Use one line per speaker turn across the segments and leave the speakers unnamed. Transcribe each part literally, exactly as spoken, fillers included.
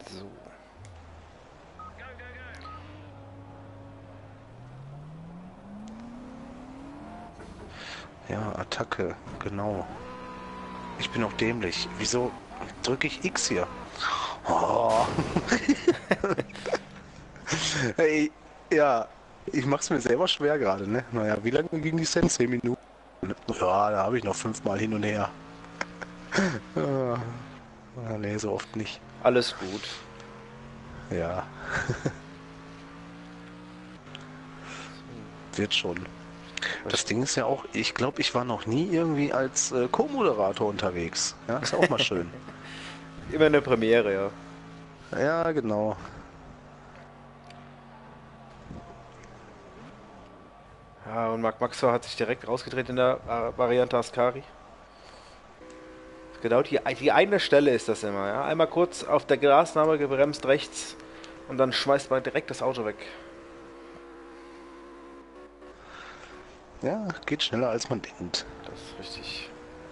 So.
Ja, Attacke, genau. Ich bin auch dämlich. Wieso drücke ich X hier? Oh. Hey, ja, ich mach's mir selber schwer gerade, ne? Naja, wie lange ging die Szene? Zehn Minuten. Ja, da habe ich noch fünfmal hin und her. Ah, nee, so oft nicht.
Alles gut.
Ja,
So.
wird schon.
Was
Das
ich,
Ding ist ja auch, ich glaube, ich war noch nie irgendwie als äh, Co-Moderator unterwegs. Ja, ist ja auch mal schön.
immer eine Premiere, ja.
Ja, genau.
Ja, und Marc Maxor hat sich direkt rausgedreht in der äh, Variante Ascari. Genau die, die eine Stelle ist das immer, ja. Einmal kurz auf der Grasnarbe gebremst rechts und dann schmeißt man direkt das Auto weg.
Ja, geht schneller als man denkt.
Das ist richtig.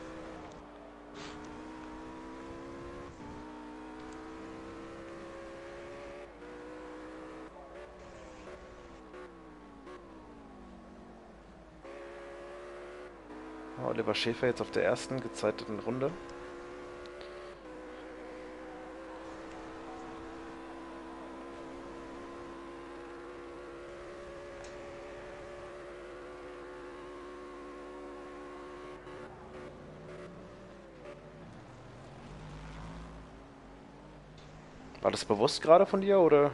Oliver Schäfer jetzt auf der ersten gezeiteten Runde. War das bewusst gerade von dir oder?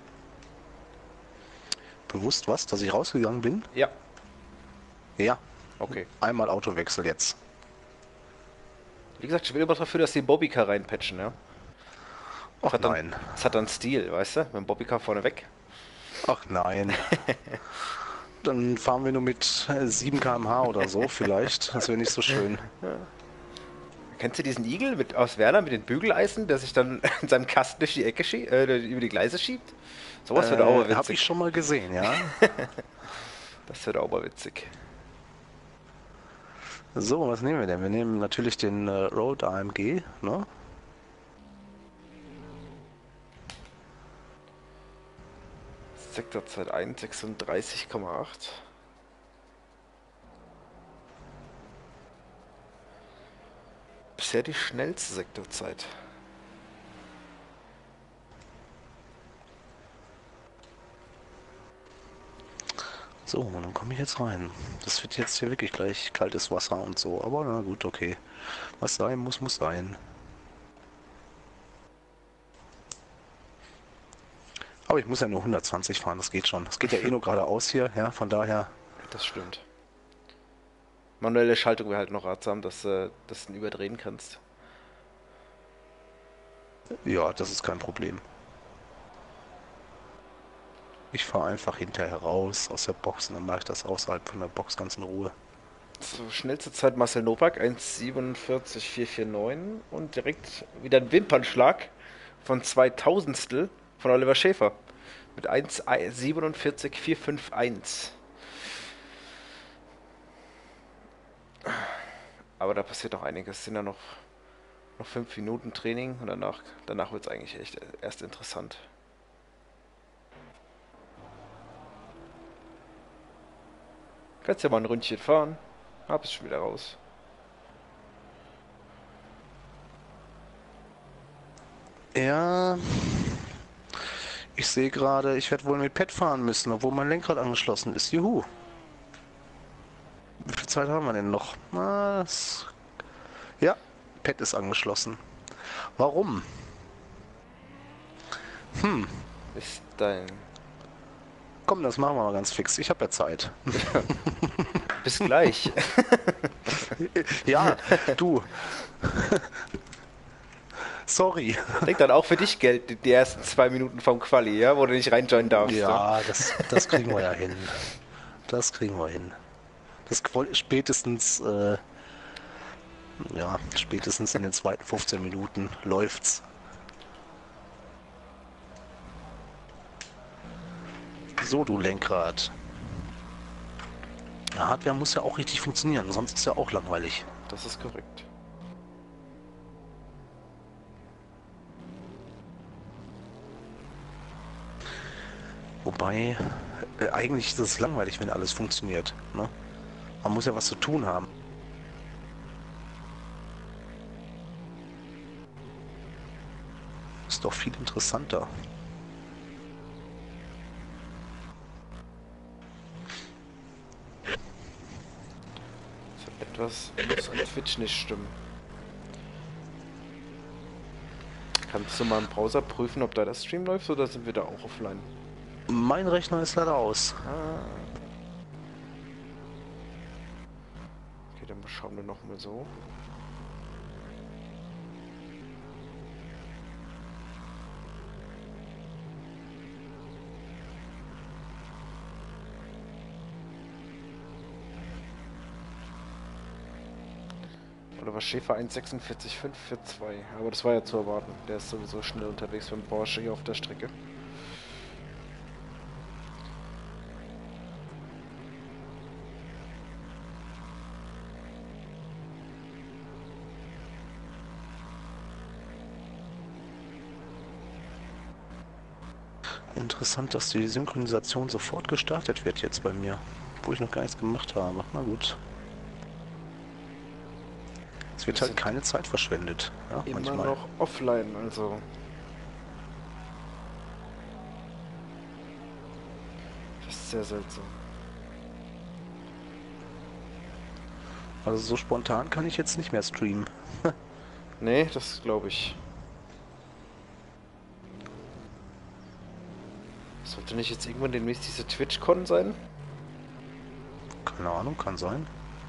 Bewusst was, dass ich rausgegangen bin?
Ja,
Ja,
okay.
einmal Autowechsel jetzt.
Wie gesagt, ich will immer dafür, dass die Bobbycar reinpatchen, ja. Das
Ach
hat dann,
nein.
das hat dann Stil, weißt du? Mit dem Bobbycar vorne weg.
Ach nein. Dann fahren wir nur mit äh, sieben Kilometer pro Stunde oder so vielleicht. Das wäre nicht so schön.
Kennst du diesen Igel mit, aus Werner mit den Bügeleisen, der sich dann in seinem Kasten durch die Ecke schiebt, äh, über die Gleise schiebt? Sowas wird auch
Äh,
mal
habe ich
witzig.
schon mal gesehen, ja.
Das wird auch mal witzig.
So, was nehmen wir denn? Wir nehmen natürlich den äh, Road A M G, ne?
Sektorzeit eins sechsunddreißig Komma acht. Bisher die schnellste Sektorzeit.
So, und dann komme ich jetzt rein. Das wird jetzt hier wirklich gleich kaltes Wasser und so. Aber na gut, okay. Was sein muss, muss sein. Aber ich muss ja nur hundertzwanzig fahren, das geht schon. Das geht ja eh nur geradeaus hier, ja, von daher.
Das stimmt. Manuelle Schaltung wäre halt noch ratsam, dass äh, dass du ihn überdrehen kannst.
Ja, das ist kein Problem. Ich fahre einfach hinterher raus aus der Box und dann mache ich das außerhalb von der Box ganz in Ruhe.
So, schnellste Zeit Marcel Novak, eins siebenundvierzig Komma vierhundertneunundvierzig und direkt wieder ein Wimpernschlag von zweitausendstel von Oliver Schäfer mit eins siebenundvierzig Komma vierhunderteinundfünfzig. Aber da passiert noch einiges. Es sind ja noch, noch fünf Minuten Training und danach, danach wird es eigentlich echt erst interessant. Kannst ja mal ein Ründchen fahren. Hab es schon wieder raus.
Ja, ich sehe gerade, ich werde wohl mit Pet fahren müssen, obwohl mein Lenkrad angeschlossen ist. Juhu. Wie viel Zeit haben wir denn noch? Na, das... Ja, Pet ist angeschlossen. Warum?
Ist dein.
Komm, das machen wir mal ganz fix. Ich habe ja Zeit.
Bis gleich.
Ja, du. Sorry.
Denk dann auch für dich Geld die- die ersten zwei Minuten vom Quali, ja, wo du nicht reinjoinen darfst. Ja.
Ja, das, das kriegen wir ja hin. Das kriegen wir hin. Das woll- spätestens, äh, ja, spätestens in den zweiten fünfzehn Minuten läuft's. So, du Lenkrad. Ja, Hardware muss ja auch richtig funktionieren, sonst ist ja auch langweilig.
Das ist korrekt.
Wobei, äh, eigentlich ist es langweilig, wenn alles funktioniert. Ne? Man muss ja was zu tun haben. Ist doch viel interessanter.
Etwas muss an Twitch nicht stimmen. Kannst du mal im Browser prüfen, ob da der Stream läuft, oder sind wir da auch offline?
Mein Rechner ist leider aus.
Ah. Okay, dann schauen wir noch mal so. Oder war Schäfer eins sechsundvierzig fünf für zwei? Aber das war ja zu erwarten. Der ist sowieso schnell unterwegs mit dem Porsche hier auf der Strecke.
Interessant, dass die Synchronisation sofort gestartet wird jetzt bei mir, wo ich noch gar nichts gemacht habe. Na gut. Es wird halt keine Zeit verschwendet. Ja,
Immer
manchmal.
noch offline, also. Das ist sehr seltsam.
Also so spontan kann ich jetzt nicht mehr streamen.
Nee, das glaube ich. Sollte nicht jetzt irgendwann demnächst diese TwitchCon sein?
Keine Ahnung, kann sein.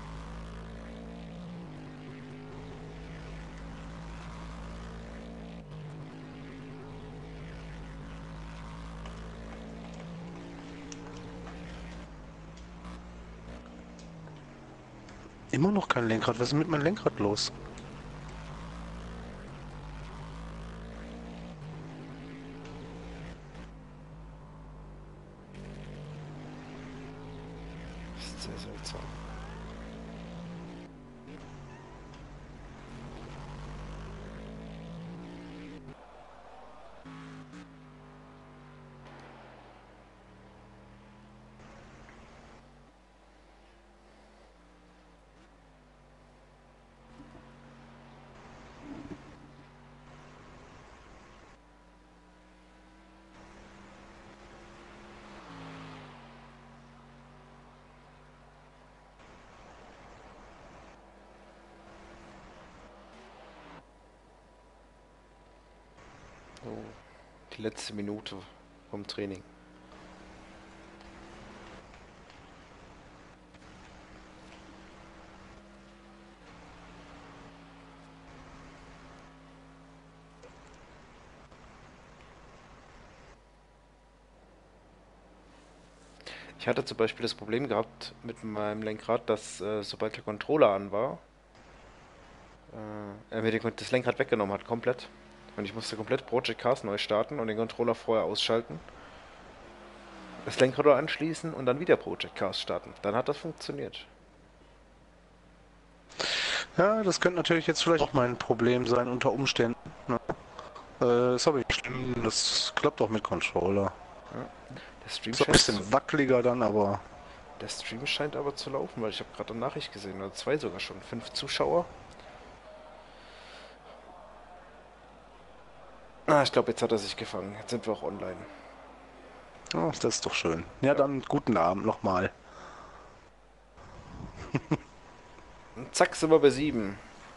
Immer noch kein Lenkrad. Was ist mit meinem Lenkrad los?
Das ist sehr seltsam. So, die letzte Minute vom Training. Ich hatte zum Beispiel das Problem gehabt mit meinem Lenkrad, dass äh, sobald der Controller an war, äh, er mir den, das Lenkrad weggenommen hat, komplett. Und ich musste komplett Project Cars neu starten und den Controller vorher ausschalten. Das Lenkrad anschließen und dann wieder Project Cars starten. Dann hat das funktioniert.
Ja, das könnte natürlich jetzt vielleicht auch mein Problem sein unter Umständen. Ne? Äh, ist aber nicht schlimm. Das klappt auch mit Controller.
Ja. Der Stream
Ist ein
scheint
bisschen
zu,
wackeliger dann, aber
der Stream scheint aber zu laufen, weil ich habe gerade eine Nachricht gesehen, oder zwei sogar schon. Fünf Zuschauer. Ah, ich glaube, jetzt hat er sich gefangen. Jetzt sind wir auch online.
oh, das ist doch schön. Ja, dann guten Abend nochmal.
Und zack, sind wir bei sieben.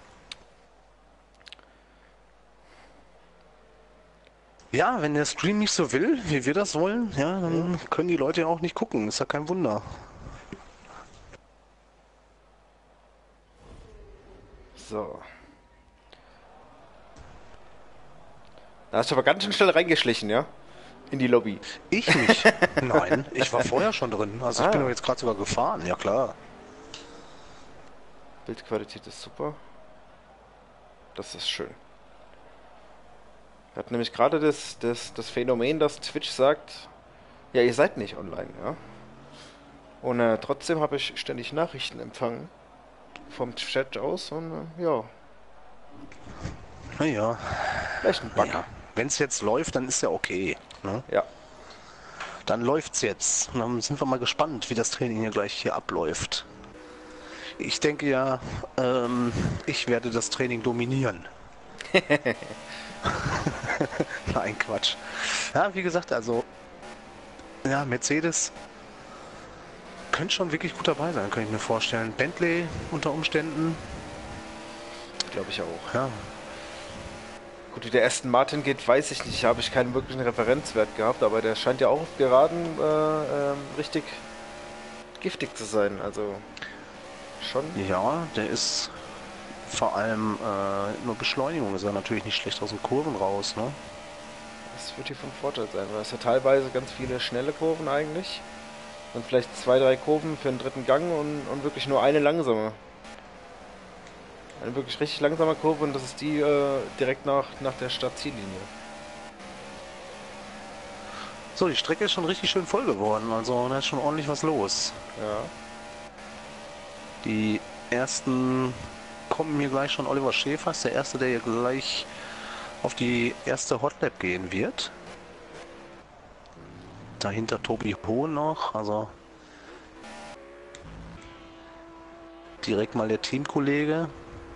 Ja, wenn der Stream nicht so will, wie wir das wollen, ja, dann können die Leute ja auch nicht gucken. Ist ja kein Wunder.
So. Da hast du aber ganz schön schnell reingeschlichen, ja? In die Lobby.
Ich nicht. Nein, ich war vorher schon drin. Also ich
Ah.
bin doch jetzt gerade sogar gefahren. Ja klar.
Bildqualität ist super. Das ist schön. Wir hatten nämlich gerade das, das, das Phänomen, dass Twitch sagt, ja, ihr seid nicht online, ja? Und äh, trotzdem habe ich ständig Nachrichten empfangen vom Chat aus und äh, ja,
Naja.
vielleicht ein Bug.
Ja. Wenn es jetzt läuft, dann ist ja okay. Ne?
Ja.
dann läuft's jetzt. Und dann sind wir mal gespannt, wie das Training hier gleich hier abläuft. Ich denke ja, ähm, ich werde das Training dominieren. Nein, Quatsch. Ja, wie gesagt, also ja, Mercedes könnte schon wirklich gut dabei sein, könnte ich mir vorstellen. Bentley unter Umständen.
Glaube ich auch.
Ja,
Gut, wie der Aston Martin geht, weiß ich nicht. Habe ich keinen wirklichen Referenzwert gehabt, aber der scheint ja auch auf Geraden äh, ähm, richtig giftig zu sein. Also schon.
ja, der ist vor allem äh, nur Beschleunigung ist er natürlich nicht schlecht aus den Kurven raus, ne?
Das wird hier von Vorteil sein, weil es ja teilweise ganz viele schnelle Kurven eigentlich. Und vielleicht zwei, drei Kurven für den dritten Gang und, und wirklich nur eine langsame. Eine wirklich richtig langsame Kurve und das ist die äh, direkt nach, nach der Startziellinie.
So, die Strecke ist schon richtig schön voll geworden, also da ist schon ordentlich was los.
Ja.
Die ersten kommen hier gleich schon. Oliver Schäfer ist der erste, der hier gleich auf die erste Hotlap gehen wird. Dahinter Tobi Hohn noch, also direkt mal der Teamkollege.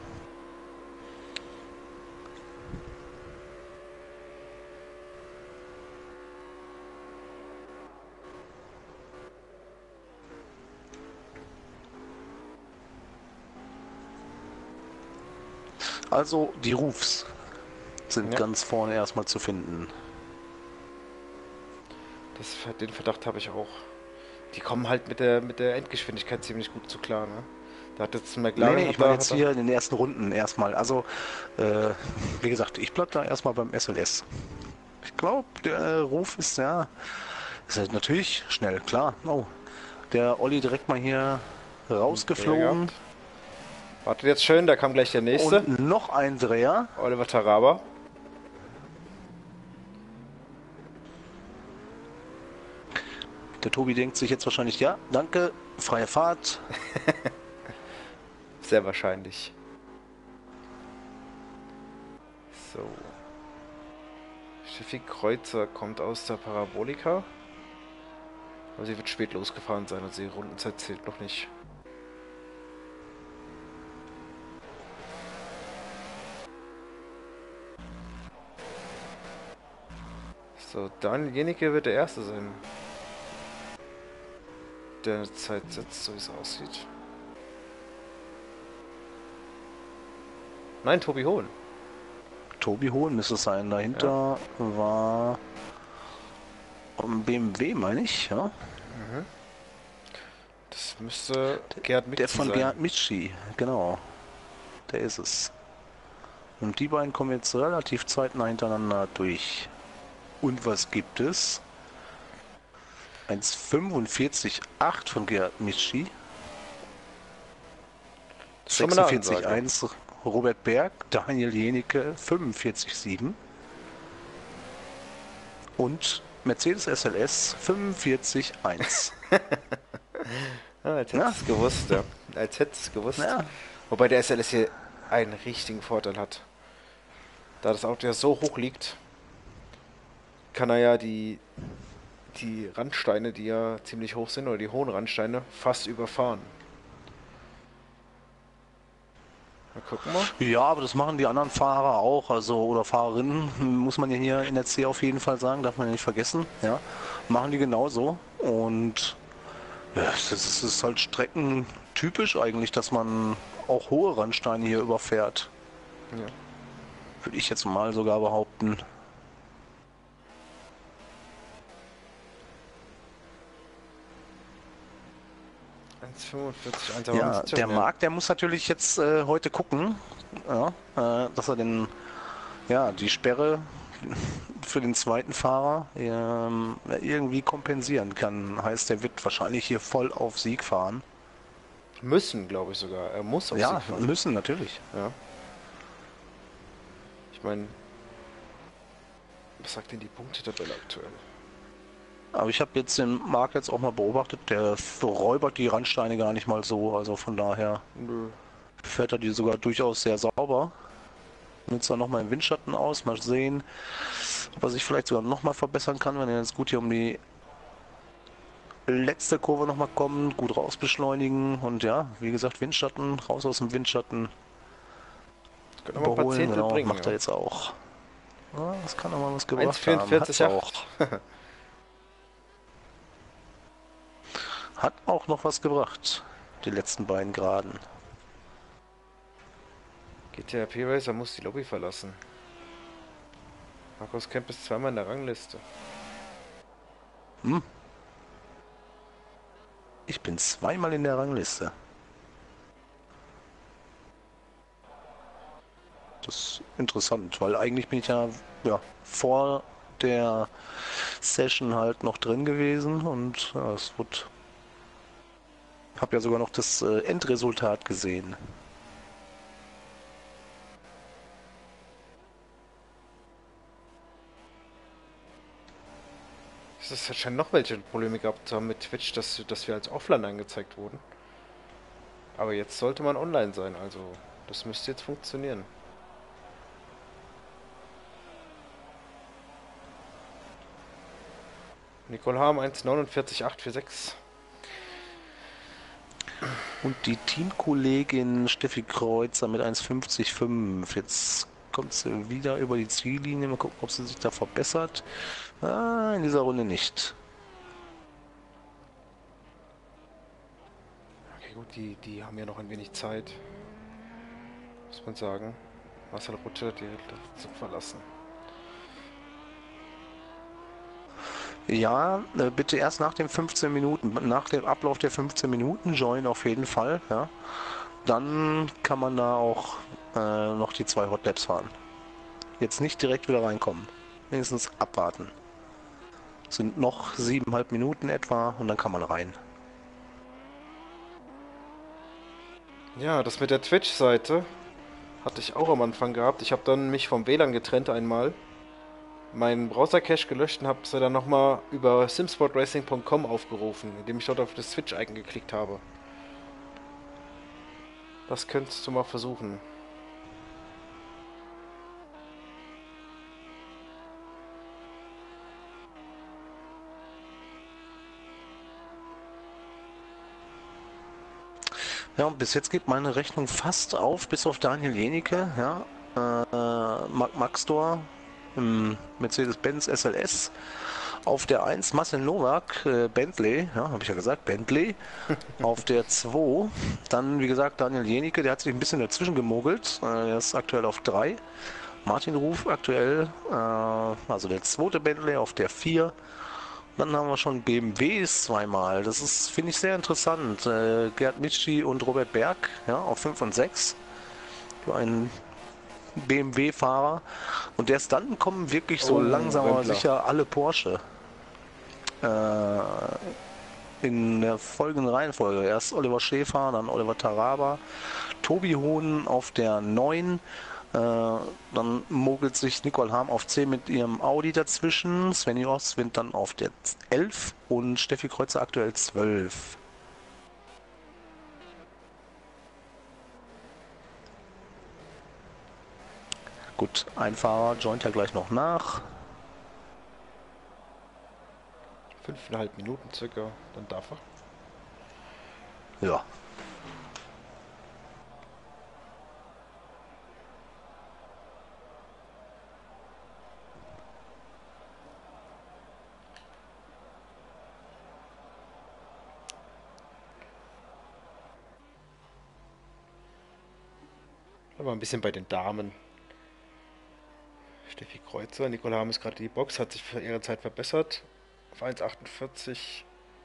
Also die Rufs sind
Ja.
ganz vorne erstmal zu finden.
Das, den Verdacht habe ich auch. Die kommen halt mit der mit der Endgeschwindigkeit ziemlich gut zu klar, ne? Da hat jetzt
Nee,
McLaren
nee,
hat
ich
da,
meine
hat
jetzt
da,
hier in den ersten Runden erstmal. Also, äh, wie gesagt, ich bleib da erstmal beim S L S. Ich glaube, der äh, Ruf ist ja, ist halt natürlich schnell, klar. Oh, der Olli direkt mal hier rausgeflogen.
gehabt. Wartet jetzt schön, da kam gleich der nächste.
Und noch ein Dreher.
Oliver Taraba.
Der Tobi denkt sich jetzt wahrscheinlich, ja, danke, freie Fahrt.
Sehr wahrscheinlich. So. Steffi Kreuzer kommt aus der Parabolika. Aber sie wird spät losgefahren sein, also die Rundenzeit zählt noch nicht. So, Daniel Jenicke wird der Erste sein. Der eine Zeit setzt, so wie es aussieht. Nein, Tobi Hohn.
Tobi Hohn müsste es sein. Dahinter war ein B M W, meine ich, ja.
Das müsste Gerhard Mixi
Der von
sein.
Gerhard Mitschi, genau. Der ist es. Und die beiden kommen jetzt relativ zeitnah hintereinander durch. Und was gibt es? eins fünfundvierzig Komma acht von Gerhard Mitschi.
Das ist schon mal eine
sechsundvierzig Komma
Ansage.
eins Robert Berg, Daniel Jenicke fünfundvierzig Komma sieben. Und Mercedes S L S fünfundvierzig Komma eins.
Ah, als hätte
Ja.
es gewusst, ja. Als hätte es gewusst.
Ja.
Wobei der S L S hier einen richtigen Vorteil hat. Da das Auto ja so hoch liegt, kann er ja die, die Randsteine, die ja ziemlich hoch sind, oder die hohen Randsteine, fast überfahren. Mal gucken mal.
Ja, aber das machen die anderen Fahrer auch, also oder Fahrerinnen, muss man ja hier in der C auf jeden Fall sagen, darf man ja nicht vergessen. Ja, machen die genauso. Und ja, das ist, das ist halt streckentypisch eigentlich, dass man auch hohe Randsteine hier überfährt.
Ja.
Würde ich jetzt mal sogar behaupten.
eins fünfundvierzig, eins
Ja, der Marc, der muss natürlich jetzt äh, heute gucken, ja, äh, dass er den, ja, die Sperre für den zweiten Fahrer ähm, irgendwie kompensieren kann. Heißt, er wird wahrscheinlich hier voll auf Sieg fahren.
Müssen, glaube ich sogar. Er muss auf
Ja,
Sieg fahren.
müssen natürlich.
Ja. Ich meine, was sagt denn die Punktetabelle aktuell?
Aber ich habe jetzt den Marc jetzt auch mal beobachtet, der räubert die Randsteine gar nicht mal so. Also von daher
Nö.
fährt er die sogar durchaus sehr sauber. Nutzt er nochmal im Windschatten aus. Mal sehen, ob er sich vielleicht sogar nochmal verbessern kann, wenn er jetzt gut hier um die letzte Kurve nochmal kommen, gut rausbeschleunigen und ja, wie gesagt, Windschatten, raus aus dem Windschatten,
Das könnte noch mal ein paar
überholen,
Zehntel
genau,
bringen,
macht er
ja.
jetzt auch. Ja, das kann aber was gebracht haben, hat's auch.
eins vierundvierzig Komma acht.
Hat auch noch was gebracht, die letzten beiden Geraden.
G T R P-Racer muss die Lobby verlassen. Markus Kemp ist zweimal in der Rangliste.
Hm. Ich bin zweimal in der Rangliste. Das ist interessant, weil eigentlich bin ich ja, ja vor der Session halt noch drin gewesen und ja, es wird. Habe ja sogar noch das äh, Endresultat gesehen.
Es scheint noch welche Probleme gehabt zu haben mit Twitch, dass, dass wir als offline angezeigt wurden. Aber jetzt sollte man online sein, also das müsste jetzt funktionieren. Nicole Harm eins neunundvierzig Komma achthundertsechsundvierzig.
Und die Teamkollegin Steffi Kreuzer mit eins fünfzig Komma fünf. Jetzt kommt sie wieder über die Ziellinie. Mal gucken, ob sie sich da verbessert. Ah, in dieser Runde nicht.
Okay, gut, die, die haben ja noch ein wenig Zeit. Muss man sagen. Marcel Rutte hat die Zug verlassen.
Ja, äh, bitte erst nach den fünfzehn Minuten, nach dem Ablauf der fünfzehn Minuten join auf jeden Fall, ja. Dann kann man da auch äh, noch die zwei Hot Laps fahren. Jetzt nicht direkt wieder reinkommen. Wenigstens abwarten. Sind noch siebeneinhalb Minuten etwa und dann kann man rein.
Ja, das mit der Twitch-Seite hatte ich auch am Anfang gehabt. Ich habe dann mich vom W L A N getrennt einmal, meinen Browser-Cache gelöscht und habe sie dann nochmal über simsportracing punkt com aufgerufen, indem ich dort auf das Switch-Icon geklickt habe. Das könntest du mal versuchen.
Ja, und bis jetzt geht meine Rechnung fast auf, bis auf Daniel Jenike, ja. Äh, Mark Maxdor im Mercedes-Benz S L S. Auf der eins Marcel Nowak, äh, Bentley, ja, habe ich ja gesagt, Bentley. Auf der zwei, dann wie gesagt Daniel Jenike, der hat sich ein bisschen dazwischen gemogelt. Äh, er ist aktuell auf drei. Martin Ruf aktuell, äh, also der zweite Bentley auf der vier. Dann haben wir schon B M Ws zweimal. Das ist, finde ich, sehr interessant. Äh, Gerd Mitschi und Robert Berg, ja, auf fünf und sechs. Für einen B M W-Fahrer. Und erst dann kommen wirklich so
Oh,
langsam aber
Rempler.
sicher alle Porsche. Äh, in der folgenden Reihenfolge. Erst Oliver Schäfer, dann Oliver Taraba, Tobi Hohn auf der neun. Äh, dann mogelt sich Nicole Harm auf zehn mit ihrem Audi dazwischen. Svenny Ostwind dann auf der elf und Steffi Kreuzer aktuell zwölf. Gut, ein Fahrer joint ja gleich noch nach.
Fünfeinhalb Minuten circa, dann darf er.
Ja.
Aber ein bisschen bei den Damen. Steffi Kreuzer, Nicola Harm ist gerade die Box, hat sich für ihre Zeit verbessert. Auf eins achtundvierzig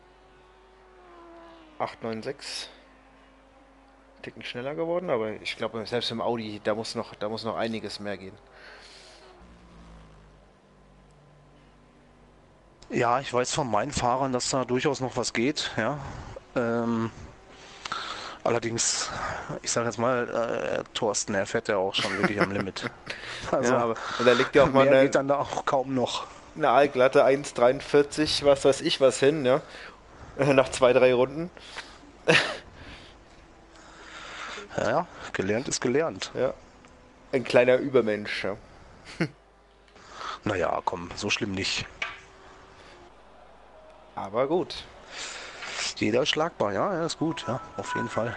achthundertsechsundneunzig. Ticken schneller geworden, aber ich glaube, selbst im Audi, da muss noch, da muss noch einiges mehr gehen.
Ja, ich weiß von meinen Fahrern, dass da durchaus noch was geht, ja. Ähm, allerdings, ich sage jetzt mal, äh, Thorsten, er fährt ja auch schon wirklich am Limit. Also,
Ja, aber und da liegt ja auch mal
mehr
eine,
geht dann da auch kaum noch.
eine allglatte eins dreiundvierzig, was weiß ich was hin, ja. Nach zwei, drei Runden.
Ja, ja, gelernt ist gelernt.
Ja. Ein kleiner Übermensch, ja.
Naja, komm, so schlimm nicht.
Aber gut.
Jeder ist schlagbar, ja, ja, ist gut, ja, auf jeden Fall.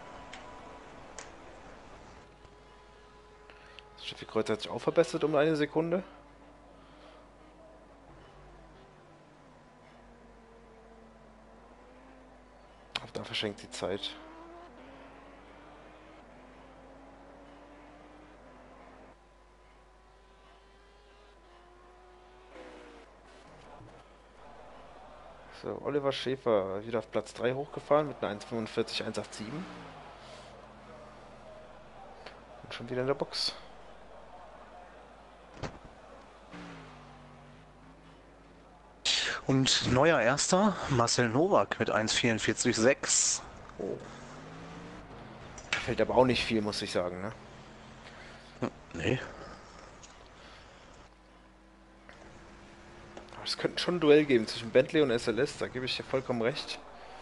Steffi Kreuz hat sich auch verbessert um eine Sekunde. Aber da verschenkt die Zeit. So, Oliver Schäfer wieder auf Platz drei hochgefahren mit einer eins fünfundvierzig eins siebenundachtzig. Und schon wieder in der Box.
Und neuer Erster, Marcel Nowak mit eins vierundvierzig sechs.
Oh. Da fällt aber auch nicht viel, muss ich sagen, ne?
Nee.
Aber es könnte schon ein Duell geben zwischen Bentley und S L S, da gebe ich dir vollkommen recht.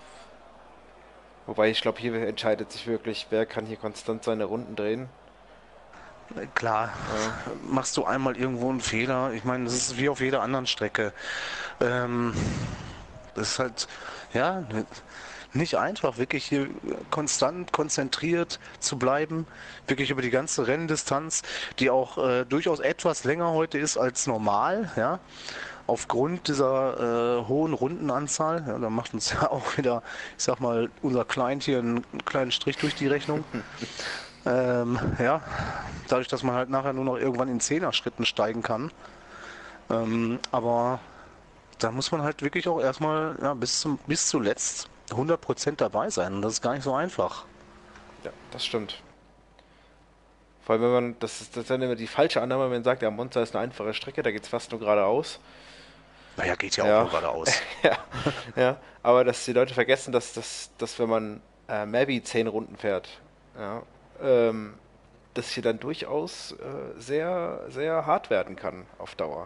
Wobei ich glaube, hier entscheidet sich wirklich, wer kann hier konstant seine Runden drehen.
Klar,
Ja.
machst du einmal irgendwo einen Fehler. Ich meine, das ist wie auf jeder anderen Strecke. Ähm, das ist halt, ja, nicht einfach, wirklich hier konstant konzentriert zu bleiben. Wirklich über die ganze Renndistanz, die auch äh, durchaus etwas länger heute ist als normal, ja. Aufgrund dieser äh, hohen Rundenanzahl, ja, da macht uns ja auch wieder, ich sag mal, unser Client hier einen kleinen Strich durch die Rechnung. Ähm, ja, dadurch, dass man halt nachher nur noch irgendwann in Zehner-Schritten steigen kann. Ähm, aber da muss man halt wirklich auch erstmal ja, bis zum bis zuletzt hundert Prozent dabei sein. Und das ist gar nicht so einfach.
Ja, das stimmt. Vor allem, wenn man, das ist, das ist dann immer die falsche Annahme, wenn man sagt, ja, Monza ist eine einfache Strecke, da geht es fast nur geradeaus.
Naja, geht ja auch
Ja,
nur geradeaus.
ja, ja. Aber dass die Leute vergessen, dass, dass, dass wenn man äh, mehr wie zehn Runden fährt, ja, ähm, das hier dann durchaus äh, sehr, sehr hart werden kann auf Dauer.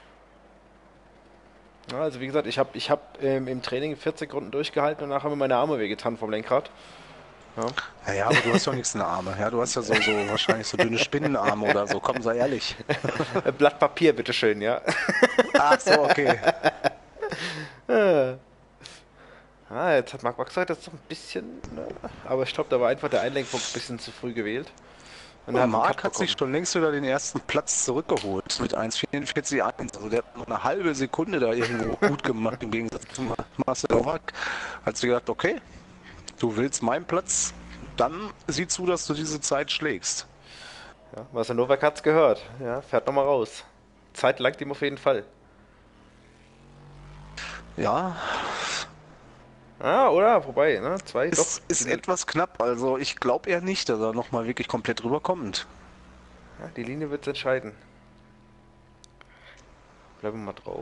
Ja, also wie gesagt, ich habe ich hab, ähm, im Training vierzig Runden durchgehalten und nachher haben mir meine Arme wehgetan vom Lenkrad. Ja.
Naja, aber du hast ja auch nichts in den Arme. Ja, du hast ja so, so wahrscheinlich so dünne Spinnenarme oder so. Komm, sei ehrlich.
Äh, Blatt Papier, bitteschön, ja.
Ach so, okay.
Ah, jetzt hat Marc Wachseit das so ein bisschen, ne? Aber ich glaube, da war einfach der Einlenkpunkt ein bisschen zu früh gewählt. Und er hat
Und
einen
Marc
Cut
hat sich
bekommen.
schon längst wieder den ersten Platz zurückgeholt mit eins vierundvierzig eins. Also der hat noch eine halbe Sekunde da irgendwo gut gemacht im Gegensatz zu Marcel Nowak. Hat sie gedacht, okay, du willst meinen Platz, dann sieh zu, dass du diese Zeit schlägst.
Ja, Marcel Novak hat's gehört. Ja, fährt nochmal raus. Zeit langt ihm auf jeden Fall.
Ja,
Ah, oder? Wobei, ne? Zwei, doch.
ist, ist
Die,
etwas knapp. Also ich glaube eher nicht, dass er nochmal wirklich komplett rüberkommt.
ja, die Linie wird's entscheiden. Bleiben wir mal drauf.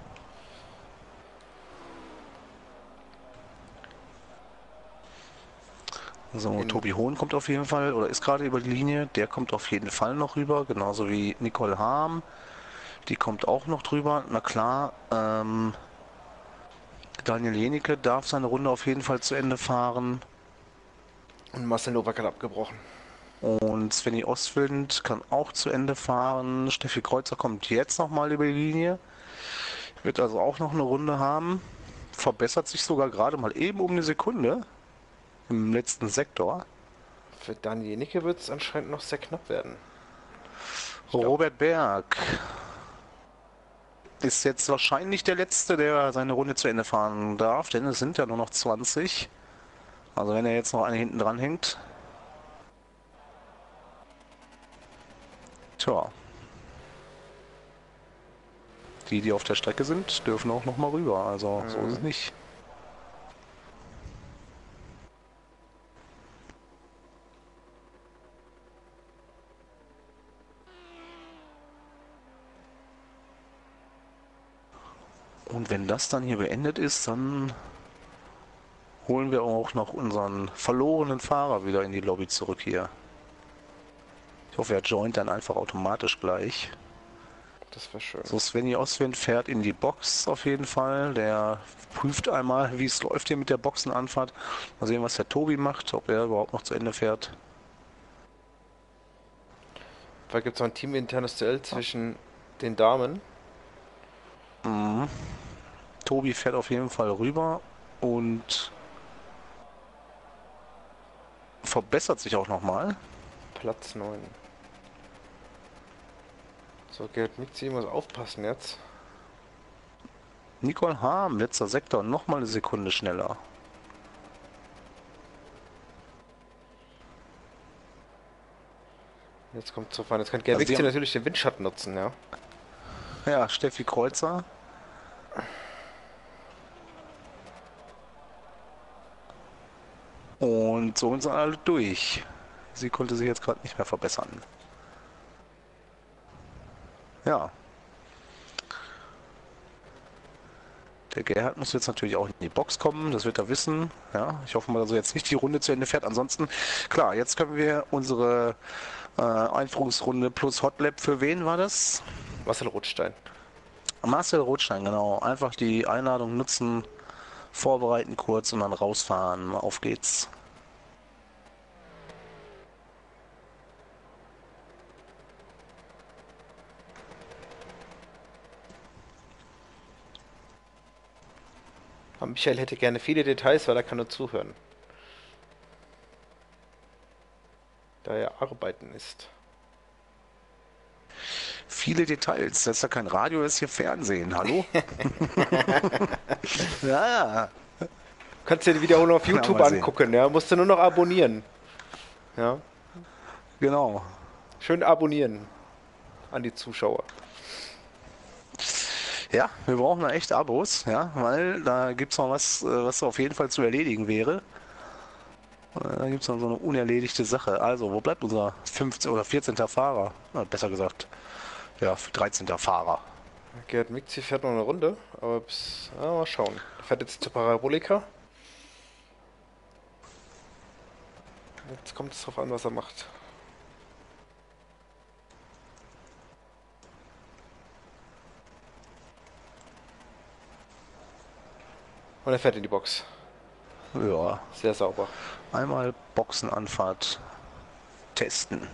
So,
In,
Tobi Hohn kommt auf jeden Fall, oder ist gerade über die Linie. Der kommt auf jeden Fall noch rüber, genauso wie Nicole Harm. Die kommt auch noch drüber. Na klar, ähm, Daniel Jenicke darf seine Runde auf jeden Fall zu Ende fahren.
und Marcel Novak hat abgebrochen.
Und Svenny Ostwind kann auch zu Ende fahren. Steffi Kreuzer kommt jetzt nochmal über die Linie. Wird also auch noch eine Runde haben. Verbessert sich sogar gerade mal eben um eine Sekunde im letzten Sektor.
Für Daniel Jenicke wird es anscheinend noch sehr knapp werden. Ich glaube,
Robert Berg ist jetzt wahrscheinlich der Letzte, der seine Runde zu Ende fahren darf, denn es sind ja nur noch zwanzig. Also wenn er jetzt noch eine hinten dran hängt. Tja. Die, die auf der Strecke sind, dürfen auch noch mal rüber. Also so ist es nicht. Und wenn das dann hier beendet ist, dann holen wir auch noch unseren verlorenen Fahrer wieder in die Lobby zurück hier. Ich hoffe, er joint dann einfach automatisch gleich.
das wäre schön.
So, Svenny Oswind fährt in die Box auf jeden Fall. Der prüft einmal, wie es läuft hier mit der Boxenanfahrt. Mal sehen, was der Tobi macht, ob er überhaupt noch zu Ende fährt.
Da gibt es noch ein teaminternes Duell zwischen den Damen.
Mhm. Tobi fährt auf jeden Fall rüber und verbessert sich auch nochmal.
Platz neun. So, Gerd Mixi muss aufpassen jetzt.
Nicole Harm, letzter Sektor, nochmal eine Sekunde schneller.
Jetzt kommt zu fahren. Jetzt kann Gerd
Also die
Mixi
haben-
natürlich den Windschatten nutzen, ja.
Ja, Steffi Kreuzer. Und so sind alle durch. Sie konnte sich jetzt gerade nicht mehr verbessern. Ja. Der Gerhard muss jetzt natürlich auch in die Box kommen, das wird er wissen. Ja, ich hoffe mal, dass er jetzt nicht die Runde zu Ende fährt. Ansonsten, klar, jetzt können wir unsere äh, Einführungsrunde plus Hotlap, für wen war das?
Marcel Rothstein.
Marcel Rothstein, genau. Einfach die Einladung nutzen, vorbereiten kurz und dann rausfahren. Auf geht's.
Aber Michael hätte gerne viele Details, weil er kann nur zuhören. Da er arbeiten ist.
Viele Details. Das ist ja kein Radio, das ist hier Fernsehen. Hallo? Ja,
Kannst dir die Wiederholung auf
Na,
YouTube
mal sehen.
angucken, ja. Musst du nur noch abonnieren. Ja.
genau.
Schön abonnieren an die Zuschauer.
Ja, wir brauchen da echt Abos, ja, weil da gibt es noch was, äh, was auf jeden Fall zu erledigen wäre. Äh, Da gibt es noch so eine unerledigte Sache. Also, wo bleibt unser fünfzehnter oder vierzehnter Fahrer? Na, besser gesagt, ja, dreizehnter Fahrer.
Gerd Mixi fährt noch eine Runde, aber bis, ah, mal schauen. Er fährt jetzt zur Parabolika. Jetzt kommt es drauf an, was er macht. Und er fährt in die Box.
Ja,
Sehr sauber.
einmal Boxenanfahrt testen.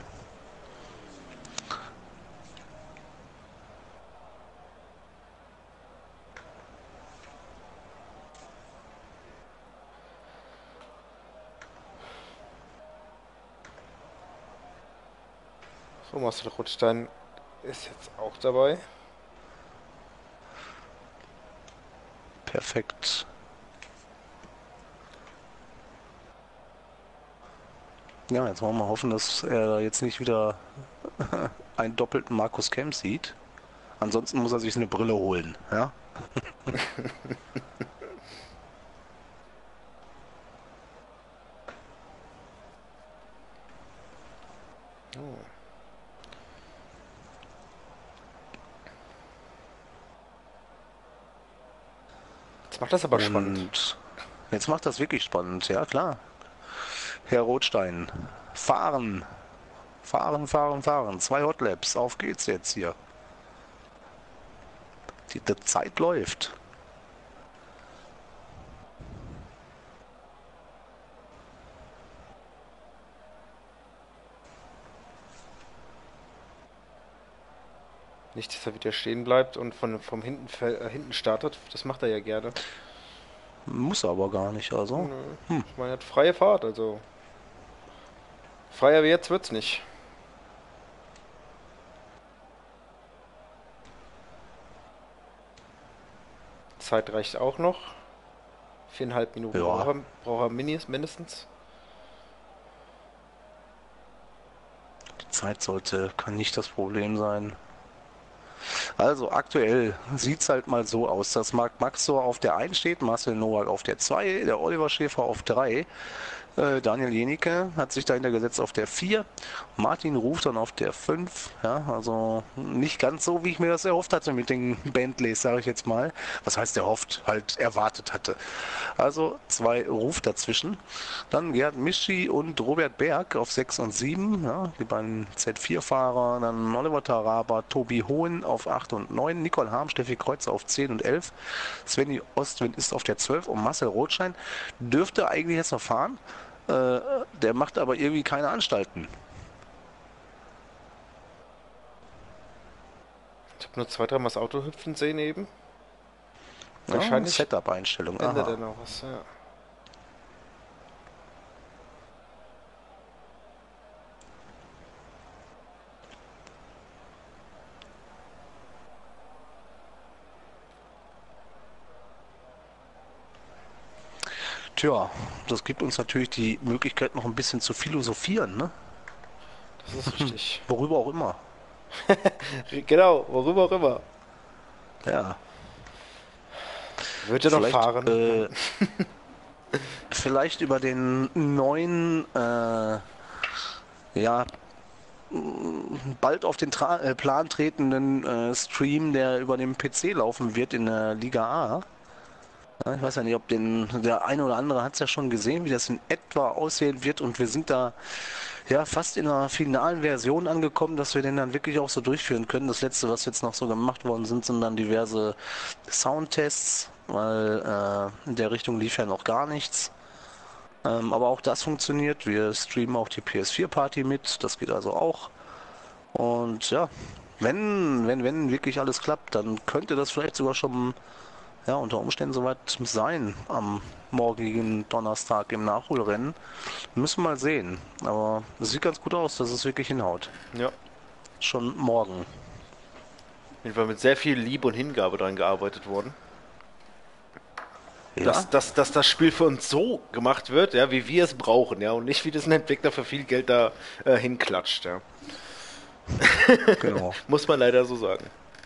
So, Marcel Rothstein ist jetzt auch dabei.
Perfekt. Ja, jetzt wollen wir mal hoffen, dass er jetzt nicht wieder einen doppelten Markus Kemp sieht. Ansonsten muss er sich eine Brille holen, ja?
Jetzt macht das aber spannend.
Und jetzt macht das wirklich spannend, ja klar. Herr Rothstein, fahren, fahren, fahren, fahren. Zwei Hotlaps, auf geht's jetzt hier. Die, die Zeit läuft.
Nicht, dass er wieder stehen bleibt und von vom hinten, fäll- äh, hinten startet. Das macht er ja gerne.
Muss aber gar nicht, also.
Nö. Ich meine, er hat freie Fahrt, also. Freier wie jetzt wird's nicht. Zeit reicht auch noch. Viereinhalb Minuten
Ja.
braucht er, braucht er minis- mindestens.
Die Zeit sollte, kann nicht das Problem sein. Also aktuell sieht es halt mal so aus, dass Marc Maxor auf der eins steht, Marcel Nowak auf der zwei, der Oliver Schäfer auf drei. Äh, Daniel Jenicke hat sich dahinter gesetzt auf der vier. Martin Ruf dann auf der fünf. Ja, also nicht ganz so, wie ich mir das erhofft hatte mit den Bentleys, sage ich jetzt mal. Was heißt erhofft? Halt erwartet hatte. Also zwei Ruf dazwischen. Dann Gerd Mischi und Robert Berg auf sechs und sieben. Ja, die beiden Z vier Fahrer. Dann Oliver Taraba, Tobi Hohen auf acht und neun. Nicole Harm, Steffi Kreuzer auf zehn und elf. Svenny Ostwind ist auf der zwölf. Und Marcel Rothstein dürfte eigentlich jetzt noch fahren. Äh, der macht aber irgendwie keine Anstalten.
Ich habe nur zwei, dreimal das Auto hüpfen sehen eben.
Ja,
Wahrscheinlich
Setup-Einstellung.
ändert
Aha.
er noch was, ja.
Tja, das gibt uns natürlich die Möglichkeit, noch ein bisschen zu philosophieren, ne?
Das ist richtig.
Worüber auch immer.
Genau, worüber auch immer.
Ja,
Wird er noch
vielleicht,
fahren?
äh, vielleicht über den neuen, äh, ja, bald auf den Tra äh, Plan tretenden äh, Stream, der über dem P C laufen wird in der Liga A. Ja, ich weiß ja nicht, ob den, der eine oder andere hat es ja schon gesehen, wie das in etwa aussehen wird, und wir sind da ja fast in einer finalen Version angekommen, dass wir den dann wirklich auch so durchführen können. Das letzte, was jetzt noch so gemacht worden sind, sind dann diverse Soundtests, weil äh, in der Richtung lief ja noch gar nichts. Ähm, aber auch das funktioniert. Wir streamen auch die P S vier Party mit, das geht also auch. Und ja, wenn, wenn, wenn wirklich alles klappt, dann könnte das vielleicht sogar schon, ja, unter Umständen soweit sein am morgigen Donnerstag im Nachholrennen. Müssen wir mal sehen. Aber es sieht ganz gut aus, dass es wirklich hinhaut.
Ja.
Schon morgen.
Auf jeden Fall mit sehr viel Liebe und Hingabe dran gearbeitet worden.
Ja,
Dass, dass, dass das Spiel für uns so gemacht wird, ja, wie wir es brauchen, ja, und nicht wie das ein Entwickler für viel Geld da äh, hinklatscht, ja.
genau.
Muss man leider so sagen.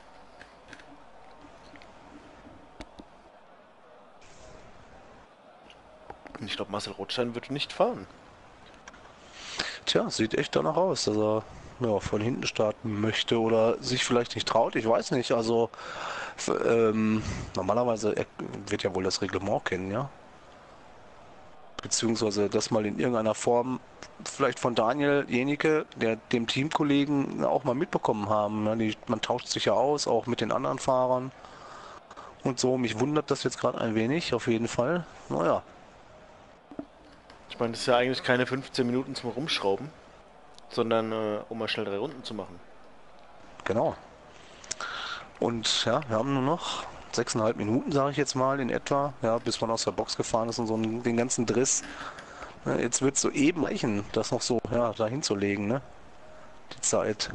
Und ich glaube, Marcel Rothstein wird nicht fahren.
Tja, sieht echt danach aus, dass er ja, von hinten starten möchte oder sich vielleicht nicht traut. Ich weiß nicht. Also f- ähm, normalerweise er wird ja wohl das Reglement kennen, ja. Beziehungsweise das mal in irgendeiner Form vielleicht von Daniel Jenike, der dem Teamkollegen auch mal mitbekommen haben. Ja, die, man tauscht sich ja aus, auch mit den anderen Fahrern und so. Mich wundert das jetzt gerade ein wenig, auf jeden Fall. Naja,
Ich meine, das ist ja eigentlich keine fünfzehn Minuten zum Rumschrauben, sondern äh, um mal schnell drei Runden zu machen.
genau. Und ja, wir haben nur noch sechseinhalb Minuten, sage ich jetzt mal, in etwa, ja, bis man aus der Box gefahren ist und so einen- den ganzen Driss. Ja, jetzt wird es so eben reichen, das noch so, ja, dahin zu legen, ne? Die Zeit.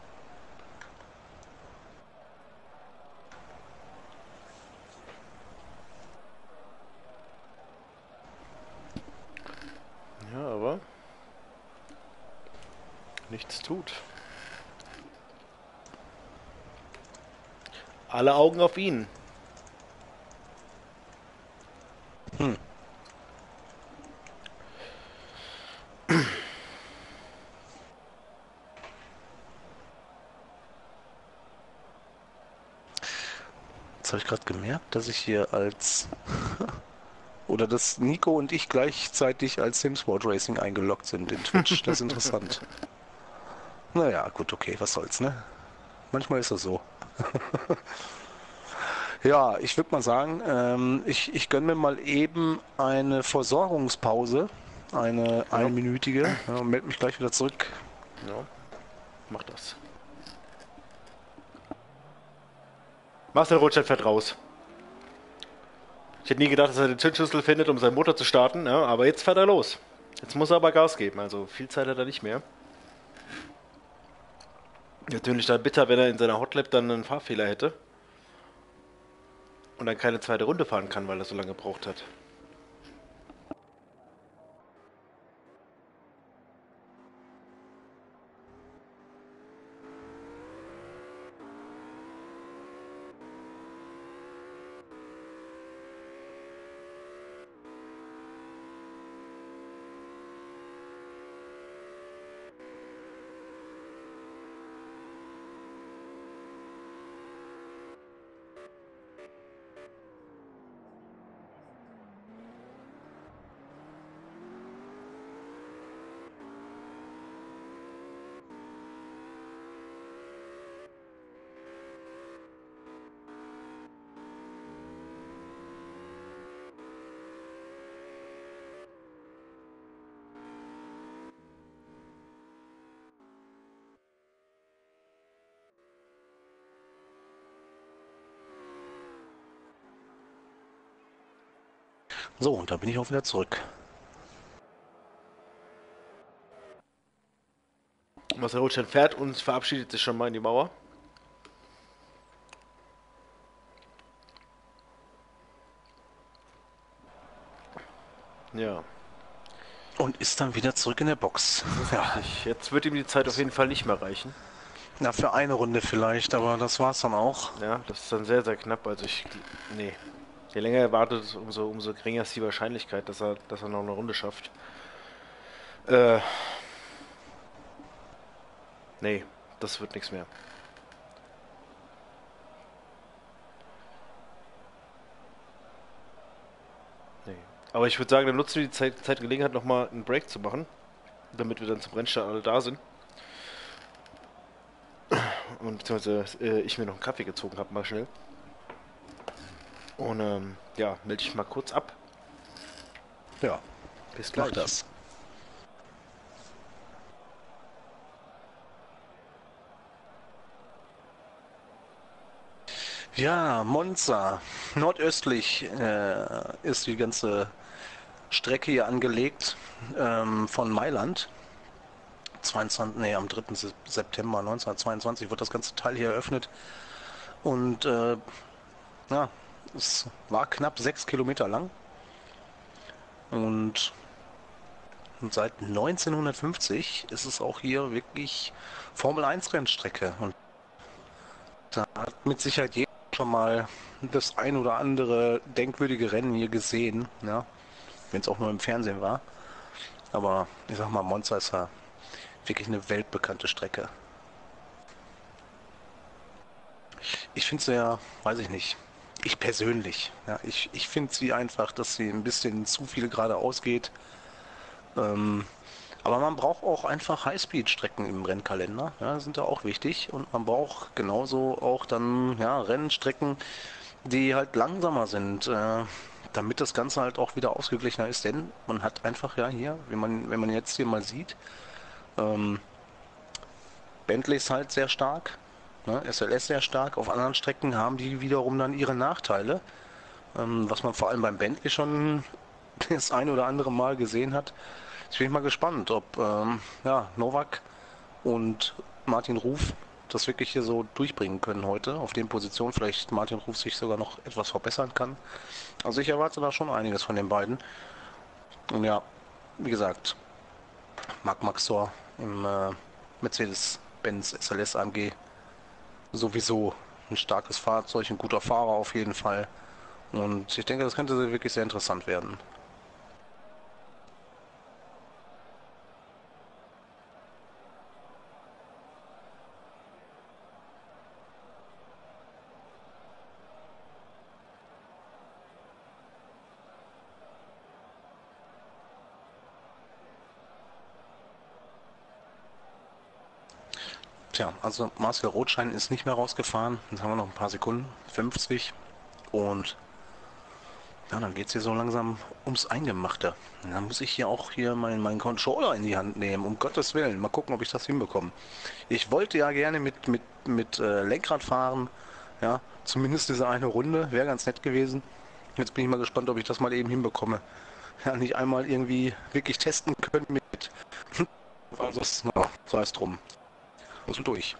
Ja, aber nichts tut. Alle Augen auf ihn.
Hm. Jetzt habe ich gerade gemerkt, dass ich hier als oder dass Nico und ich gleichzeitig als Simsport Racing eingeloggt sind in Twitch. Das ist interessant. Naja, gut, okay, was soll's, ne? Manchmal ist das so. Ja, ich würde mal sagen, ähm, ich, ich gönne mir mal eben eine Versorgungspause, eine
Ja,
einminütige, ja, und melde mich gleich wieder zurück.
ja, mach das. Marcel Rothstein fährt raus. Ich hätte nie gedacht, dass er den Zündschlüssel findet, um seinen Motor zu starten, ja, aber jetzt fährt er los. Jetzt muss er aber Gas geben, also viel Zeit hat er nicht mehr. Natürlich dann bitter, wenn er in seiner Hotlap dann einen Fahrfehler hätte und dann keine zweite Runde fahren kann, weil er so lange gebraucht hat.
So, und da bin ich auch wieder zurück.
Marcel Rothstein fährt und verabschiedet sich schon mal in die Mauer. Ja,
Und ist dann wieder zurück in der Box.
das ist
Ja,
richtig. Jetzt wird ihm die Zeit auf jeden Fall nicht mehr reichen.
na, für eine Runde vielleicht, aber das war's dann auch.
Ja, das ist dann sehr, sehr knapp. Also ich, nee. Je länger er wartet, umso, umso geringer ist die Wahrscheinlichkeit, dass er, dass er noch eine Runde schafft. Äh, nee, das wird nichts mehr. Nee. Aber ich würde sagen, dann nutzen wir die Zeit, Zeit Gelegenheit, nochmal einen Break zu machen, damit wir dann zum Rennstart alle da sind. Und beziehungsweise äh, ich mir noch einen Kaffee gezogen habe, mal schnell. Und ähm, ja, melde ich mal kurz ab.
Ja,
Bis
mach
gleich.
das. Ja, Monza. Nordöstlich äh, ist die ganze Strecke hier angelegt ähm, von Mailand. zweiundzwanzig, nee, am dritten September neunzehnhundertzweiundzwanzig wird das ganze Teil hier eröffnet. Und äh, ja, es war knapp sechs Kilometer lang. Und seit neunzehnhundertfünfzig ist es auch hier wirklich Formel eins Rennstrecke. Und da hat mit Sicherheit jeder schon mal das ein oder andere denkwürdige Rennen hier gesehen, ja, wenn es auch nur im Fernsehen war. Aber ich sag mal, Monza ist ja wirklich eine weltbekannte Strecke. Ich finde sie ja, weiß ich nicht, ich persönlich, ja, ich, ich finde sie einfach, dass sie ein bisschen zu viel geradeaus geht. Ähm, aber man braucht auch einfach Highspeed-Strecken im Rennkalender, ja, sind da auch wichtig. Und man braucht genauso auch dann ja, Rennstrecken, die halt langsamer sind, äh, damit das Ganze halt auch wieder ausgeglichener ist. Denn man hat einfach ja hier, wenn man, wenn man jetzt hier mal sieht, ähm, Bentley ist halt sehr stark, ne, S L S sehr stark. Auf anderen Strecken haben die wiederum dann ihre Nachteile, ähm, was man vor allem beim Bentley schon das ein oder andere Mal gesehen hat. Jetzt bin ich mal gespannt, ob ähm, ja, Novak und Martin Ruf das wirklich hier so durchbringen können heute auf den Positionen. Vielleicht Martin Ruf sich sogar noch etwas verbessern kann. Also ich erwarte da schon einiges von den beiden. Und ja, wie gesagt, Marc Maxor im äh, Mercedes-Benz S L S A M G sowieso ein starkes Fahrzeug, ein guter Fahrer auf jeden Fall. Und ich denke, das könnte wirklich sehr interessant werden. Tja, also Marcel Rothschein ist nicht mehr rausgefahren. Jetzt haben wir noch ein paar Sekunden, fünfzig. Und ja, dann geht es hier so langsam ums Eingemachte. Dann muss ich hier auch hier meinen, meinen Controller in die Hand nehmen, um Gottes Willen. Mal gucken, ob ich das hinbekomme. Ich wollte ja gerne mit, mit, mit äh, Lenkrad fahren. Ja, zumindest diese eine Runde. Wäre ganz nett gewesen. Jetzt bin ich mal gespannt, ob ich das mal eben hinbekomme. Ja, nicht einmal irgendwie wirklich testen können mit. Also, na, sei es drum. Muss durch.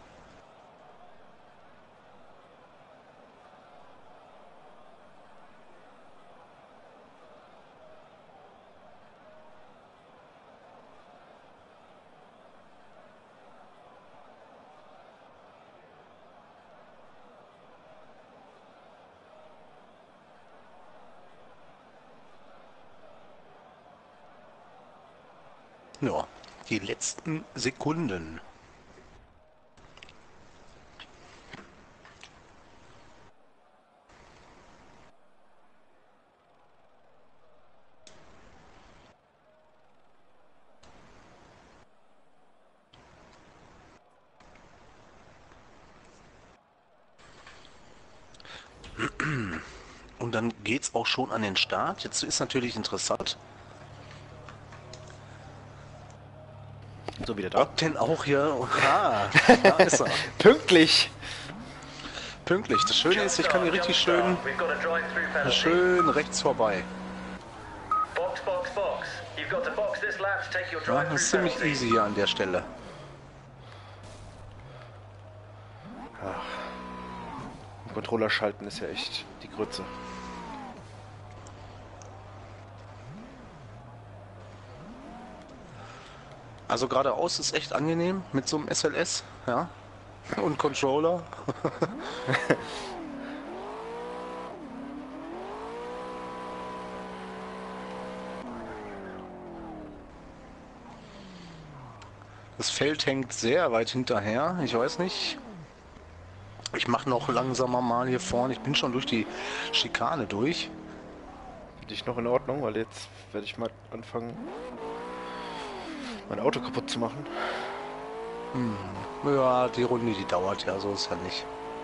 Ja, die letzten Sekunden. Und dann geht's auch schon an den Start. Jetzt ist natürlich interessant,
So, wieder da.
ob denn auch hier. Ah, da ist er.
Pünktlich!
Pünktlich. Das Schöne ist, ich kann hier richtig schön, schön rechts vorbei. Ja, das ist ziemlich easy hier an der Stelle.
Controller schalten ist ja echt die Grütze.
Also geradeaus ist echt angenehm mit so einem S L S, ja. Und Controller. Das Feld hängt sehr weit hinterher. Ich weiß nicht. Ich mache noch langsamer mal hier vorne. Ich bin schon durch die Schikane durch.
Finde ich noch in Ordnung, weil jetzt werde ich mal anfangen, mein Auto kaputt zu machen.
Hm. Ja, die Runde, die dauert ja, so ist ja nicht.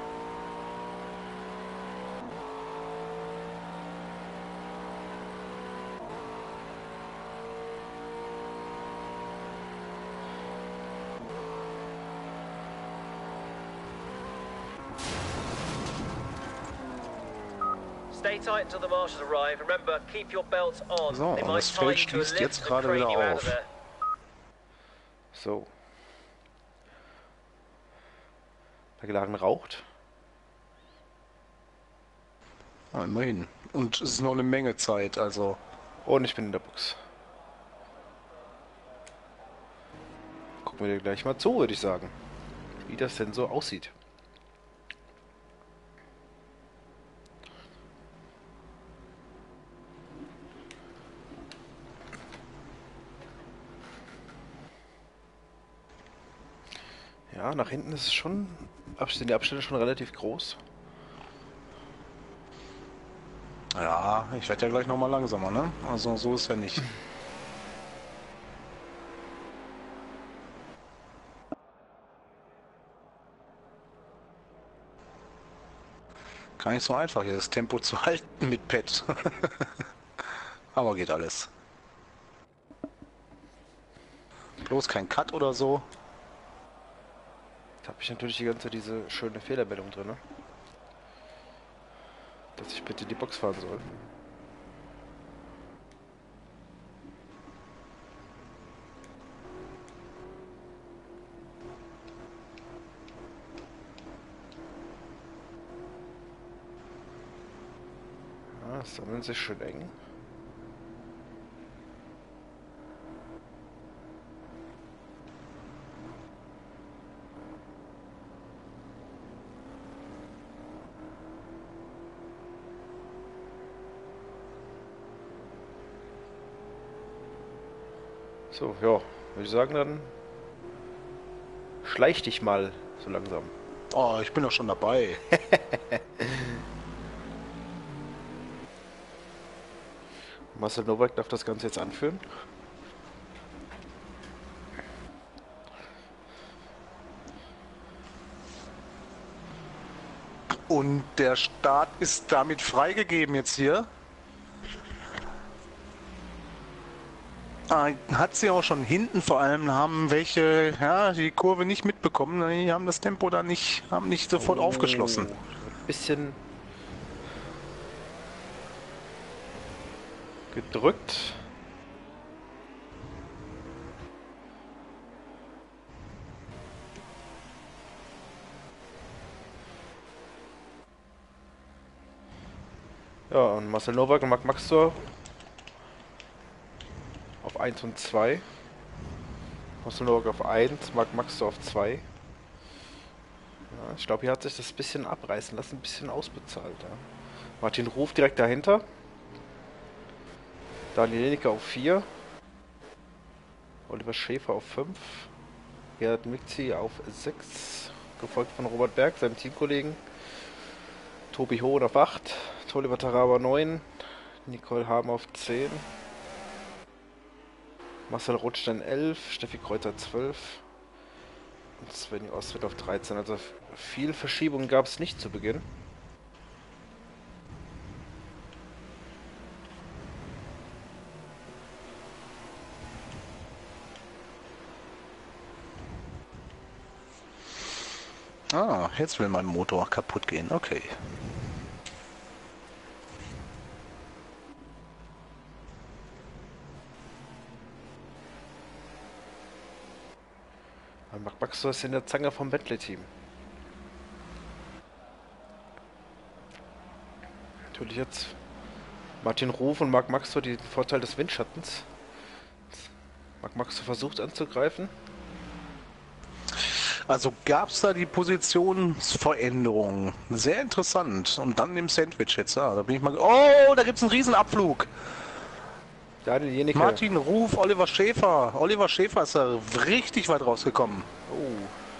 Stay tight until the marshals arrive. Remember, keep your belts on.
So,
They
und
might
das
tie
Feld
you to a
schließt
lift
jetzt
and
gerade
crane
wieder
you out of
auf.
there.
So. Der Geladen raucht.
Ja, immerhin. Und es ist noch eine Menge Zeit, also.
Und ich bin in der Box. Gucken wir dir gleich mal zu, würde ich sagen. Wie das denn so aussieht. Ja, nach hinten ist es schon, sind die Abstände schon relativ groß.
Ja, ich werde ja gleich nochmal langsamer, ne? Also so ist ja nicht. Gar nicht so einfach hier das Tempo zu halten mit Pad. Aber geht alles. Bloß kein Cut oder so.
Da habe ich natürlich die ganze Zeit diese schöne Fehlermeldung drin, ne? Dass ich bitte die Box fahren soll. Ah, es sammeln sich schön eng. So, ja, würde ich sagen, dann schleich dich mal so langsam.
Oh, ich bin doch schon dabei.
Marcel Nowak darf das Ganze jetzt anführen.
Und der Start ist damit freigegeben jetzt hier. Ah, hat sie auch schon hinten vor allem, haben welche ja, die Kurve nicht mitbekommen. Die haben das Tempo da nicht, haben nicht sofort aufgeschlossen.
Ein bisschen gedrückt. Ja, und Marcel Nowak und Marc Maxtor auf eins und zwei. Marcel Nowak auf eins, Marc Maxtor auf zwei. Ja, ich glaube, hier hat sich das ein bisschen abreißen lassen, ein bisschen ausbezahlt. Ja. Martin Ruf direkt dahinter. Daniel Lineker auf vier. Oliver Schäfer auf fünf. Gerhard Mixi auf sechs. Gefolgt von Robert Berg, seinem Teamkollegen. Tobi Hohn auf acht. Toliver Taraba neun. Nicole Haben auf zehn. Marcel Rotstein elf. Steffi Kreuzer zwölf. Und Svenny Ostwind auf dreizehn. Also viel Verschiebung gab es nicht zu Beginn.
Ah, jetzt will mein Motor kaputt gehen. Okay.
Marc Maxtor ist in der Zange vom Bentley-Team. Natürlich jetzt Martin Ruf und Marc Maxtor den Vorteil des Windschattens. Marc Max versucht anzugreifen.
Also gab es da die Positionsveränderung. Sehr interessant. Und dann im Sandwich jetzt. Ja, da bin ich mal. Oh, da gibt es einen Riesenabflug.
Daniel Jenicke.
Martin Ruf, Oliver Schäfer. Oliver Schäfer ist da richtig weit rausgekommen.
Oh.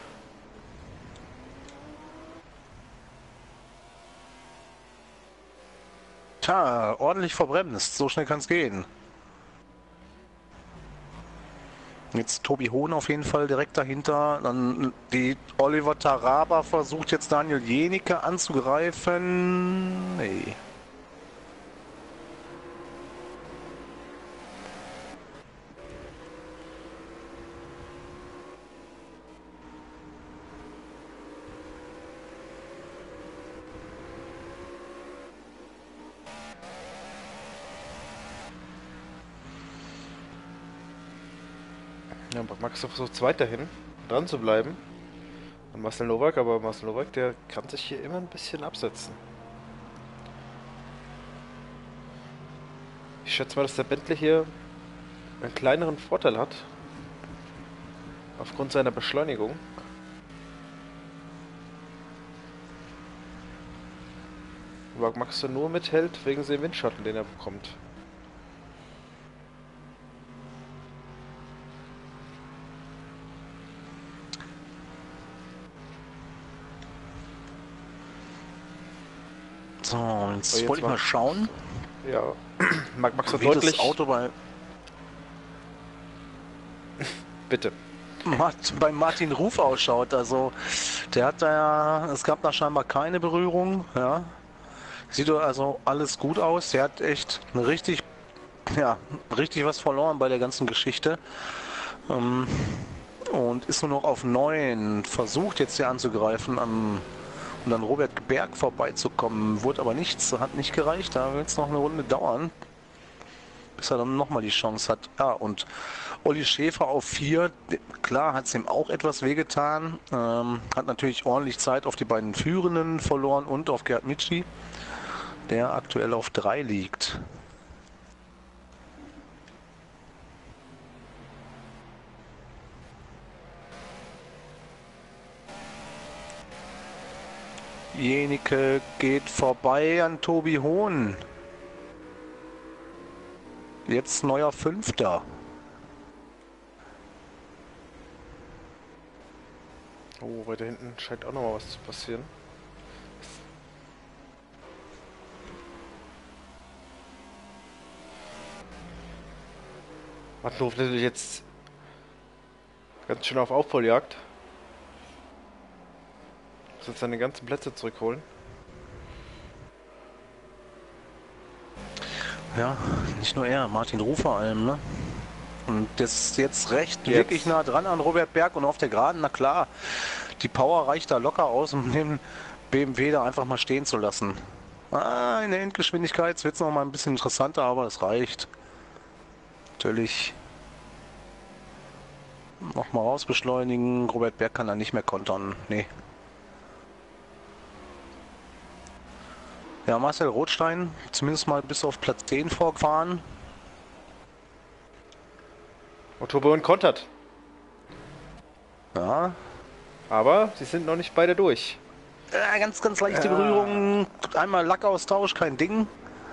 Tja, ordentlich verbremst. So schnell kann es gehen. Jetzt Tobi Hohn auf jeden Fall direkt dahinter. Dann die Oliver Taraba versucht jetzt Daniel Jenicke anzugreifen. Nee.
Ja, Max versucht weiterhin dran zu bleiben an Marcel Nowak, aber Marcel Nowak, der kann sich hier immer ein bisschen absetzen. Ich schätze mal, dass der Bentley hier einen kleineren Vorteil hat aufgrund seiner Beschleunigung. Aber Max nur mithält wegen dem Windschatten, den er bekommt.
So, jetzt,
So, jetzt
wollte ich mal
war-
schauen,
Ja, Marc Max hat
wie
deutlich.
das Auto bei,
Bitte.
Mart- bei Martin Ruf ausschaut. Also der hat da ja, es gab da scheinbar keine Berührung. Ja, sieht doch also alles gut aus. Der hat echt eine richtig, ja, richtig was verloren bei der ganzen Geschichte. Ähm, und ist nur noch auf neun. Versucht jetzt hier anzugreifen am und an Robert Berg vorbeizukommen. Wurde aber nichts, hat nicht gereicht. Da wird es noch eine Runde dauern, bis er dann nochmal die Chance hat. Ja, und Olli Schäfer auf vier. Klar hat es ihm auch etwas wehgetan. Ähm, hat natürlich ordentlich Zeit auf die beiden Führenden verloren und auf Gerd Mitschi, der aktuell auf drei liegt. Jenicke geht vorbei an Tobi Hohn. Jetzt neuer Fünfter.
Oh, weiter hinten scheint auch noch mal was zu passieren. Mattenhof natürlich jetzt ganz schön auf Aufholjagd. Muss jetzt seine ganzen Plätze zurückholen.
Ja, nicht nur er, Martin Ruf vor allem, ne? Und das ist jetzt recht
Jetzt.
wirklich nah dran an Robert Berg und auf der Geraden, na klar, die Power reicht da locker aus, um den B M W da einfach mal stehen zu lassen. Ah, in der Endgeschwindigkeit wird es noch mal ein bisschen interessanter, aber es reicht. Natürlich noch mal rausbeschleunigen. Robert Berg kann da nicht mehr kontern, nee. Ja, Marcel Rothstein, zumindest mal bis auf Platz zehn vorgefahren.
Und Turbo kontert.
Ja,
Aber sie sind noch nicht beide durch.
äh, ganz, ganz leichte
Ja.
Berührung. Einmal Lackaustausch, kein Ding.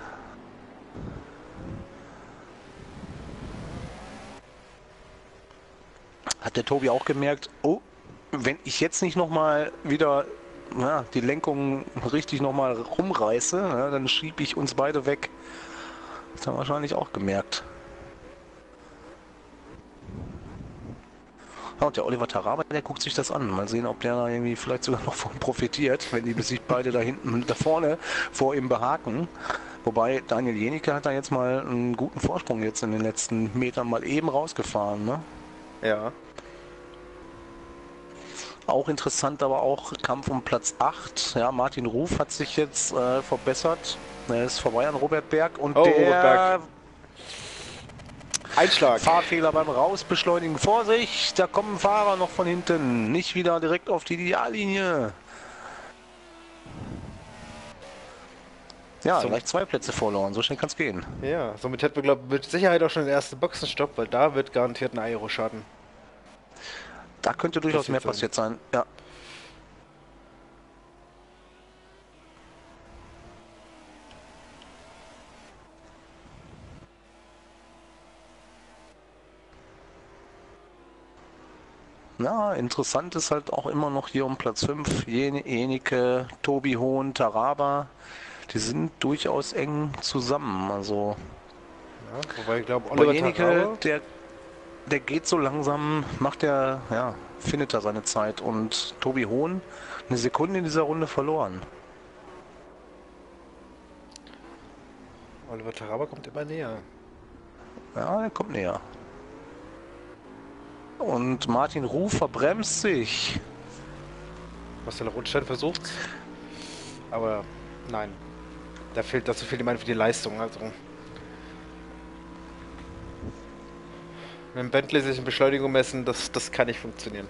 Hat der Tobi auch gemerkt, oh, wenn ich jetzt nicht nochmal wieder ja, die Lenkung richtig nochmal rumreiße, ja, dann schiebe ich uns beide weg. Das hat er wahrscheinlich auch gemerkt. Ja, und der Oliver Taraba, der guckt sich das an. Mal sehen, ob der da irgendwie vielleicht sogar noch von profitiert, wenn die sich beide da hinten, da vorne vor ihm behaken. Wobei Daniel Jenicke hat da jetzt mal einen guten Vorsprung jetzt in den letzten Metern mal eben rausgefahren, ne?
Ja.
Auch interessant, aber auch Kampf um Platz acht. Ja, Martin Ruf hat sich jetzt äh, verbessert. Er ist vorbei an Robert Berg und
Oh,
der
Robert Berg. Einschlag.
Fahrfehler beim Rausbeschleunigen. Vorsicht, da kommen Fahrer noch von hinten. Nicht wieder direkt auf die Ideallinie. Ja,
So.
gleich zwei Plätze verloren, so schnell kann es gehen.
Ja, somit hätten wir, glaube ich, mit Sicherheit auch schon den ersten Boxenstopp, weil da wird garantiert ein Aero-Schaden.
Da könnte durchaus
Passiert
mehr
sein.
passiert sein. Ja. Ja, interessant ist halt auch immer noch hier um Platz fünf, Jen- Jenike, Tobi Hohn, Taraba. Die sind durchaus eng zusammen. Also
Ja, wobei ich glaube,
aber
Oliver
Jenike,
Taraba,
der, der geht so langsam, macht er, ja, findet er seine Zeit. Und Tobi Hohn eine Sekunde in dieser Runde verloren.
Oliver Taraba kommt immer näher.
Ja, er kommt näher. Und Martin Ruf verbremst sich.
Marcel Rotstein versucht, aber nein. Da fehlt dazu viel jemand für die Leistung. Also mit dem Bentley sich in Beschleunigung messen, das, das kann nicht funktionieren.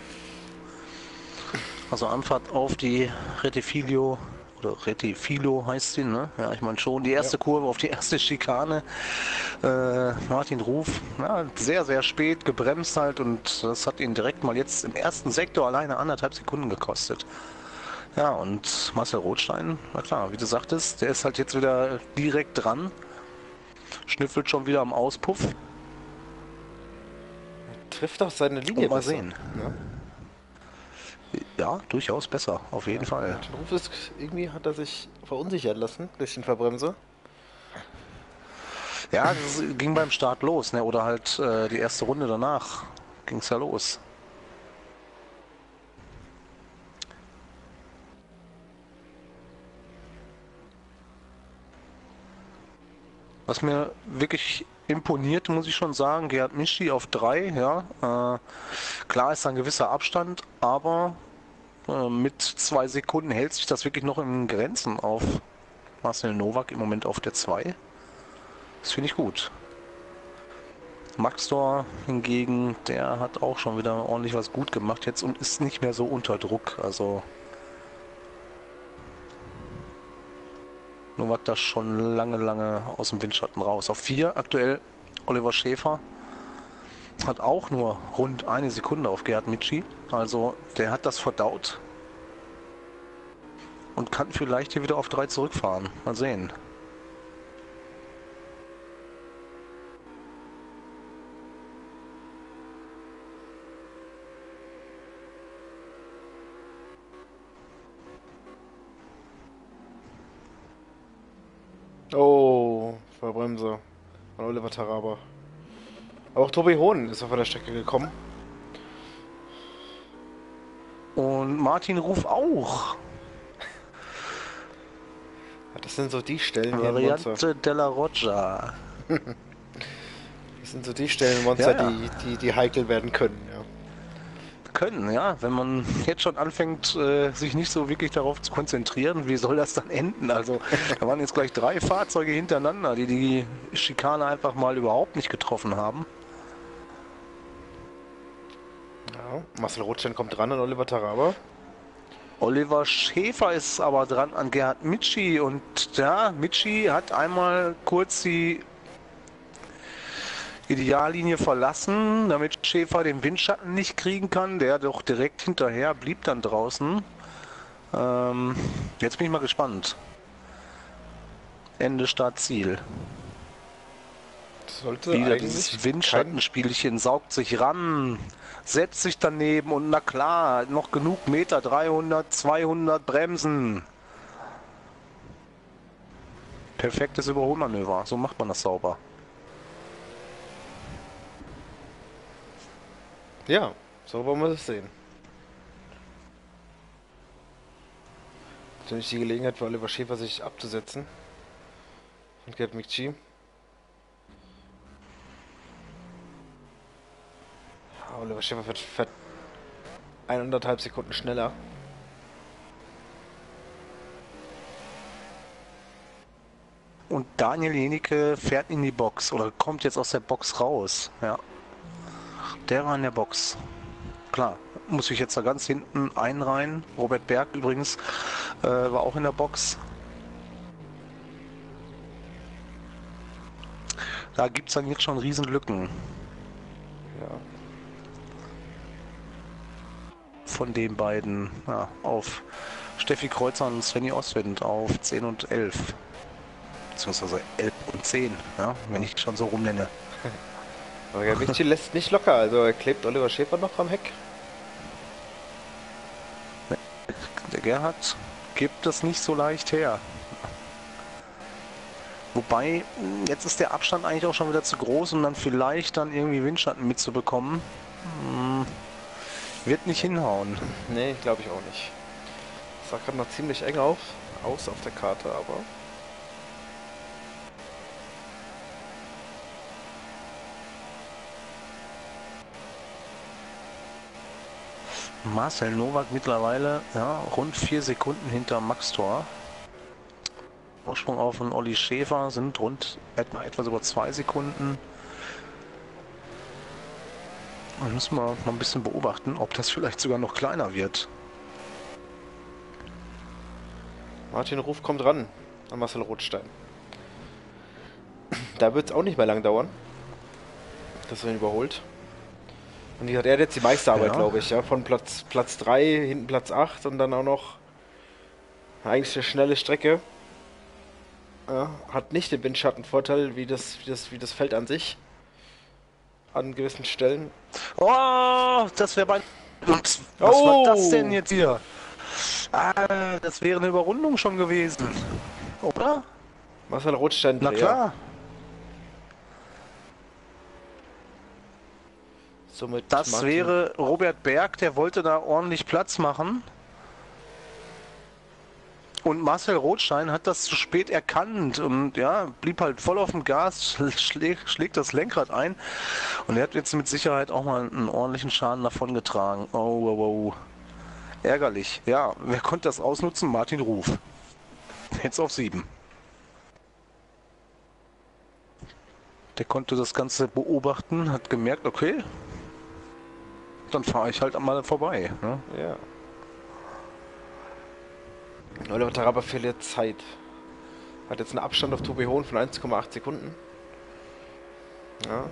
Also Anfahrt auf die Retifilio, oder Retifilo heißt sie, ne? Ja, ich meine schon, die erste
Ja.
Kurve auf die erste Schikane. Äh, Martin Ruf, ja, sehr, sehr spät gebremst halt und das hat ihn direkt mal jetzt im ersten Sektor alleine anderthalb Sekunden gekostet. Ja, und Marcel Rothstein, na klar, wie du sagtest, der ist halt jetzt wieder direkt dran, schnüffelt schon wieder am Auspuff.
Trifft auch seine Linie
Und mal
besser,
sehen.
ne?
Ja, durchaus besser, auf jeden Fall.
Martin Ruf ist, irgendwie hat er sich verunsichern lassen durch den Verbremser.
Ja, das ging beim Start los, ne? Oder halt äh, die erste Runde danach ging es ja los. Was mir wirklich imponiert, muss ich schon sagen, Gerhard Mischi auf drei, ja. Äh, klar ist da ein gewisser Abstand, aber äh, mit zwei Sekunden hält sich das wirklich noch in Grenzen auf Marcel Nowak im Moment auf der zwei. Das finde ich gut. Maxdor hingegen, der hat auch schon wieder ordentlich was gut gemacht jetzt und ist nicht mehr so unter Druck. Also Nowak da schon lange, lange aus dem Windschatten raus. Auf vier aktuell Oliver Schäfer. Hat auch nur rund eine Sekunde auf Gerhard Mitschi. Also der hat das verdaut. Und kann vielleicht hier wieder auf drei zurückfahren. Mal sehen.
Oh, Verbremser von Oliver Taraba. Aber auch Tobi Hohn ist auf der Strecke gekommen.
Und Martin Ruf auch.
Ja, das sind so die Stellen hier in Monza.
Variante della Roggia.
Das sind so die Stellen in Monza,
Ja, ja.
Die, die, die heikel werden können, ja.
Können, ja. Wenn man jetzt schon anfängt, äh, sich nicht so wirklich darauf zu konzentrieren, wie soll das dann enden? Also, da waren jetzt gleich drei Fahrzeuge hintereinander, die die Schikane einfach mal überhaupt nicht getroffen haben.
Ja, Marcel Rotstein kommt dran an Oliver Taraba.
Oliver Schäfer ist aber dran an Gerhard Mitschi und ja, Mitschi hat einmal kurz die Ideallinie verlassen, damit Schäfer den Windschatten nicht kriegen kann. Der doch direkt hinterher blieb dann draußen. Ähm, jetzt bin ich mal gespannt. Ende, Start, Ziel.
Sollte
Wieder
eigentlich
dieses
kein...
Windschattenspielchen, saugt sich ran, setzt sich daneben und na klar, noch genug Meter, dreihundert, zweihundert Bremsen. Perfektes Überholmanöver, so macht man das sauber.
Ja, so wollen wir das sehen. Natürlich die Gelegenheit für Oliver Schäfer, sich abzusetzen. Und Gerhard Mitschi. Ja, Oliver Schäfer fährt, fährt eineinhalb Sekunden schneller.
Und Daniel Jenike fährt in die Box oder kommt jetzt aus der Box raus. Ja. Der war in der Box. Klar, muss ich jetzt da ganz hinten einreihen. Robert Berg übrigens äh, war auch in der Box. Da gibt es dann jetzt schon Riesenlücken
Ja.
von den beiden. Ja, auf Steffi Kreuzer und Svenny Ostwind auf zehn und elf. Beziehungsweise elf und zehn, ja, wenn ich schon so rumnenne.
Aber Gavici lässt nicht locker, also er klebt Oliver Schäfer noch am Heck.
Der Gerhard gibt das nicht so leicht her. Wobei, jetzt ist der Abstand eigentlich auch schon wieder zu groß, um dann vielleicht dann irgendwie Windschatten mitzubekommen. Hm, wird nicht hinhauen.
Nee, glaube ich auch nicht. Das sah gerade noch ziemlich eng auf, aus auf der Karte, aber...
Marcel Nowak mittlerweile ja, rund vier Sekunden hinter Max Thor. Vorsprung auf den Olli Schäfer sind rund etwa etwas über zwei Sekunden. Dann müssen wir noch ein bisschen beobachten, ob das vielleicht sogar noch kleiner wird.
Martin Ruf kommt ran an Marcel Rothstein. Da wird es auch nicht mehr lang dauern, dass er ihn überholt. Und die hat er hat jetzt die meiste Arbeit,
Ja.
glaube ich, ja. Von Platz Platz drei, hinten Platz acht und dann auch noch eigentlich eine schnelle Strecke. Ja, hat nicht den Windschattenvorteil wie das, wie das, wie das Feld an sich. An gewissen Stellen.
Oh, das wäre bei... Was
Oh.
war das denn jetzt hier? Ah, das wäre eine Überrundung schon gewesen. Oder?
Marcel Rothstein,
Na klar.
Somit
Das
Martin-
wäre Robert Berg, der wollte da ordentlich Platz machen. Und Marcel Rothstein hat das zu spät erkannt und ja, blieb halt voll auf dem Gas, schlägt, schlägt das Lenkrad ein. Und er hat jetzt mit Sicherheit auch mal einen ordentlichen Schaden davongetragen. Oh, oh, oh. Ärgerlich. Ja, wer konnte das ausnutzen? Martin Ruf. Jetzt auf sieben. Der konnte das Ganze beobachten, hat gemerkt, okay, dann fahre ich halt mal vorbei. Ne?
Ja. Oliver Taraba verliert Zeit. Hat jetzt einen Abstand auf Tobi Hohn von eins Komma acht Sekunden. Ja.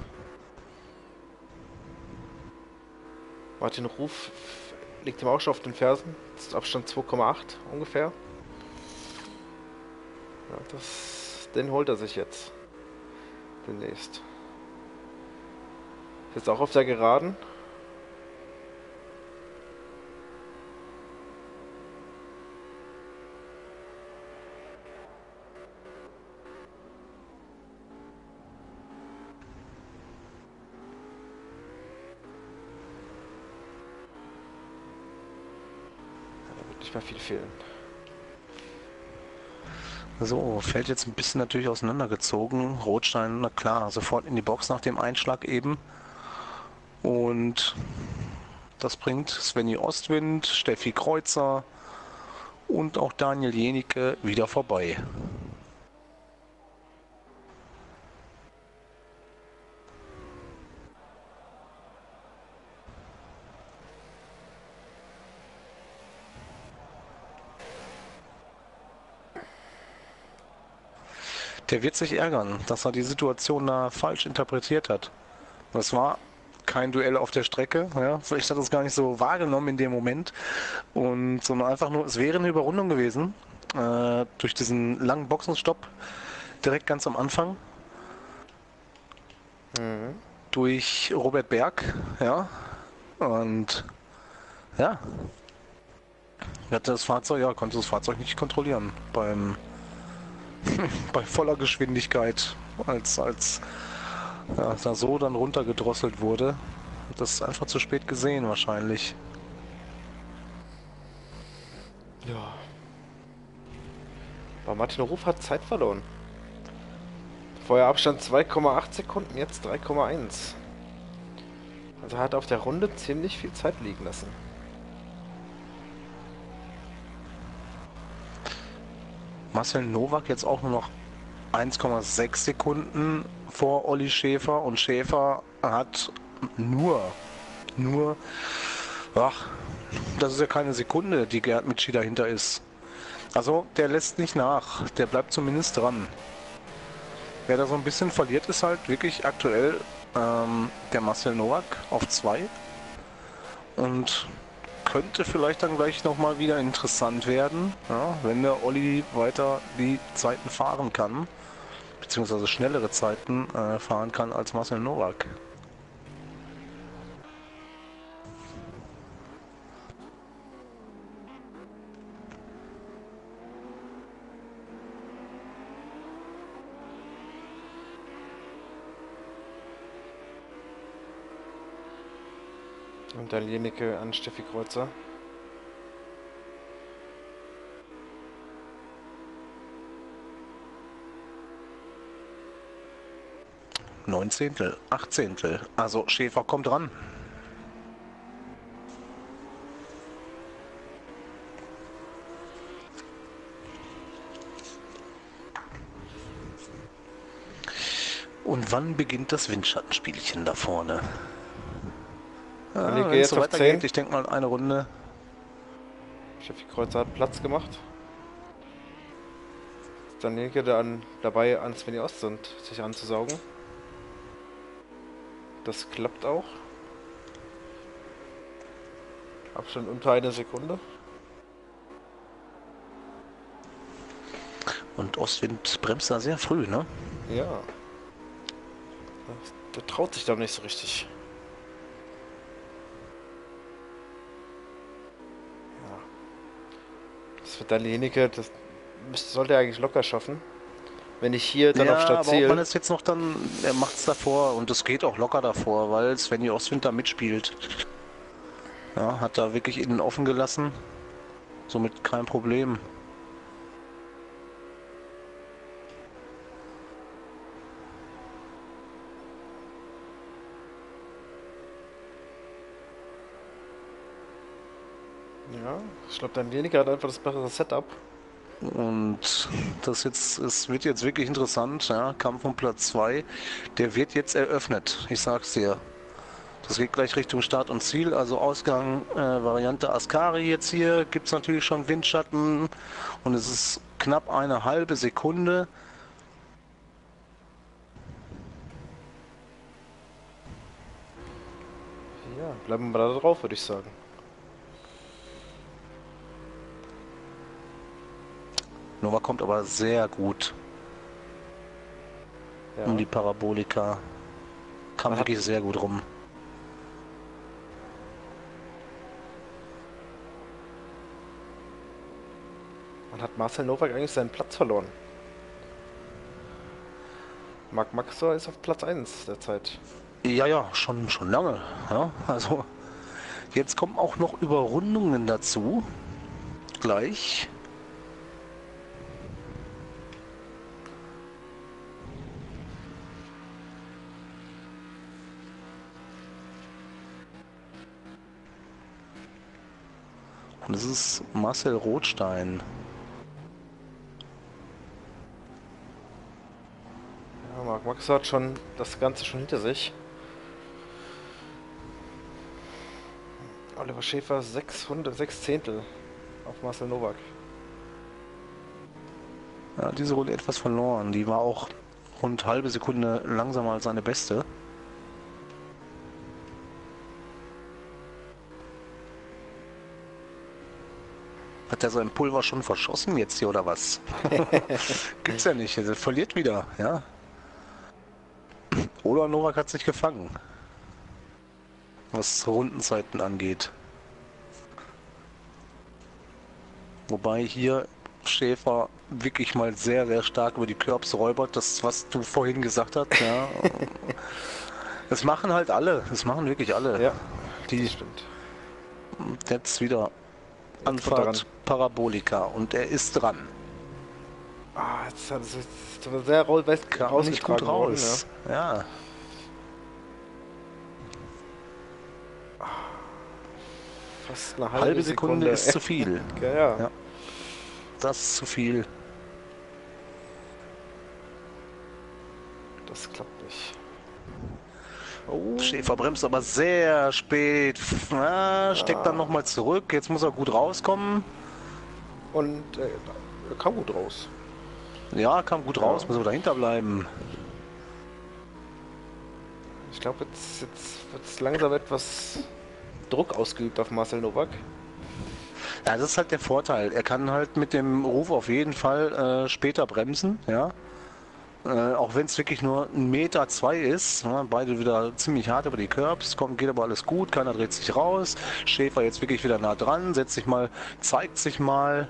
Martin Ruf liegt ihm auch schon auf den Fersen. Das ist Abstand zwei Komma acht ungefähr. Ja, das, den holt er sich jetzt. Demnächst. Ist jetzt auch auf der Geraden. Nicht mehr viel fehlen.
So, fällt jetzt ein bisschen natürlich auseinandergezogen. Rothstein, na klar, sofort in die Box nach dem Einschlag eben. Und das bringt Svenny Ostwind, Steffi Kreuzer und auch Daniel Jenicke wieder vorbei. Der wird sich ärgern, dass er die Situation da falsch interpretiert hat. Das war kein Duell auf der Strecke, ja, vielleicht hat er es gar nicht so wahrgenommen in dem Moment, und sondern einfach nur, es wäre eine Überrundung gewesen, äh, durch diesen langen Boxenstopp direkt ganz am Anfang,
Mhm.
durch Robert Berg, ja, und ja, er hatte das Fahrzeug, ja, konnte das Fahrzeug nicht kontrollieren beim bei voller Geschwindigkeit, als als ja, da so dann runtergedrosselt wurde. Hat das einfach zu spät gesehen wahrscheinlich.
Ja. Aber Martin Ruf hat Zeit verloren. Vorher Abstand zwei Komma acht Sekunden, jetzt drei Komma eins. Also er hat auf der Runde ziemlich viel Zeit liegen lassen.
Marcel Nowak jetzt auch nur noch eins Komma sechs Sekunden vor Olli Schäfer, und Schäfer hat nur, nur, ach, das ist ja keine Sekunde, die Gerd Mitschi dahinter ist. Also der lässt nicht nach, der bleibt zumindest dran. Wer da so ein bisschen verliert, ist halt wirklich aktuell ähm, der Marcel Nowak auf zwei. Und könnte vielleicht dann gleich nochmal wieder interessant werden, ja, wenn der Olli weiter die Zeiten fahren kann, beziehungsweise schnellere Zeiten äh, fahren kann als Marcel Nowak.
Und dann Jenike an Steffi Kreuzer.
Neunzehntel, Achtzehntel. Also Schäfer kommt ran. Und wann beginnt das Windschattenspielchen da vorne? Ja,
Annika
wenn es
jetzt
so
auf
weitergeht,
zehn.
ich denke mal eine Runde.
Steffi Kreuzer hat Platz gemacht. Ist dann Jenike dann dabei, an Svenny Ostsund sich anzusaugen. Das klappt auch. Abstand unter eine Sekunde.
Und Ostwind bremst da sehr früh, ne?
Ja. Der traut sich da nicht so richtig. Ja. Das wird dann Jenike, das müsste, sollte er eigentlich locker schaffen. Wenn ich hier dann
Ja,
auf
aber ob man
Startziel.
es jetzt noch dann, er macht es davor und es geht auch locker davor, weil Svenny Ostwind da mitspielt. Ja, hat da wirklich innen offen gelassen. Somit kein Problem.
Ja, ich glaube, dann Jenike hat einfach das bessere Setup.
Und das jetzt, es wird jetzt wirklich interessant, ja, Kampf um Platz zwei, der wird jetzt eröffnet, ich sag's dir. Das geht gleich Richtung Start und Ziel, also Ausgang äh, Variante Ascari jetzt hier, gibt es natürlich schon Windschatten und es ist knapp eine halbe Sekunde.
Ja, bleiben wir da drauf, würde ich sagen.
Nova kommt aber sehr gut
Ja.
um die Parabolika, kam
Man hat-
wirklich sehr gut rum.
Man hat Marcel Nowak eigentlich seinen Platz verloren. Marc Maxor ist auf Platz eins derzeit.
Ja, ja, schon, schon lange. Ja, also jetzt kommen auch noch Überrundungen dazu. Gleich. Und es ist Marcel Rothstein.
Ja, Marc Maxor hat schon das Ganze schon hinter sich. Oliver Schäfer sechshundert, sechs Zehntel auf Marcel Nowak.
Ja, diese Runde etwas verloren. Die war auch rund halbe Sekunde langsamer als seine beste. Hat er sein Pulver schon verschossen jetzt hier oder was? Gibt's ja nicht. Er verliert wieder, ja. Oder Nowak hat sich gefangen. Was Rundenzeiten angeht. Wobei hier Schäfer wirklich mal sehr, sehr stark über die Curbs räubert. Das, was du vorhin gesagt hast, ja. Das machen halt alle. Das machen wirklich alle.
Ja,
Die
das stimmt.
jetzt wieder
Jetzt kommt er
Anfahrt Parabolika und er ist dran.
Ah, jetzt hat es jetzt aber sehr raus, weiß,
Kam nicht gut
rausgetragen worden,
raus. Ja.
ja. Fast eine halbe,
Halbe Sekunde ist zu viel.
Ja, ja.
Ja. Das ist zu viel.
Das klappt nicht.
Oh. Schäfer bremst aber sehr spät. Ah, steckt dann nochmal zurück. Jetzt muss er gut rauskommen.
Und äh, er kam gut raus.
Ja, kam gut raus,
Ja.
müssen wir dahinter bleiben.
Ich glaube, jetzt, jetzt wird langsam etwas Druck ausgeübt auf Marcel Novak.
Ja, das ist halt der Vorteil. Er kann halt mit dem Ruf auf jeden Fall äh, später bremsen, ja. Äh, auch wenn es wirklich nur ein Meter zwei ist, ne? Beide wieder ziemlich hart über die Curbs, kommt, geht aber alles gut, keiner dreht sich raus. Schäfer jetzt wirklich wieder nah dran, setzt sich mal, zeigt sich mal.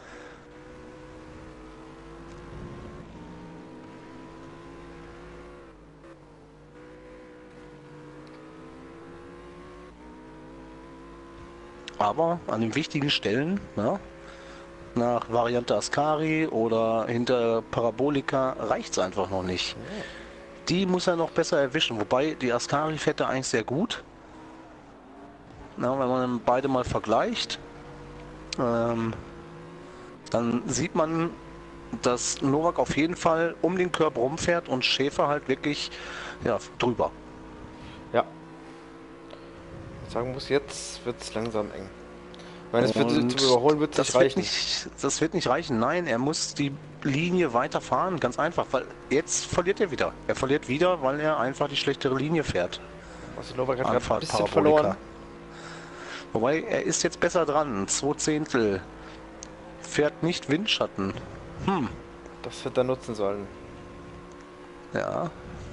Aber an den wichtigen Stellen, ja, nach Variante Ascari oder hinter Parabolika reicht es einfach noch nicht. Die muss er noch besser erwischen, wobei die Ascari fährt er eigentlich sehr gut. Na, wenn man beide mal vergleicht, ähm, dann sieht man, dass Novak auf jeden Fall um den Curb rumfährt und Schäfer halt wirklich ja, drüber.
Ja. Ich sagen muss, jetzt wird es langsam eng. Ich meine, es wird, zum
Und
Überholen wird es
das
nicht
wird
reichen.
nicht, das wird nicht reichen. Nein, er muss die Linie weiter fahren, ganz einfach, weil jetzt verliert er wieder. Er verliert wieder, weil er einfach die schlechtere Linie fährt.
Marcel Novak hat gerade ein
Anfahrt
bisschen
Parabolika.
verloren.
Wobei, er ist jetzt besser dran. Zwei Zehntel. Fährt nicht Windschatten. Hm,
Das wird er nutzen sollen.
ja.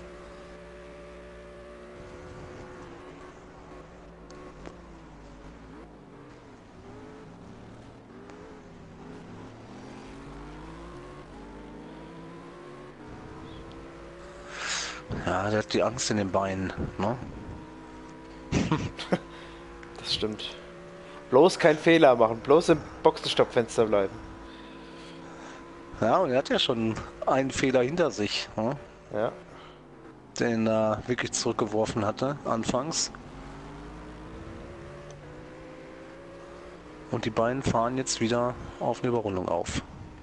Ja, der hat die Angst in den Beinen. Ne?
Das stimmt. Bloß kein Fehler machen, bloß im Boxenstoppfenster bleiben.
Ja, und er hat ja schon einen Fehler hinter sich, ne?
Ja.
Den er wirklich zurückgeworfen hatte, anfangs. Und die beiden fahren jetzt wieder auf eine Überrundung auf.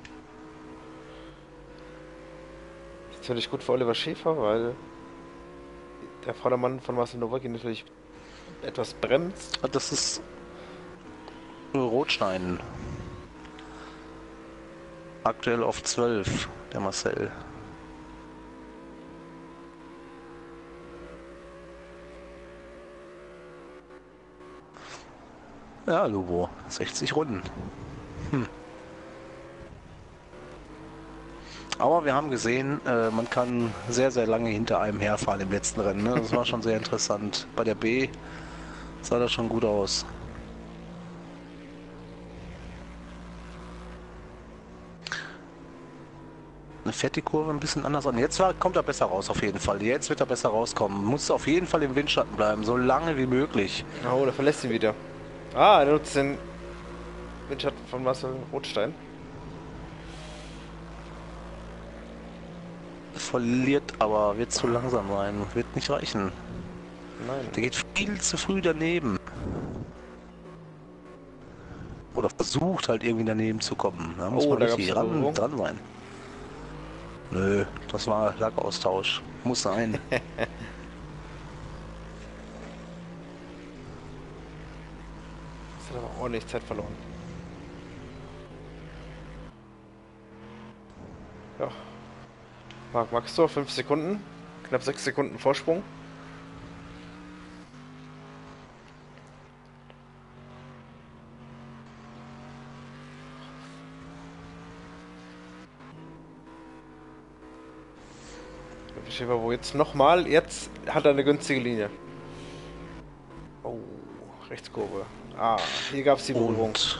Das ist natürlich gut für Oliver Schäfer, weil der Vordermann von Marcel Novak ihn natürlich etwas bremst.
Das ist Rotstein. Aktuell auf zwölf, der Marcel. Ja, Lubo, sechzig Runden. Hm. Aber wir haben gesehen, äh, man kann sehr, sehr lange hinter einem herfahren im letzten Rennen. Ne? Das war schon sehr interessant. Bei der B sah das schon gut aus. Eine fährt die Kurve ein bisschen anders an. Jetzt war, kommt er besser raus auf jeden Fall. Jetzt wird er besser rauskommen. Muss auf jeden Fall im Windschatten bleiben, so lange wie möglich.
Oh, der verlässt ihn wieder. Ah, er nutzt den Windschatten von Marcel Rothstein.
Verliert aber, wird zu langsam sein. Wird nicht reichen.
Nein.
Der geht viel zu früh daneben. Oder versucht halt irgendwie daneben zu kommen. Da muss
Oh,
man
da
richtig
gab's eine
ran,
Berührung.
dran sein. Nö, das war Lackaustausch. Muss sein.
Das hat aber ordentlich Zeit verloren. Ja. Marc Maxtor, fünf Sekunden. Knapp sechs Sekunden Vorsprung. Schäfer, wo jetzt nochmal, jetzt hat er eine günstige Linie. Oh, Rechtskurve. Ah, hier gab es die Berührung.
Und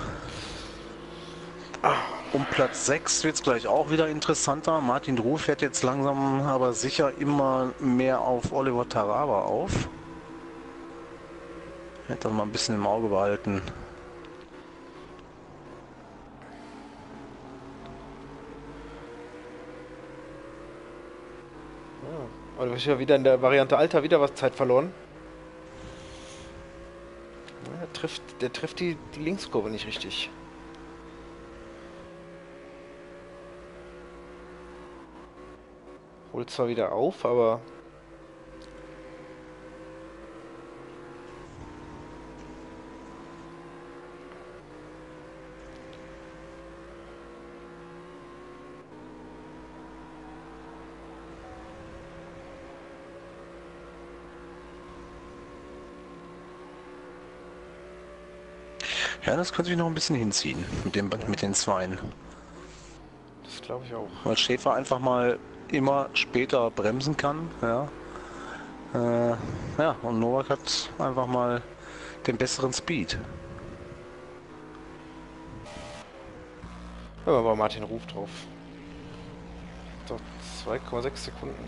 um Platz sechs wird es gleich auch wieder interessanter. Martin Druh fährt jetzt langsam aber sicher immer mehr auf Oliver Taraba auf. Hätte das mal ein bisschen im Auge behalten.
Oliver Schäfer wieder in der Variante Alter wieder was Zeit verloren. Ja, der trifft, der trifft die, die Linkskurve nicht richtig. Holt zwar wieder auf, aber
Ja, das könnte sich noch ein bisschen hinziehen mit, dem, mit den Zweien.
Das glaube ich auch.
Weil Schäfer einfach mal immer später bremsen kann. Ja, äh, ja und Novak hat einfach mal den besseren Speed.
Ja, aber Martin Ruf drauf. Doch zwei Komma sechs Sekunden.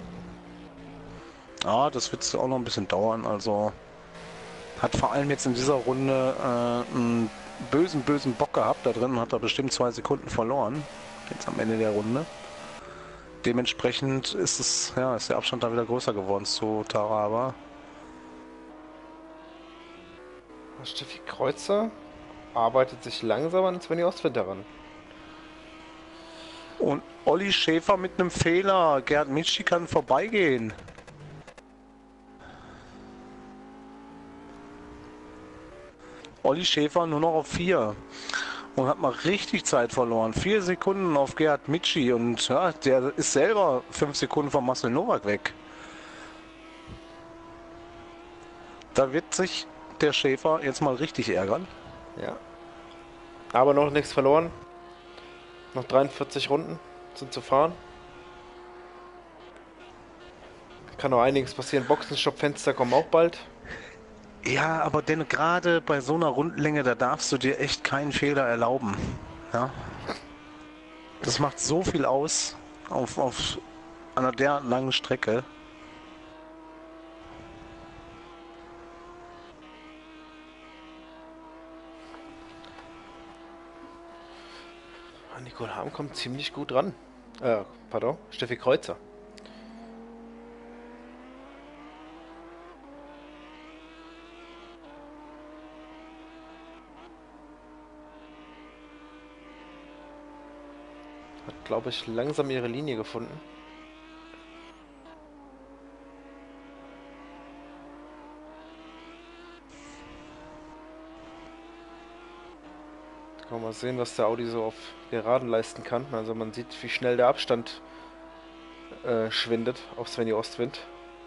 Ja, das wird auch noch ein bisschen dauern. Also hat vor allem jetzt in dieser Runde äh, einen bösen, bösen Bock gehabt. Da drin hat er bestimmt zwei Sekunden verloren. Jetzt am Ende der Runde. Dementsprechend ist es, ja, ist der Abstand da wieder größer geworden zu Taraba.
Steffi Kreuzer arbeitet sich langsam an Svenny Ostwind heran.
Und Olli Schäfer mit einem Fehler. Gerd Mitschi kann vorbeigehen. Olli Schäfer nur noch auf vier. Und hat mal richtig Zeit verloren. Vier Sekunden auf Gerd Mitschi. Und ja, der ist selber fünf Sekunden von Marcel Novak weg. Da wird sich der Schäfer jetzt mal richtig ärgern.
Ja. Aber noch nichts verloren. Noch dreiundvierzig Runden sind zu fahren. Kann noch einiges passieren. Boxenstopp-Fenster kommen auch bald.
Ja, aber denn gerade bei so einer Rundenlänge, da darfst du dir echt keinen Fehler erlauben. Ja. Das macht so viel aus auf, auf einer der langen Strecke.
Nicole Harm kommt ziemlich gut ran. Äh, pardon, Steffi Kreuzer. Hat, glaube ich, langsam ihre Linie gefunden. Kann man mal sehen, was der Audi so auf Geraden leisten kann. Also man sieht, wie schnell der Abstand äh, schwindet auf Svenny Ostwind.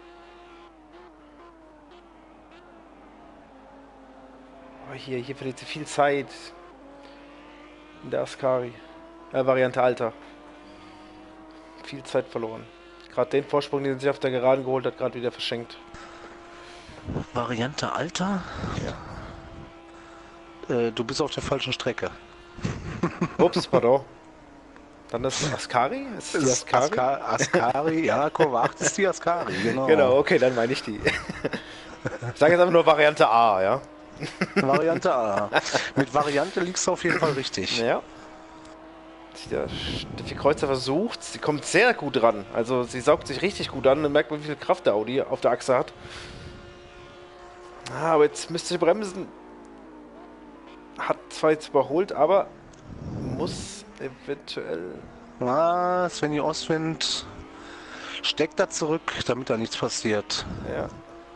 Aber hier, hier verliert sie viel Zeit in der Ascari. Äh, Variante Alter. Viel Zeit verloren. Gerade den Vorsprung, den sie sich auf der Geraden geholt hat, gerade wieder verschenkt.
Variante Alter?
Ja.
Äh, du bist auf der falschen Strecke.
Ups, pardon. Dann das Ascari? Ist das die Ascari?
Asca Ascari, ja, Kurve acht ist die Ascari, genau.
Genau, okay, dann meine ich die. Ich sage jetzt einfach nur Variante A, ja?
Variante A. Mit Variante liegst du auf jeden Fall richtig.
Ja. Der Steffi Kreuzer versucht, sie kommt sehr gut ran. Also sie saugt sich richtig gut an und merkt man, wie viel Kraft der Audi auf der Achse hat. Ah, aber jetzt müsste sie bremsen. Hat zwar jetzt überholt, aber muss eventuell...
Ah, Svenny Ostwind steckt da zurück, damit da nichts passiert.
Ja.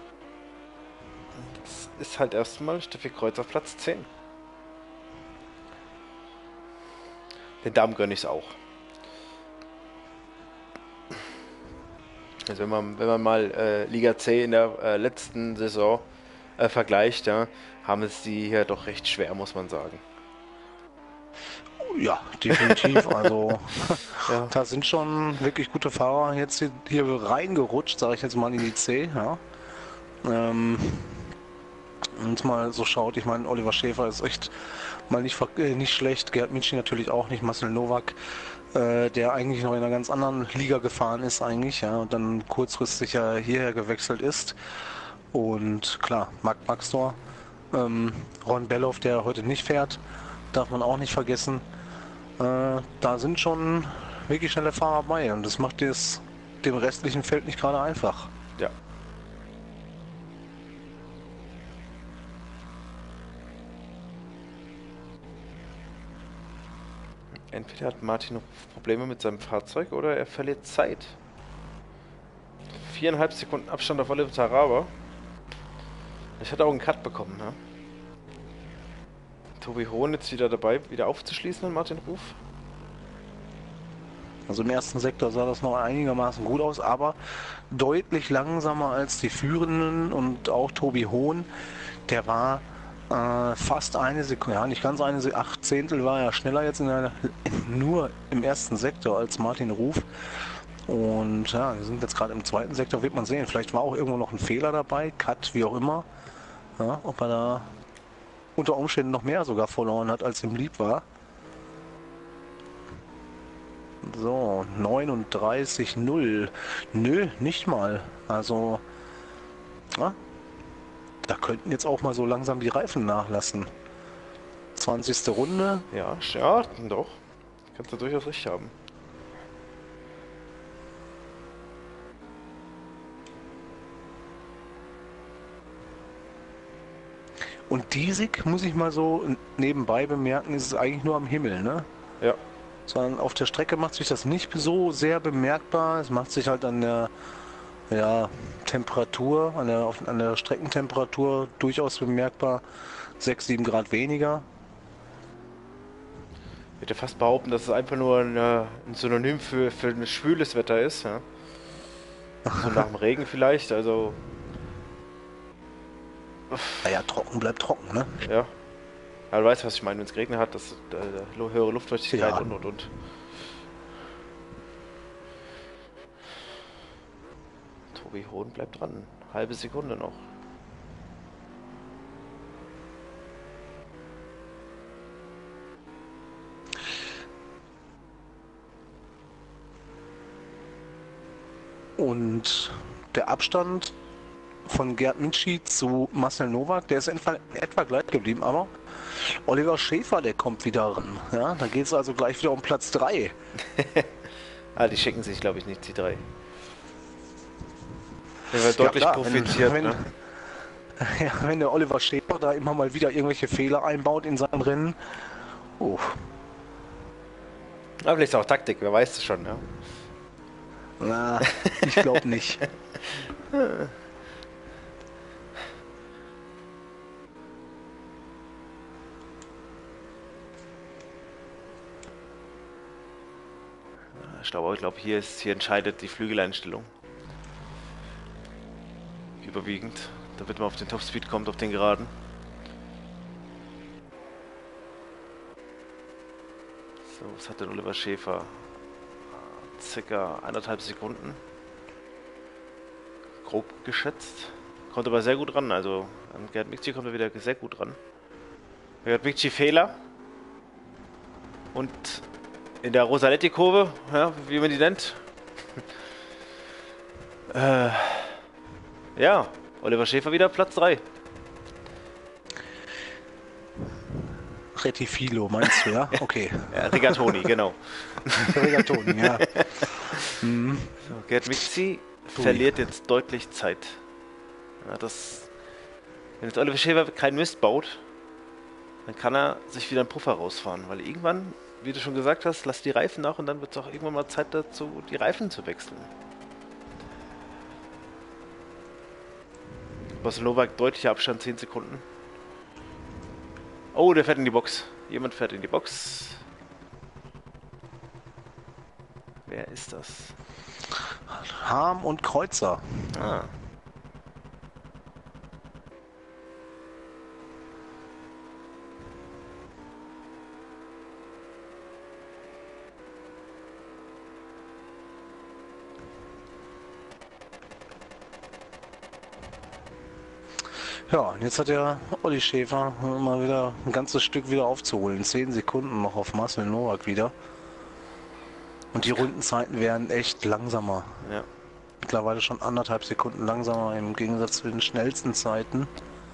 Das ist halt erstmal Steffi Kreuzer auf Platz zehn. Den Damen gönne ich es auch. Also wenn man, wenn man mal äh, Liga C in der äh, letzten Saison äh, vergleicht, ja, haben es die hier doch recht schwer, muss man sagen.
Ja, definitiv. Also
Ja.
da sind schon wirklich gute Fahrer jetzt hier, hier reingerutscht, sage ich jetzt mal in die C. Ja. Ähm, wenn man mal so schaut, ich meine, Oliver Schäfer ist echt mal nicht, äh, nicht schlecht, Gerd Mitschi natürlich auch nicht, Marcel Novak, äh, der eigentlich noch in einer ganz anderen Liga gefahren ist eigentlich, ja, und dann kurzfristig ja hierher gewechselt ist. Und klar, Marc Maxtor, ähm, Ron Belloff, der heute nicht fährt, darf man auch nicht vergessen. Äh, da sind schon wirklich schnelle Fahrer bei und das macht es dem restlichen Feld nicht gerade einfach.
Ja. Entweder hat Martin noch Probleme mit seinem Fahrzeug oder er verliert Zeit. Viereinhalb Sekunden Abstand auf Oliver Taraba. Ich hatte auch einen Cut bekommen, ne? Tobi Hohn jetzt wieder dabei, wieder aufzuschließen an Martin Ruf.
Also im ersten Sektor sah das noch einigermaßen gut aus, aber deutlich langsamer als die Führenden und auch Tobi Hohn. Der war Äh, fast eine Sekunde, ja, nicht ganz eine Sekunde, acht Zehntel war er schneller jetzt in der, nur im ersten Sektor als Martin Ruf. Und ja, wir sind jetzt gerade im zweiten Sektor, wird man sehen. Vielleicht war auch irgendwo noch ein Fehler dabei, Cut, wie auch immer. Ja, ob er da unter Umständen noch mehr sogar verloren hat, als ihm lieb war. So, neununddreißig null. Nö, nicht mal. Also, ja, da könnten jetzt auch mal so langsam die Reifen nachlassen. zwanzigste Runde.
Ja, ja, doch. Kannst du durchaus recht haben.
Und Diesig, muss ich mal so nebenbei bemerken, ist es eigentlich nur am Himmel, ne?
Ja.
Sondern auf der Strecke macht sich das nicht so sehr bemerkbar. Es macht sich halt an der ja, Temperatur, an der, an der Streckentemperatur durchaus bemerkbar. sechs, sieben Grad weniger.
Ich würde fast behaupten, dass es einfach nur ein, äh, ein Synonym für, für ein schwüles Wetter ist. Ja? So nach dem Regen vielleicht, also.
Naja, trocken bleibt trocken, ne?
Ja. Ja, du weißt, was ich meine, wenn es geregnet hat, das äh, höhere Luftfeuchtigkeit
Ja.
und und und. Tobi Hohn bleibt dran. Halbe Sekunde noch.
Und der Abstand von Gerd Mitschi zu Marcel Nowak, der ist in etwa, etwa gleich geblieben, aber Oliver Schäfer, der kommt wieder ran. Ja, da geht es also gleich wieder um Platz drei.
Ah, die schicken sich, glaube ich, nicht, die drei. Der wird deutlich
klar,
profitiert,
wenn,
ne?
wenn, ja, wenn der Oliver Schäfer da immer mal wieder irgendwelche Fehler einbaut in seinem Rennen. Oh,
Aber vielleicht ist auch Taktik, wer weiß es schon, ja.
na, ich glaube nicht.
Ich glaube, ich glaube, hier ist, hier entscheidet die Flügeleinstellung. Überwiegend. Damit man auf den Topspeed kommt, auf den Geraden. So, was hat denn Oliver Schäfer? Circa eineinhalb Sekunden. Grob geschätzt. Kommt aber sehr gut ran, also an Gerd Mitschi kommt er wieder sehr gut ran. Gerd Mitschi Fehler. Und in der Rosaletti-Kurve, ja, wie man die nennt. äh, ja, Oliver Schäfer wieder Platz drei.
Retifilo, meinst du, ja? Okay.
Ja, Rigatoni, genau.
Rigatoni, ja. Mhm.
So, Gerd Mitschi verliert jetzt deutlich Zeit. Ja, das, wenn jetzt Oliver Schäfer keinen Mist baut, dann kann er sich wieder einen Puffer rausfahren, weil irgendwann, wie du schon gesagt hast, lass die Reifen nach und dann wird es auch irgendwann mal Zeit dazu, die Reifen zu wechseln. Marcel Nowak deutlicher Abstand, zehn Sekunden. Oh, der fährt in die Box. Jemand fährt in die Box. Wer ist das?
Harm und Kreuzer.
Ah.
Ja, und jetzt hat der Olli Schäfer mal wieder ein ganzes Stück wieder aufzuholen. Zehn Sekunden noch auf Marcel Nowak wieder. Und die Rundenzeiten werden echt langsamer.
Ja.
Mittlerweile schon anderthalb Sekunden langsamer im Gegensatz zu den schnellsten Zeiten.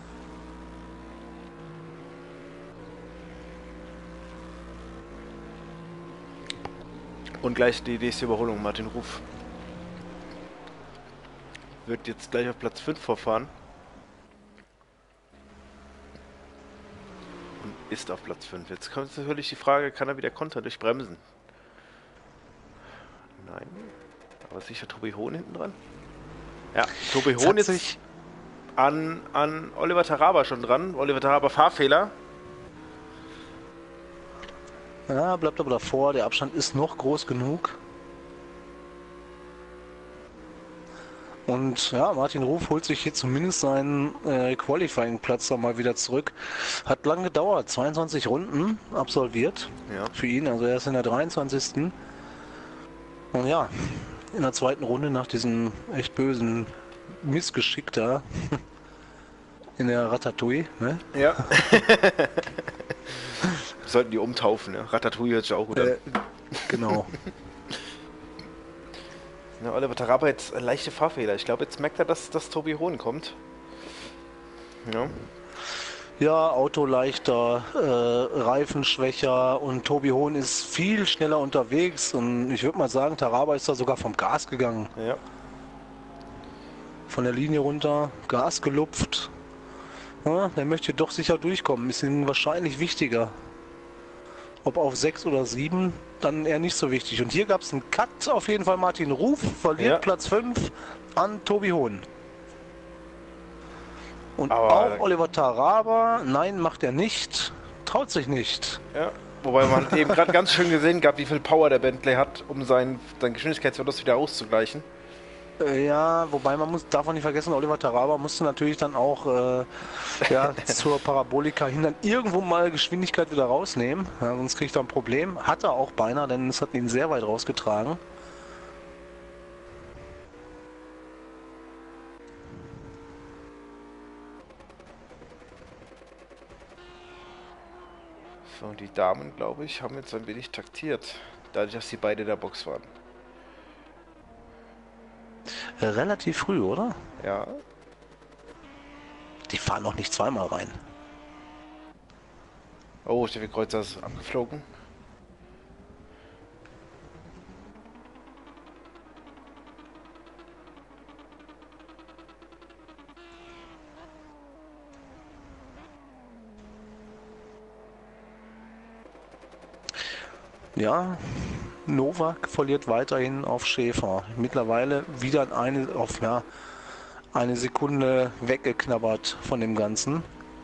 Und gleich die nächste Überholung, Martin Ruf. Wird jetzt gleich auf Platz fünf vorfahren. Und ist auf Platz fünf. Jetzt kommt natürlich die Frage, kann er wieder Konter durch Bremsen? Nein. Aber sicher Tobi Hohn hinten dran? Ja, Tobi
Jetzt
Hohn
hat
jetzt
sich
an, an Oliver Taraba schon dran. Oliver Taraba Fahrfehler.
Ja, bleibt aber davor. Der Abstand ist noch groß genug. Und ja, Martin Ruf holt sich hier zumindest seinen äh, Qualifying-Platz da mal wieder zurück. Hat lang gedauert, zweiundzwanzig Runden absolviert
Ja.
für ihn, also er ist in der dreiundzwanzigsten. Und ja, in der zweiten Runde nach diesem echt bösen Missgeschick da in der Ratatouille, ne?
Ja. Sollten die umtaufen, ne? Ratatouille hört sich auch gut an.
Äh, genau.
Ja, Oliver Taraba jetzt äh, leichte Fahrfehler. Ich glaube, jetzt merkt er, dass, dass Tobi Hohn kommt. Ja.
Ja, Auto leichter, äh, Reifen schwächer und Tobi Hohn ist viel schneller unterwegs und ich würde mal sagen, Taraba ist da sogar vom Gas gegangen.
Ja.
Von der Linie runter, Gas gelupft. Ja, der möchte doch sicher durchkommen, ist ihm wahrscheinlich wichtiger. Ob auf sechs oder sieben, dann eher nicht so wichtig. Und hier gab es einen Cut, auf jeden Fall Martin Ruf, verliert
Ja.
Platz fünf an Tobi Hohn. Und
Aber-
auch Oliver Taraba, nein, macht er nicht, traut sich nicht.
Ja. Wobei man eben gerade ganz schön gesehen gab, wie viel Power der Bentley hat, um seinen, seinen Geschwindigkeitsverlust wieder auszugleichen.
Äh, Ja, wobei man muss, darf auch nicht vergessen, Oliver Taraba musste natürlich dann auch äh, ja, zur Parabolika hin dann irgendwo mal Geschwindigkeit wieder rausnehmen, ja, sonst kriegt er ein Problem. Hat er auch beinahe, denn es hat ihn sehr weit rausgetragen.
So, und die Damen, glaube ich, haben jetzt ein wenig taktiert. Dadurch, dass sie beide in der Box waren.
Äh, relativ früh, oder?
Ja.
Die fahren noch nicht zweimal rein.
Oh, Steffi Kreuzer ist abgeflogen.
Ja, Novak verliert weiterhin auf Schäfer. Mittlerweile wieder eine auf ja, eine Sekunde weggeknabbert von dem Ganzen.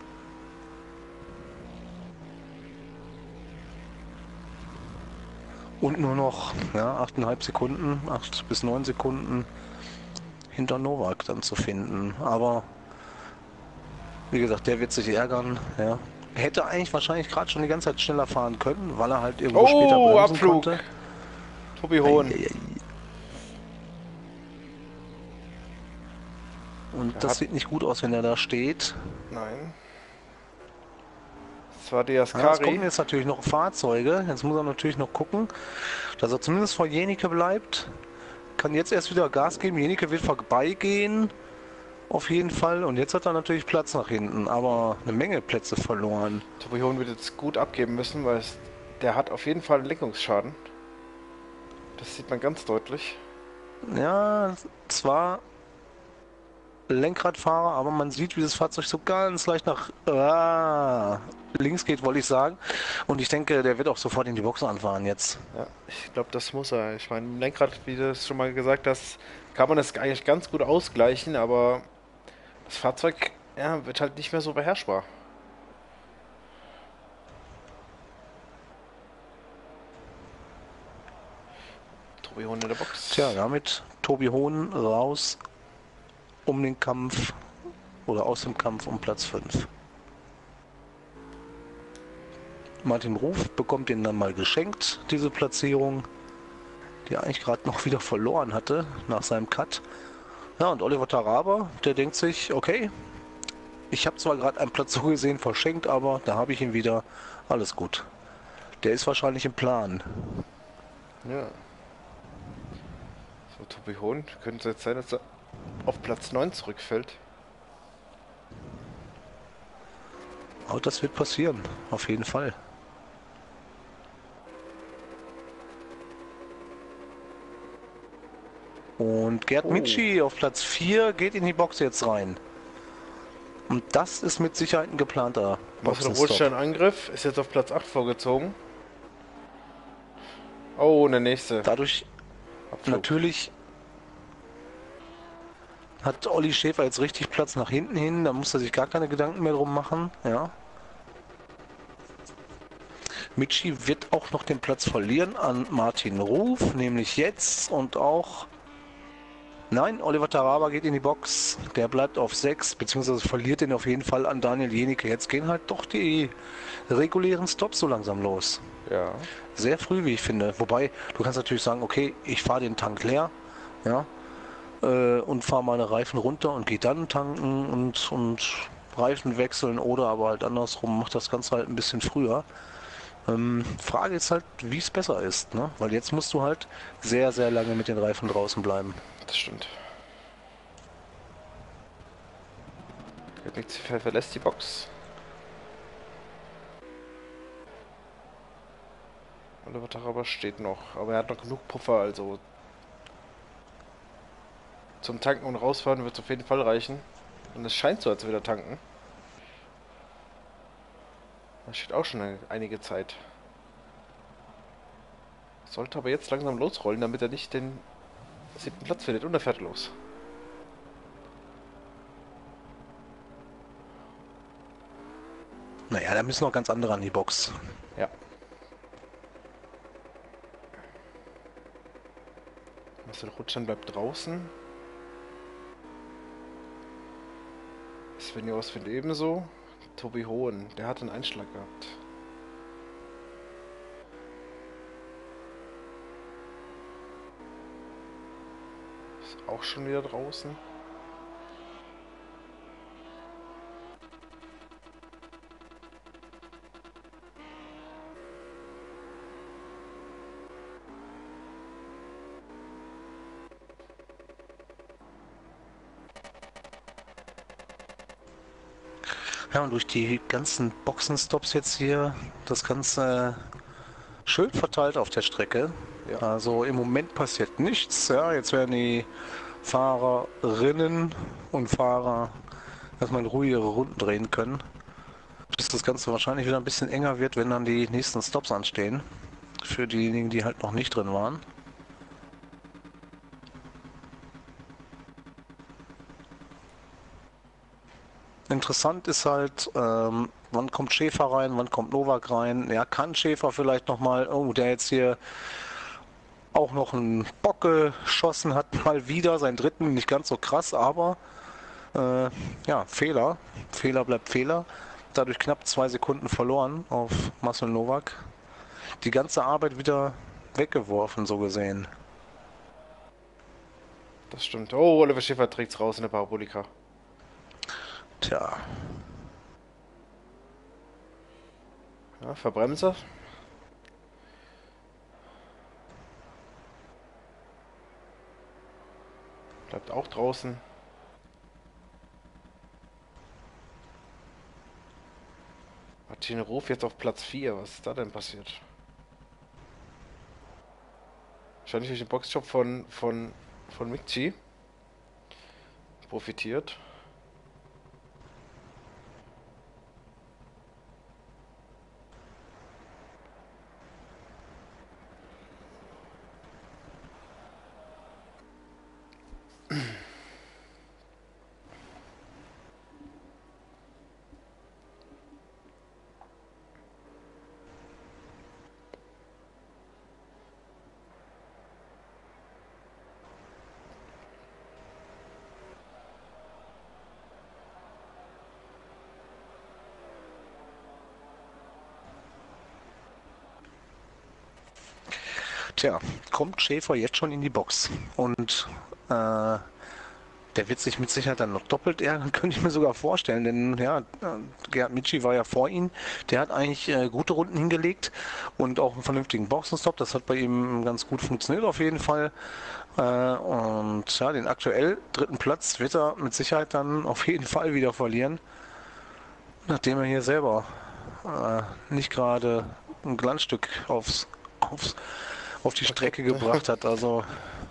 Und nur noch ja, acht Komma fünf Sekunden, acht bis neun Sekunden hinter Novak dann zu finden. Aber wie gesagt, der wird sich ärgern. Ja. Hätte eigentlich wahrscheinlich gerade schon die ganze Zeit schneller fahren können, weil er halt irgendwo später
Oh,
bremsen
Abflug.
konnte.
Tobi Hohn.
Eieiei. Und
Er
das
hat-
sieht nicht gut aus, wenn er da steht.
Nein. Das war der
Ja, es
Ascari.
kommen jetzt natürlich noch Fahrzeuge. Jetzt muss er natürlich noch gucken, dass er zumindest vor Jenike bleibt. Kann jetzt erst wieder Gas geben. Jenike wird vorbeigehen. Auf jeden Fall. Und jetzt hat er natürlich Platz nach hinten. Aber eine Menge Plätze verloren.
Tobi Hohn wird jetzt gut abgeben müssen, weil es, der hat auf jeden Fall einen Lenkungsschaden. Das sieht man ganz deutlich.
Ja, zwar Lenkradfahrer, aber man sieht, wie das Fahrzeug so ganz leicht nach ah, links geht, wollte ich sagen. Und ich denke, der wird auch sofort in die Box anfahren jetzt.
Ja, ich glaube, das muss er. Ich meine, im Lenkrad, wie du es schon mal gesagt hast, kann man das eigentlich ganz gut ausgleichen, aber das Fahrzeug ja, wird halt nicht mehr so beherrschbar. Tobi Hohn in der Box.
Tja, damit Tobi Hohn raus um den Kampf oder aus dem Kampf um Platz fünf. Martin Ruf bekommt ihn dann mal geschenkt, diese Platzierung, die er eigentlich gerade noch wieder verloren hatte nach seinem Cut. Ja, und Oliver Taraba, der denkt sich, okay, ich habe zwar gerade einen Platz so gesehen verschenkt, aber da habe ich ihn wieder, alles gut. Der ist wahrscheinlich im Plan.
Ja. So, Tobi Hohn könnte jetzt sein, dass er auf Platz neun zurückfällt.
Aber das wird passieren, auf jeden Fall. Und Gerd
Oh.
Mitschi auf Platz vier geht in die Box jetzt rein. Und das ist mit Sicherheit ein geplanter
Marcel
Boxenstopp.
Rothstein Angriff ist jetzt auf Platz acht vorgezogen. Oh, der nächste.
Dadurch
Abflug.
natürlich hat Olli Schäfer jetzt richtig Platz nach hinten hin. Da muss er sich gar keine Gedanken mehr drum machen. Ja. Mitschi wird auch noch den Platz verlieren an Martin Ruf, nämlich jetzt und auch Nein, Oliver Taraba geht in die Box. Der bleibt auf sechs, beziehungsweise verliert den auf jeden Fall an Daniel Jenike. Jetzt gehen halt doch die regulären Stops so langsam los.
Ja.
Sehr früh, wie ich finde. Wobei, du kannst natürlich sagen, okay, ich fahre den Tank leer, ja, äh, und fahre meine Reifen runter und gehe dann tanken und, und Reifen wechseln oder aber halt andersrum, macht das Ganze halt ein bisschen früher. Ähm, Frage ist halt, wie es besser ist, ne? Weil jetzt musst du halt sehr, sehr lange mit den Reifen draußen bleiben.
Das stimmt. Nichts verlässt die Box. Oliver Taraba steht noch, aber er hat noch genug Puffer, also zum Tanken und rausfahren wird es auf jeden Fall reichen. Und es scheint so, als würde er tanken. Da steht auch schon eine, einige Zeit. Sollte aber jetzt langsam losrollen, damit er nicht den siebten Platz findet und er fährt los.
Naja, da müssen noch ganz andere an die Box.
Ja. Marcel Rutschan bleibt draußen. Sven Josfind ebenso. Tobi Hohen, der hat einen Einschlag gehabt. Ist auch schon wieder draußen.
Ja, und durch die ganzen Boxenstops jetzt hier, das Ganze schön verteilt auf der Strecke.
Ja.
Also im Moment passiert nichts. Ja, jetzt werden die Fahrerinnen und Fahrer erstmal in Ruhe ihre Runden drehen können. Bis das Ganze wahrscheinlich wieder ein bisschen enger wird, wenn dann die nächsten Stops anstehen. Für diejenigen, die halt noch nicht drin waren. Interessant ist halt, ähm, wann kommt Schäfer rein, wann kommt Novak rein. Ja, kann Schäfer vielleicht nochmal, oh, der jetzt hier auch noch einen Bock geschossen hat, mal wieder, seinen dritten, nicht ganz so krass, aber äh, ja, Fehler. Fehler bleibt Fehler. Dadurch knapp zwei Sekunden verloren auf Marcel Novak. Die ganze Arbeit wieder weggeworfen, so gesehen.
Das stimmt. Oh, Oliver Schäfer trägt's raus in der Parabolika.
Tja.
Ja, Verbremser. Bleibt auch draußen. Martin Ruf jetzt auf Platz vier. Was ist da denn passiert? Wahrscheinlich durch den Boxjob von, von, von Mikchi profitiert.
Tja, kommt Schäfer jetzt schon in die Box und äh, der wird sich mit Sicherheit dann noch doppelt ärgern, könnte ich mir sogar vorstellen, denn ja, Gerhard Mitschi war ja vor ihm, der hat eigentlich äh, gute Runden hingelegt und auch einen vernünftigen Boxenstopp, das hat bei ihm ganz gut funktioniert auf jeden Fall äh, und ja, den aktuell dritten Platz wird er mit Sicherheit dann auf jeden Fall wieder verlieren, nachdem er hier selber äh, nicht gerade ein Glanzstück aufs, aufs auf die Strecke gebracht hat. Also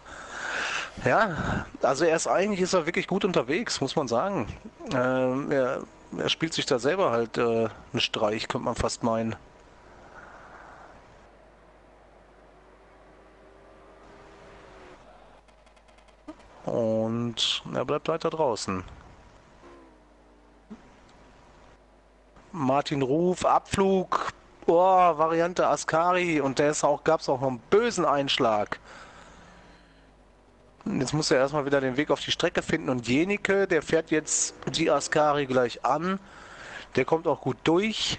ja, also er ist eigentlich ist er wirklich gut unterwegs, muss man sagen. Ähm, er, er spielt sich da selber halt äh, einen Streich, könnte man fast meinen. Und er bleibt weiter draußen. Martin Ruf, Abflug, oh, Variante Ascari und der ist auch, gab es auch noch einen bösen Einschlag. Jetzt muss er erstmal wieder den Weg auf die Strecke finden und Jenike, der fährt jetzt die Ascari gleich an. Der kommt auch gut durch.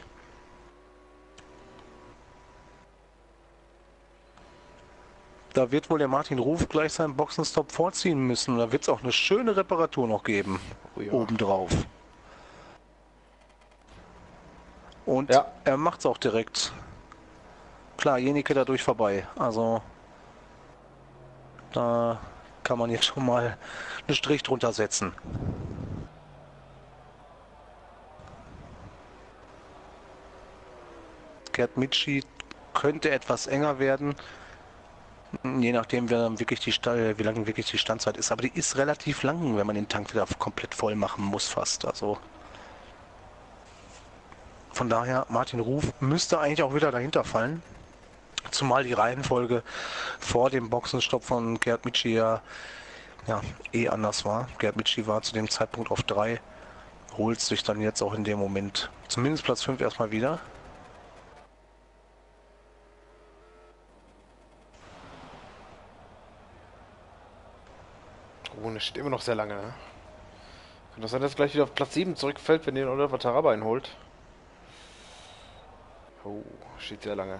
Da wird wohl der Martin Ruf gleich seinen Boxenstopp vorziehen müssen. Da wird es auch eine schöne Reparatur noch geben.
Oh ja.
Obendrauf. Und
Ja.
er macht es auch direkt. Klar, Jenike dadurch vorbei. Also da kann man jetzt schon mal einen Strich drunter setzen. Gerd Mitschi könnte etwas enger werden. Je nachdem, wie, dann wirklich die, wie lange wirklich die Standzeit ist. Aber die ist relativ lang, wenn man den Tank wieder komplett voll machen muss fast. Also von daher, Martin Ruf müsste eigentlich auch wieder dahinter fallen. Zumal die Reihenfolge vor dem Boxenstopp von Gerd Mitschi ja, ja eh anders war. Gerd Mitschi war zu dem Zeitpunkt auf drei. Holt sich dann jetzt auch in dem Moment zumindest Platz fünf erstmal wieder.
Oh, das steht immer noch sehr lange, ne? Kann das sein, dass er gleich wieder auf Platz sieben zurückfällt, wenn den Oliver Taraba einholt? Oh, steht sehr lange.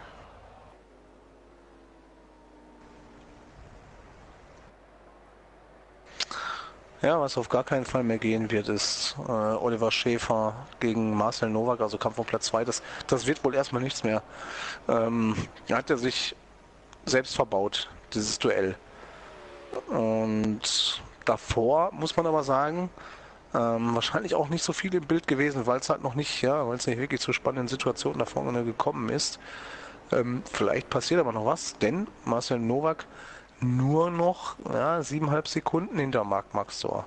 Ja, was auf gar keinen Fall mehr gehen wird, ist äh, Oliver Schäfer gegen Marcel Nowak, also Kampf um Platz zwei. Das, das wird wohl erstmal nichts mehr. Ähm, hat er sich selbst verbaut, dieses Duell. Und davor muss man aber sagen, ähm, wahrscheinlich auch nicht so viel im Bild gewesen, weil es halt noch nicht, ja, weil es nicht wirklich zu spannenden Situationen da vorne gekommen ist. Ähm, vielleicht passiert aber noch was, denn Marcel Nowak nur noch ja, siebeneinhalb Sekunden hinter Marc Maxtor.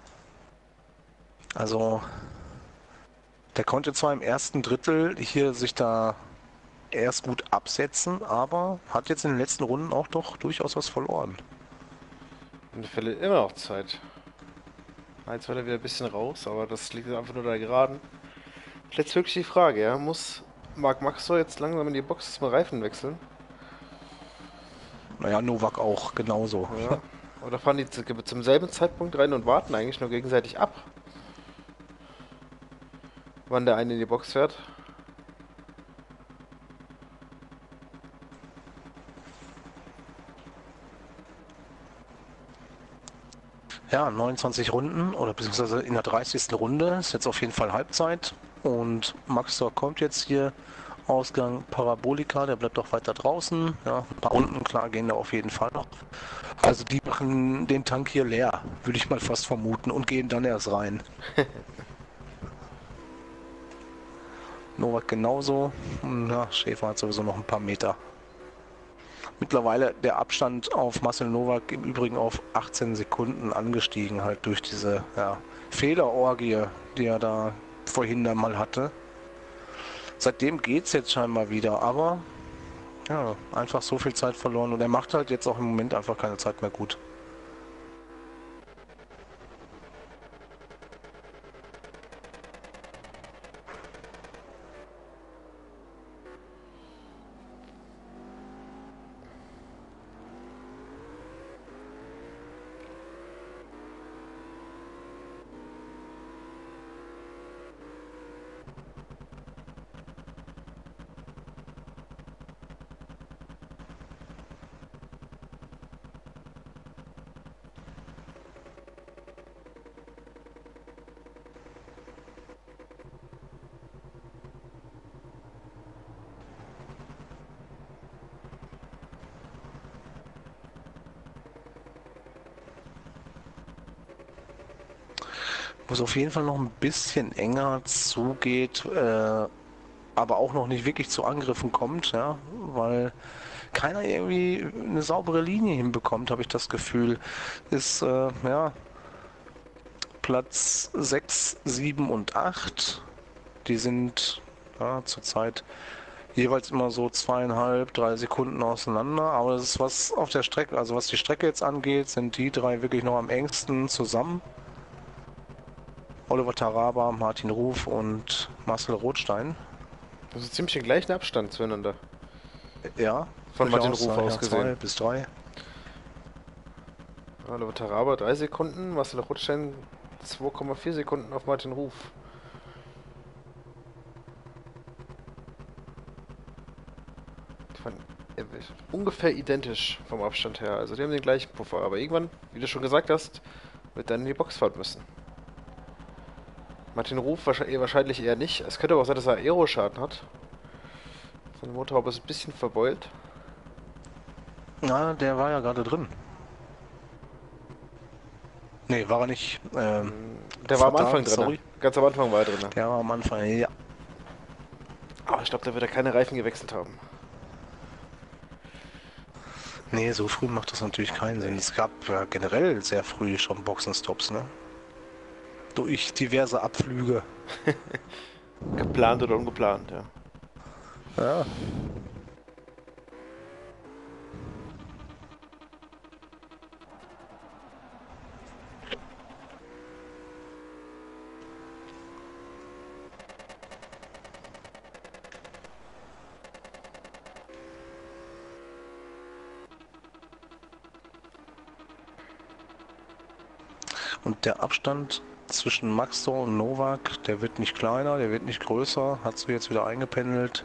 Also der konnte zwar im ersten Drittel hier sich da erst gut absetzen, aber hat jetzt in den letzten Runden auch doch durchaus was verloren.
Und er verliert immer noch Zeit. Jetzt war er wieder ein bisschen raus, aber das liegt einfach nur da geraden. Jetzt wirklich die Frage, ja, muss Marc Maxtor jetzt langsam in die Box zum Reifen wechseln?
Naja, Nowak auch genauso.
Ja. Oder fahren die zu- zum selben Zeitpunkt rein und warten eigentlich nur gegenseitig ab? Wann der eine in die Box fährt?
Ja, neunundzwanzig Runden oder beziehungsweise in der dreißigsten Runde ist jetzt auf jeden Fall Halbzeit und Maxtor kommt jetzt hier. Ausgang Parabolika, der bleibt doch weiter draußen. Ja, ein paar Runden, klar, gehen da auf jeden Fall noch. Also die machen den Tank hier leer, würde ich mal fast vermuten, und gehen dann erst rein. Nowak genauso. Ja, Schäfer hat sowieso noch ein paar Meter. Mittlerweile der Abstand auf Marcel Nowak im Übrigen auf achtzehn Sekunden angestiegen, halt durch diese ja, Fehlerorgie, die er da vorhin dann mal hatte. Seitdem geht es jetzt scheinbar wieder, aber ja, einfach so viel Zeit verloren und er macht halt jetzt auch im Moment einfach keine Zeit mehr gut. Wo es auf jeden Fall noch ein bisschen enger zugeht, äh, aber auch noch nicht wirklich zu Angriffen kommt, ja, weil keiner irgendwie eine saubere Linie hinbekommt, habe ich das Gefühl, ist äh, ja Platz sechs, sieben und acht. Die sind ja, zurzeit jeweils immer so zweieinhalb, drei Sekunden auseinander, aber das ist was auf der Strecke, also was die Strecke jetzt angeht, sind die drei wirklich noch am engsten zusammen. Oliver Taraba, Martin Ruf und Marcel Rothstein.
Das ist ziemlich den gleichen Abstand zueinander.
Ja,
Von Martin
durchaus,
Ruf
ja,
aus
ja,
gesehen.
zwei bis drei.
Oliver Taraba drei Sekunden, Marcel Rutstein zwei Komma vier Sekunden auf Martin Ruf. Von, äh, ungefähr identisch vom Abstand her. Also die haben den gleichen Puffer. Aber irgendwann, wie du schon gesagt hast, wird dann in die Boxfahrt müssen. Martin Ruf wahrscheinlich eher nicht. Es könnte aber auch sein, dass er Aeroschaden hat. Seine Motorhaube ist ein bisschen verbeult.
Na, der war ja gerade drin. Nee, war er nicht. Ähm,
Der war am
verdammt,
Anfang drin.
sorry.
Ganz am Anfang war er drin.
Der war am Anfang, ja.
Aber ich glaube, da wird er keine Reifen gewechselt haben.
Nee, so früh macht das natürlich keinen Sinn. Es gab ja generell sehr früh schon Boxenstops, ne? Durch diverse Abflüge.
Geplant oder ungeplant, ja.
Ja. Und der Abstand zwischen Maxtor und Novak, der wird nicht kleiner, der wird nicht größer, hat sich jetzt wieder eingependelt.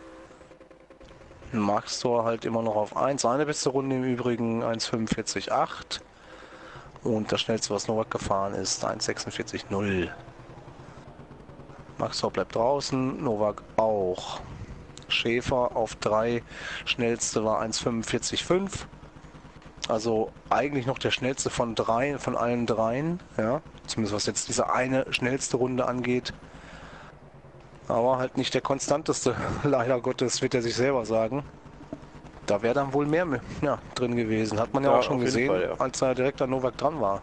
Maxtor halt immer noch auf eins, seine beste Runde im Übrigen eins fünfundvierzig Komma acht und das schnellste, was Novak gefahren ist, eins sechsundvierzig Komma null. Maxtor bleibt draußen, Novak auch. Schäfer auf drei, schnellste war eins fünfundvierzig Komma fünf. Also eigentlich noch der schnellste von drei, von allen dreien, ja, zumindest was jetzt diese eine schnellste Runde angeht. Aber halt nicht der konstanteste, leider Gottes, wird er sich selber sagen. Da wäre dann wohl mehr ja, drin gewesen, hat man ja,
Ja,
auch schon
auf jeden
gesehen,
Fall, ja.
als er direkt an Novak dran war.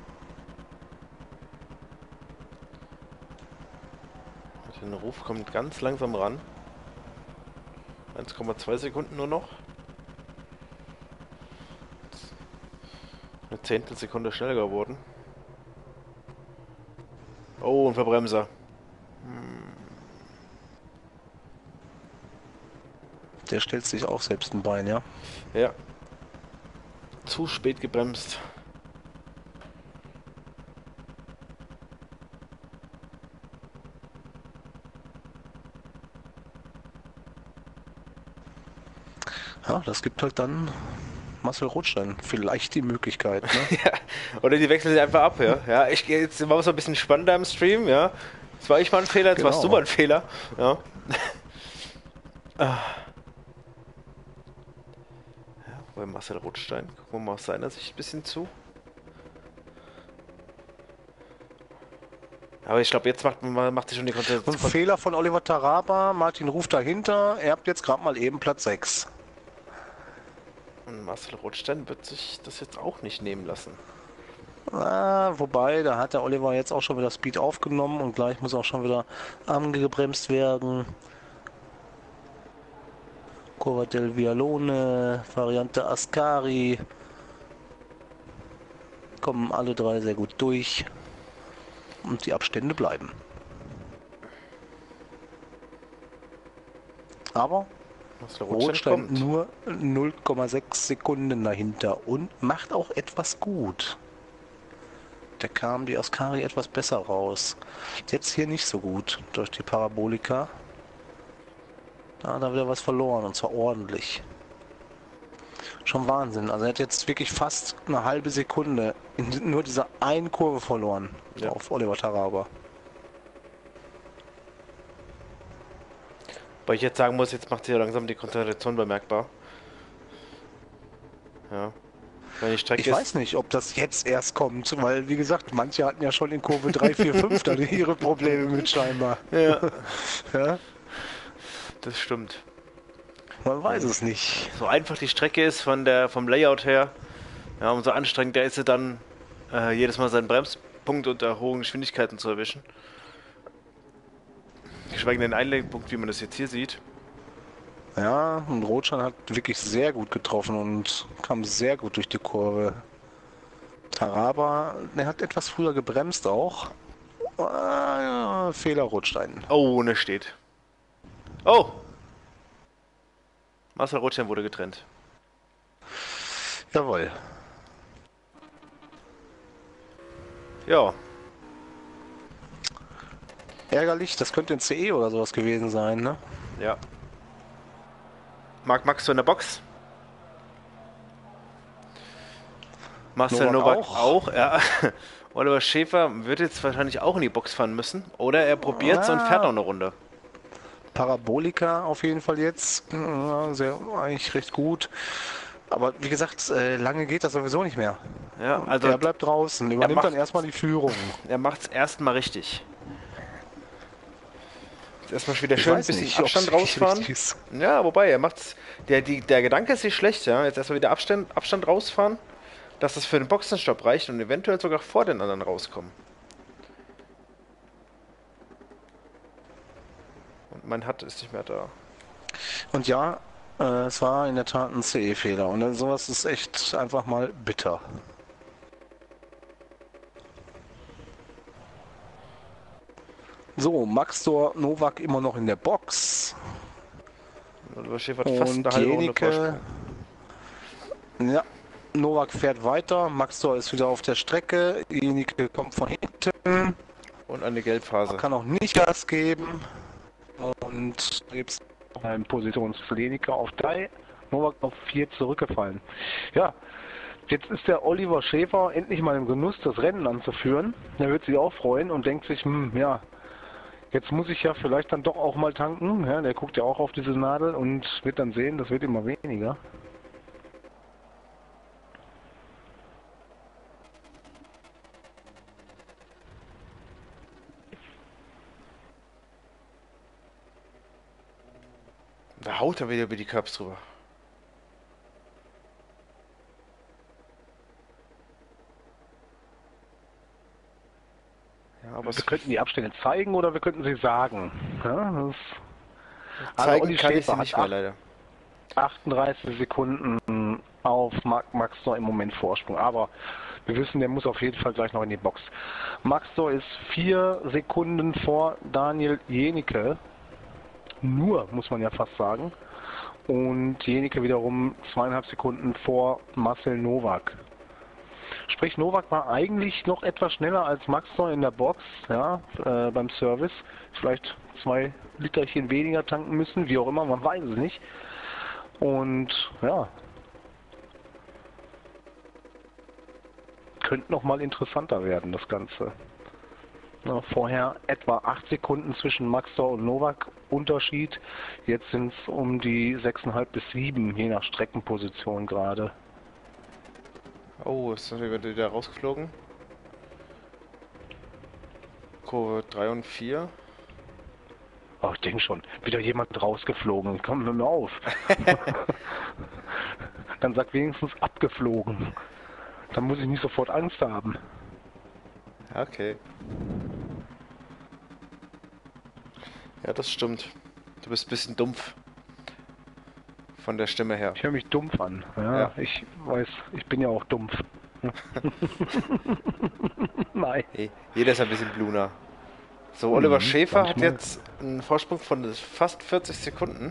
Der Ruf kommt ganz langsam ran. eins Komma zwei Sekunden nur noch. Eine Zehntelsekunde schneller geworden. Oh, ein Verbremser.
Der stellt sich auch selbst ein Bein, ja.
Ja. Zu spät gebremst.
Ja, das gibt halt dann Marcel Rotstein vielleicht die Möglichkeit, ne?
Ja, oder die wechseln sie einfach ab, ja. Ja, ich gehe jetzt machen wir es ein bisschen spannender im Stream, ja. Jetzt war ich mal ein Fehler, jetzt
Genau.
warst du mal ein Fehler, ja. Ah. Ja, bei Marcel Rotstein, gucken wir mal aus seiner Sicht ein bisschen zu. Aber ich glaube, jetzt macht man macht sich schon die
Und
Konzentration.
Fehler von Oliver Taraba, Martin Ruf dahinter, er habt jetzt gerade mal eben Platz sechs.
Und Marcel Rotstein wird sich das jetzt auch nicht nehmen lassen.
Ah, wobei, da hat der Oliver jetzt auch schon wieder Speed aufgenommen und gleich muss auch schon wieder angebremst werden. Curva del Vialone, Variante Ascari. Kommen alle drei sehr gut durch. Und die Abstände bleiben. Aber
Marcel
Rotstein
Rotstein kommt.
nur null Komma sechs Sekunden dahinter und macht auch etwas gut. Da kam die Ascari etwas besser raus. Jetzt hier nicht so gut durch die Parabolika. Da hat er wieder was verloren und zwar ordentlich. Schon Wahnsinn. Also er hat jetzt wirklich fast eine halbe Sekunde in nur dieser einen Kurve verloren,
Ja.
auf Oliver Taraba.
Weil ich jetzt sagen muss, jetzt macht sich ja langsam die Konzentration bemerkbar. Ja. Wenn die Strecke
Ich
ist,
weiß nicht, ob das jetzt erst kommt, weil wie gesagt, manche hatten ja schon in Kurve drei, vier, fünf dann ihre Probleme mit scheinbar.
Ja,
Ja?
das stimmt.
Man weiß es nicht.
So einfach die Strecke ist von der, vom Layout her, ja, umso anstrengender ist sie dann, äh, jedes Mal seinen Bremspunkt unter hohen Geschwindigkeiten zu erwischen. Geschweige denn den Einlenkpunkt, wie man das jetzt hier sieht.
Ja, und Rotschein hat wirklich sehr gut getroffen und kam sehr gut durch die Kurve. Taraba, der hat etwas früher gebremst auch. Ah, ja, Fehler Rotstein.
Oh, ne steht. Oh! Marcel Rotstein wurde getrennt.
Jawohl.
Ja,
Ärgerlich, das könnte ein C E oder sowas gewesen sein, ne?
ja. Marc Max so in der Box. Marcel
Novak
Novak
auch.
auch, ja. Oliver Schäfer wird jetzt wahrscheinlich auch in die Box fahren müssen. Oder er probiert's und fährt
Ah,
noch eine Runde.
Parabolika auf jeden Fall jetzt. Ja, sehr, eigentlich recht gut. Aber wie gesagt, äh, lange geht das sowieso nicht mehr.
Ja, also
Er bleibt draußen,
er
übernimmt
macht
dann erstmal die Führung.
er macht's erstmal richtig. Jetzt erstmal wieder
Ich
schön ein
weiß
bisschen
nicht, ob's
Abstand
wirklich
rausfahren.
richtig ist.
Ja, wobei, er macht's. Der, die, der Gedanke ist nicht schlecht, ja. Jetzt erstmal wieder Abstand, Abstand rausfahren, dass das für den Boxenstopp reicht und eventuell sogar vor den anderen rauskommen. Und mein Hut ist nicht mehr da.
Und ja, äh, es war in der Tat ein C E-Fehler. Und dann sowas ist echt einfach mal bitter. So, Maxdor Novak immer noch in der Box.
Oliver Schäfer hat fast
Und
eine halbe Runde
Jenike,
Vorsprung.
ja, Novak fährt weiter. Maxdor ist wieder auf der Strecke. Jenike kommt von hinten,
Und eine Gelbphase.
kann auch nicht Gas geben. Und gibt es einen Positionspfleniker auf drei, Novak auf vier zurückgefallen. Ja, jetzt ist der Oliver Schäfer endlich mal im Genuss, das Rennen anzuführen. Er wird sich auch freuen und denkt sich, hm, ja, jetzt muss ich ja vielleicht dann doch auch mal tanken. Ja, der guckt ja auch auf diese Nadel und wird dann sehen, das wird immer weniger.
Da haut er wieder über die Curbs drüber. Ja, aber
Wir
es
könnten die Abstände zeigen oder wir könnten sie sagen. Ja, das also
zeigen
Olli
kann ich sie
Schäfer
nicht
hat
mehr, leider.
achtunddreißig Sekunden auf Marc Maxdor im Moment Vorsprung. Aber wir wissen, der muss auf jeden Fall gleich noch in die Box. Maxdor ist vier Sekunden vor Daniel Jenike. Nur, muss man ja fast sagen. Und Jenike wiederum zweieinhalb Sekunden vor Marcel Novak. Sprich, Novak war eigentlich noch etwas schneller als Maxdor in der Box, ja, äh, beim Service. Vielleicht zwei Literchen weniger tanken müssen, wie auch immer, man weiß es nicht. Und ja, könnte noch mal interessanter werden, das Ganze. Ja, vorher etwa acht Sekunden zwischen Maxdor und Novak Unterschied. Jetzt sind es um die sechs Komma fünf bis sieben, je nach Streckenposition gerade.
Oh, ist das wieder wieder rausgeflogen? Kurve drei und vier.
Oh, ich denke schon, wieder jemand rausgeflogen. Komm, hör mir auf. Dann sag wenigstens abgeflogen. Dann muss ich nicht sofort Angst haben.
Okay. Ja, das stimmt. Du bist ein bisschen dumpf. Von der Stimme her.
Ich höre mich dumpf an. Ja,
Ja.
ich weiß, ich bin ja auch dumpf. Nein.
Hey, jeder ist ein bisschen bluner. So, Oliver
Mhm,
Schäfer hat
manchmal.
jetzt einen Vorsprung von fast vierzig Sekunden.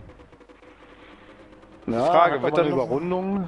Ja,
Frage,
hat
wird
aber
er
eine
noch-
Überrundung.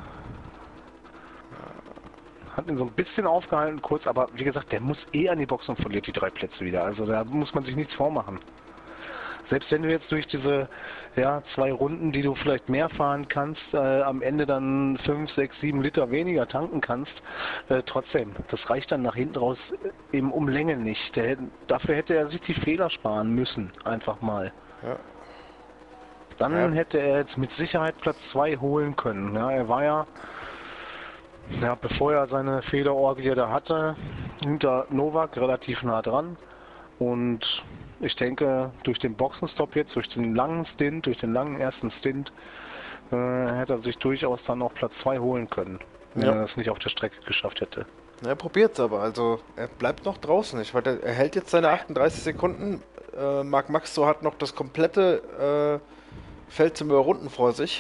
Hat ihn so ein bisschen aufgehalten, kurz, aber wie gesagt, der muss eh an die Box und verliert die drei Plätze wieder. Also da muss man sich nichts vormachen. Selbst wenn du jetzt durch diese ja, zwei Runden, die du vielleicht mehr fahren kannst, äh, am Ende dann fünf, sechs, sieben Liter weniger tanken kannst, äh, trotzdem, das reicht dann nach hinten raus äh, eben um Länge nicht. Der, hätte- dafür hätte er sich die Fehler sparen müssen, einfach mal.
Ja.
Dann
Ja.
hätte er jetzt mit Sicherheit Platz zwei holen können. Ja, er war ja, ja, bevor er seine Fehlerorgie da hatte, hinter Novak relativ nah dran. Und ich denke, durch den Boxenstopp jetzt, durch den langen Stint, durch den langen ersten Stint, äh, hätte er sich durchaus dann auch Platz zwei holen können, wenn
Ja.
er das nicht auf der Strecke geschafft hätte.
Er probiert's aber, also er bleibt noch draußen. Ich warte, er hält jetzt seine achtunddreißig Sekunden. Äh, Marc Maxdor hat noch das komplette äh, Feld zum Überrunden vor sich.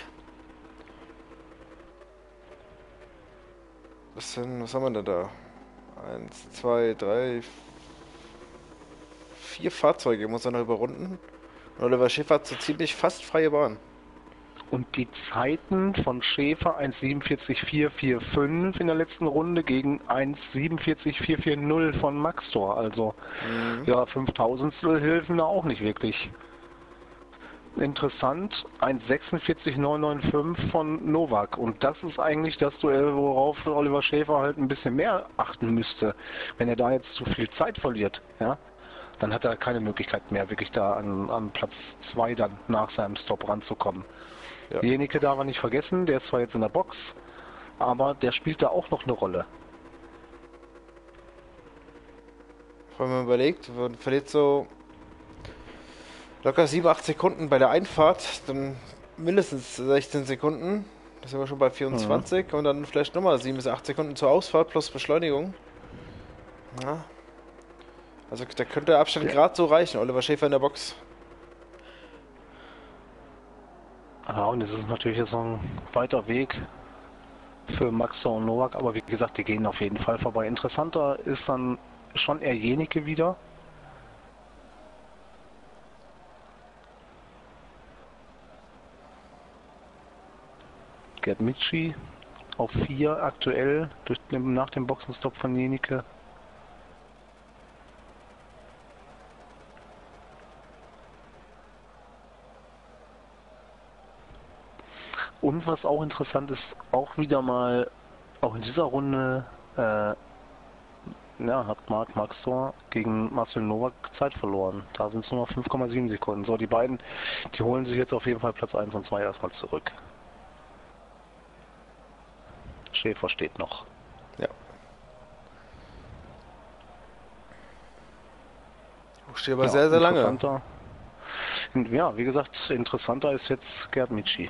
Was denn, was haben wir denn da? Eins, zwei, drei, vier Fahrzeuge muss er noch überrunden. Und Oliver Schäfer hat so ziemlich fast freie Bahn.
Und die Zeiten von Schäfer eins siebenundvierzig vier vier fünf in der letzten Runde gegen eins siebenundvierzig vier vier null von Maxtor. Also
Mhm.
ja, fünftausendstel helfen da auch nicht wirklich. Interessant, eins sechsundvierzig neun neun fünf von Novak. Und das ist eigentlich das Duell, worauf Oliver Schäfer halt ein bisschen mehr achten müsste. Wenn er da jetzt zu viel Zeit verliert, ja, dann hat er keine Möglichkeit mehr, wirklich da an, an Platz zwei dann nach seinem Stop ranzukommen.
Ja.
Jenike darf man nicht vergessen, der ist zwar jetzt in der Box, aber der spielt da auch noch eine Rolle.
Wenn man überlegt, man verliert so locker sieben, acht Sekunden bei der Einfahrt, dann mindestens sechzehn Sekunden, das sind wir schon bei vierundzwanzig, mhm. Und dann vielleicht nochmal sieben bis acht Sekunden zur Ausfahrt plus Beschleunigung. Ja. Also da könnte der Abstand ja. gerade so reichen, Oliver Schäfer in der Box.
Ja, und es ist natürlich jetzt noch ein weiter Weg für Maxtor und Novak, aber wie gesagt, die gehen auf jeden Fall vorbei. Interessanter ist dann schon eher Jenike wieder. Gerd Mitschi auf vier aktuell durch, nach dem Boxenstopp von Jenike. Und was auch interessant ist, auch wieder mal, auch in dieser Runde, äh, ja, hat Marc Maxtor gegen Marcel Novak Zeit verloren. Da sind es nur noch fünf Komma sieben Sekunden. So, die beiden, die holen sich jetzt auf jeden Fall Platz eins und zwei erstmal zurück. Schäfer steht noch.
Ja. Steht aber ja, sehr, sehr lange.
Ja, wie gesagt, interessanter ist jetzt Gerd Mitschi.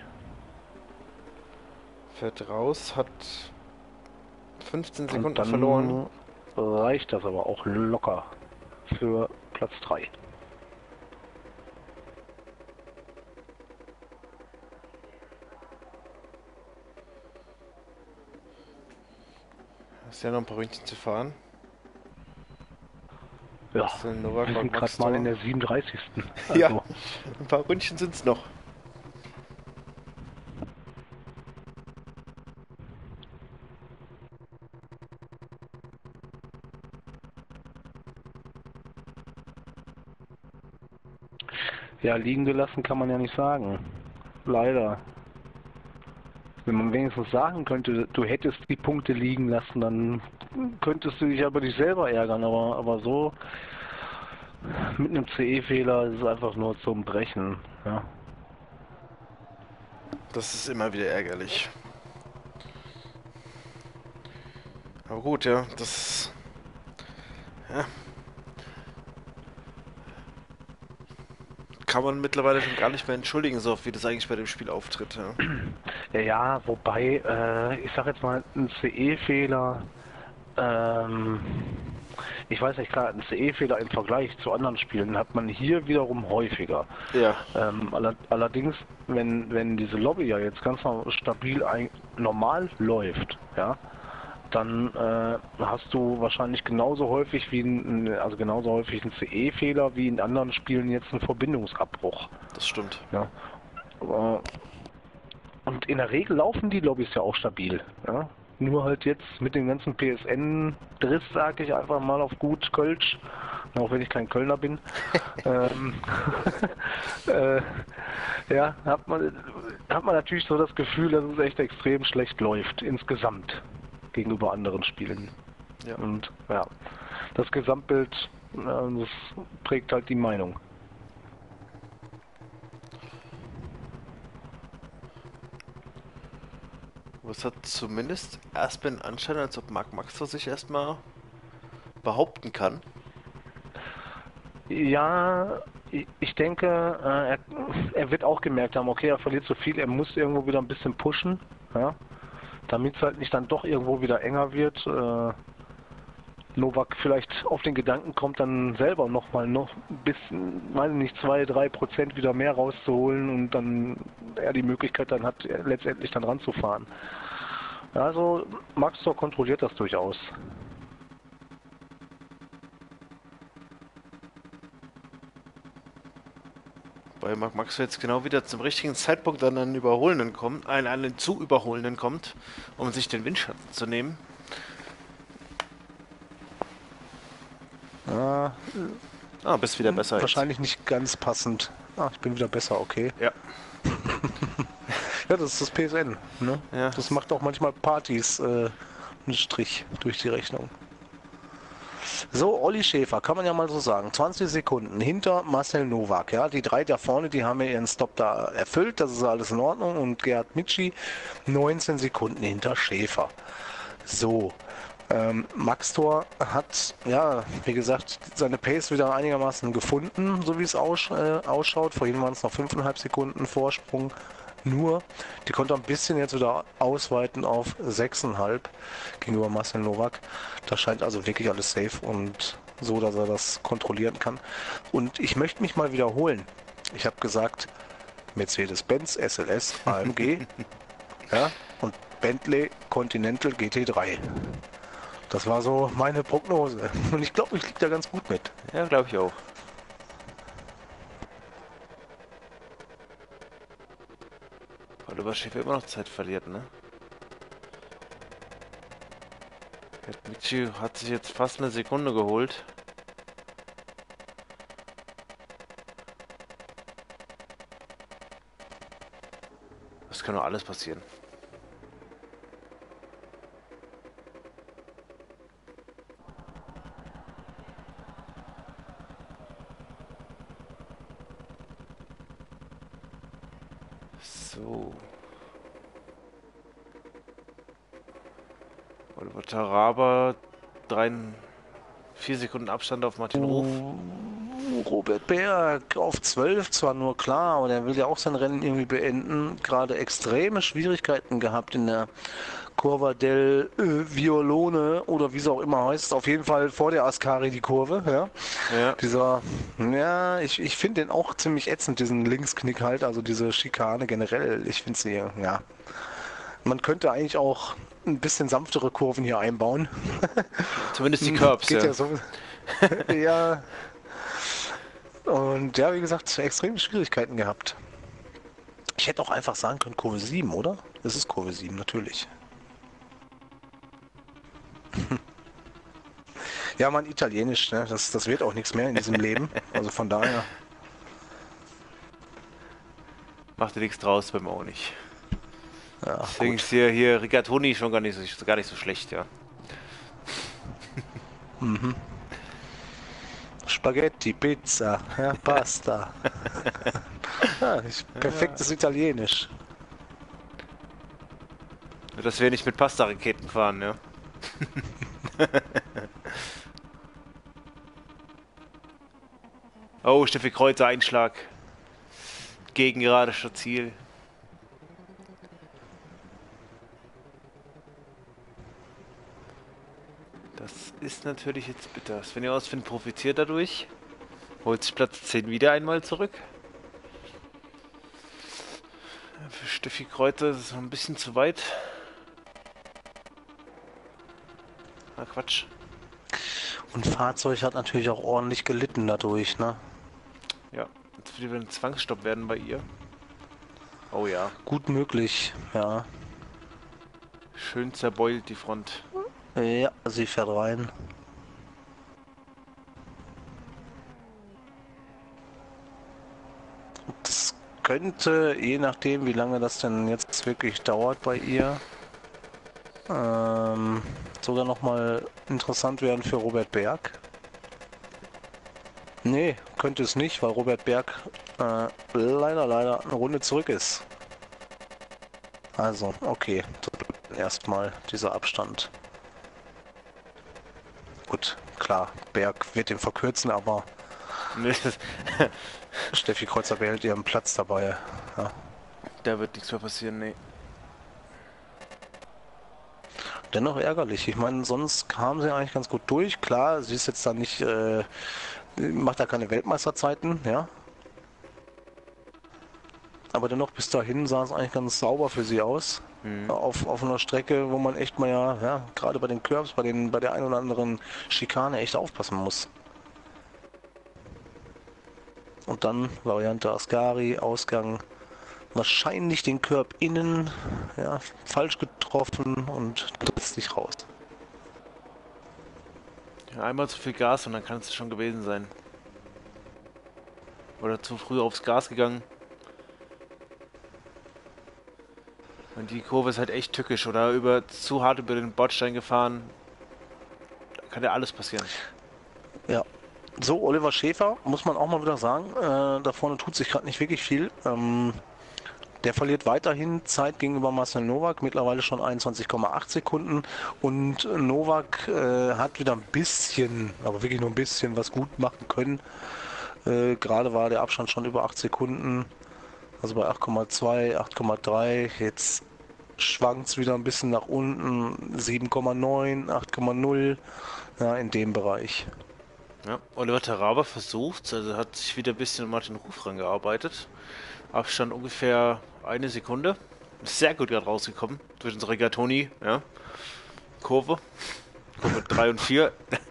Fährt raus, hat fünfzehn Sekunden
dann
verloren.
Reicht das aber auch locker für Platz drei.
Ist ja noch ein paar Ründchen zu fahren.
Ja, wir sind gerade mal in der siebenunddreißigsten Also.
Ja, ein paar Ründchen sind es noch.
Ja, liegen gelassen kann man ja nicht sagen. Leider. Wenn man wenigstens sagen könnte, du hättest die Punkte liegen lassen, dann könntest du dich aber dich selber ärgern. Aber, aber so mit einem C E-Fehler ist es einfach nur zum Brechen. Ja.
Das ist immer wieder ärgerlich. Aber gut, ja, das... Ja... kann man mittlerweile schon gar nicht mehr entschuldigen, so wie das eigentlich bei dem Spiel auftritt. Ja,
ja, ja wobei, äh, ich sag jetzt mal, ein C E-Fehler, ähm, ich weiß nicht, klar, ein C E-Fehler im Vergleich zu anderen Spielen hat man hier wiederum häufiger.
Ja.
Ähm, all allerdings, wenn, wenn diese Lobby ja jetzt ganz stabil ein normal läuft, ja, dann äh, hast du wahrscheinlich genauso häufig wie ein, also genauso häufig einen C E-Fehler wie in anderen Spielen jetzt einen Verbindungsabbruch.
Das stimmt.
Ja. Aber, und in der Regel laufen die Lobbys ja auch stabil. Ja. Nur halt jetzt mit dem ganzen P S N-Driss, sage ich einfach mal auf gut Kölsch, auch wenn ich kein Kölner bin. ähm, äh, ja, hat man, hat man natürlich so das Gefühl, dass es echt extrem schlecht läuft insgesamt gegenüber anderen Spielen.
Ja.
Und ja, das Gesamtbild, äh, das prägt halt die Meinung.
Es hat zumindest erstmal den Anschein, als ob Marc Maxtor sich erstmal behaupten kann.
Ja, ich denke, äh, er, er wird auch gemerkt haben, okay, er verliert so viel, er muss irgendwo wieder ein bisschen pushen, ja, damit es halt nicht dann doch irgendwo wieder enger wird. Äh, Novak vielleicht auf den Gedanken kommt, dann selber nochmal noch ein bisschen, meine nicht, zwei, drei Prozent wieder mehr rauszuholen und dann er die Möglichkeit dann hat, letztendlich dann ranzufahren. Also Maxtor kontrolliert das durchaus.
Weil Marc Max jetzt genau wieder zum richtigen Zeitpunkt an einen Überholenden kommt, einen, einen zu Überholenden kommt, um sich den Windschatten zu nehmen.
Ah,
Ah, bist wieder besser.
wahrscheinlich nicht ganz passend. Ah, ich bin wieder besser, okay.
Jetzt.
Ja, das ist das P S N. Ne?
Ja.
Das macht auch manchmal Partys äh, einen Strich durch die Rechnung. So, Olli Schäfer, kann man ja mal so sagen. zwanzig Sekunden hinter Marcel Nowak. Ja, die drei da vorne, die haben ja ihren Stop da erfüllt. Das ist alles in Ordnung. Und Gerhard Mitschi neunzehn Sekunden hinter Schäfer. So. Ähm, Max Thor hat, ja, wie gesagt, seine Pace wieder einigermaßen gefunden, so wie es aus, äh, ausschaut. Vorhin waren es noch fünfeinhalb Sekunden Vorsprung. Nur, die konnte ein bisschen jetzt wieder ausweiten auf sechseinhalb gegenüber Marcel Nowak. Da scheint also wirklich alles safe und so, dass er das kontrollieren kann. Und ich möchte mich mal wiederholen. Ich habe gesagt, Mercedes-Benz S L S A M G ja, und Bentley Continental G T drei. Das war so meine Prognose. Und ich glaube, ich liege da ganz gut mit.
Ja, glaube ich auch. Oliver Schäfer immer noch Zeit verliert, ne? Michi hat sich jetzt fast eine Sekunde geholt. Das kann doch alles passieren. So. Oliver Taraba, drei, vier Sekunden Abstand auf Martin Ruf.
Robert Berg auf zwölf zwar nur klar, aber der will ja auch sein Rennen irgendwie beenden. Gerade extreme Schwierigkeiten gehabt in der Curva del äh, Violone oder wie es auch immer heißt. Auf jeden Fall vor der Ascari die Kurve. Ja.
Ja.
Dieser, ja, ich, ich finde den auch ziemlich ätzend, diesen Linksknick halt, also diese Schikane generell. Ich finde sie, ja. Man könnte eigentlich auch ein bisschen sanftere Kurven hier einbauen.
Zumindest die Curbs,
Geht
ja.
ja so. Ja. Und ja, wie gesagt, extreme Schwierigkeiten gehabt. Ich hätte auch einfach sagen können, Kurve sieben, oder? Es ist Kurve sieben, natürlich. Ja, man, Italienisch, ne? das, das wird auch nichts mehr in diesem Leben. Also von daher.
Macht dir nichts draus, beim auch nicht.
Ja,
Deswegen
gut.
ist hier, hier Rigatoni schon gar nicht so, gar nicht so schlecht, ja.
Mhm. Spaghetti, Pizza, ja, Pasta. Ja, ich, perfektes Italienisch.
Nur, dass wir nicht mit Pasta-Raketen fahren, ja. Oh, Steffi Kreuzer, Einschlag. Gegen gerade Ziel. Das ist natürlich jetzt bitter. Svenja Ausfind profitiert dadurch. Holt sich Platz zehn wieder einmal zurück. Für Steffi Kreuzer ist es noch ein bisschen zu weit. Na Quatsch.
Und Fahrzeug hat natürlich auch ordentlich gelitten dadurch, ne?
Ja, jetzt wird wieder ein Zwangsstopp werden bei ihr. Oh ja.
Gut möglich, ja.
Schön zerbeult die Front.
Ja, sie fährt rein. Das könnte, je nachdem, wie lange das denn jetzt wirklich dauert bei ihr, ähm, sogar nochmal interessant werden für Robert Berg. Nee, könnte es nicht, weil Robert Berg äh, leider, leider eine Runde zurück ist. Also, okay, erstmal dieser Abstand. Gut, klar, Berg wird den verkürzen, aber Steffi Kreuzer behält ihren Platz dabei. Ja.
Da wird nichts mehr passieren, nee.
Dennoch ärgerlich. Ich meine, sonst kam sie eigentlich ganz gut durch. Klar, sie ist jetzt dann nicht, äh, macht da keine Weltmeisterzeiten, ja. Aber dennoch bis dahin sah es eigentlich ganz sauber für sie aus.
Mhm.
Auf, auf einer Strecke, wo man echt mal ja, ja gerade bei den Curbs, bei den, bei der einen oder anderen Schikane echt aufpassen muss. Und dann Variante Ascari, Ausgang wahrscheinlich den Curb innen, ja, falsch getroffen und letztlich raus.
Ja, einmal zu viel Gas und dann kann es schon gewesen sein. Oder zu früh aufs Gas gegangen. Und die Kurve ist halt echt tückisch. Oder über zu hart über den Bordstein gefahren. Da kann ja alles passieren.
Ja. So, Oliver Schäfer, muss man auch mal wieder sagen, äh, da vorne tut sich gerade nicht wirklich viel. Ähm, der verliert weiterhin Zeit gegenüber Marcel Nowak, mittlerweile schon einundzwanzig Komma acht Sekunden. Und Nowak äh, hat wieder ein bisschen, aber wirklich nur ein bisschen was gut machen können. Äh, gerade war der Abstand schon über acht Sekunden, also bei acht Komma zwei, acht Komma drei. Jetzt schwankt es wieder ein bisschen nach unten, sieben Komma neun, acht Komma null, ja, in dem Bereich.
Ja, Oliver Taraba versucht, also hat sich wieder ein bisschen an Martin Ruf rangearbeitet. Abstand ungefähr eine Sekunde. Ist sehr gut gerade rausgekommen durch unsere Rigatoni, ja. Kurve. Kurve drei und vier.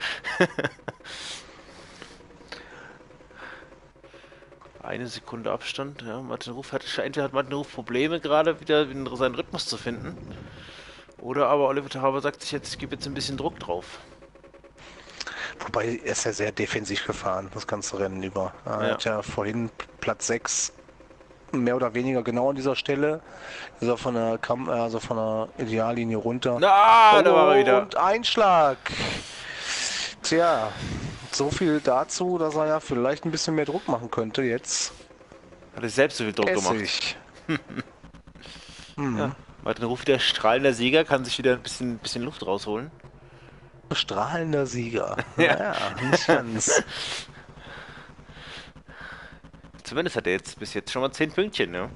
Eine Sekunde Abstand, ja. Martin Ruf hat, entweder hat Martin Ruf Probleme gerade wieder seinen Rhythmus zu finden. Oder aber Oliver Taraba sagt sich jetzt, ich gebe jetzt ein bisschen Druck drauf.
Wobei er ist ja sehr defensiv gefahren, das ganze Rennen über. Er
Ja.
hat ja vorhin Platz sechs mehr oder weniger genau an dieser Stelle. Ist er von der Kam also von der Ideallinie runter.
Na,
oh,
da war er wieder.
Und Einschlag. Tja, so viel dazu, dass er ja vielleicht ein bisschen mehr Druck machen könnte jetzt.
Hat er selbst so viel Druck gemacht.
Essig.
Ja. Martin Ruf, der strahlender Sieger, kann sich wieder ein bisschen, bisschen Luft rausholen.
Strahlender Sieger.
Ja.
Naja, nicht ganz.
Zumindest hat er jetzt bis jetzt schon mal zehn Pünktchen, ne?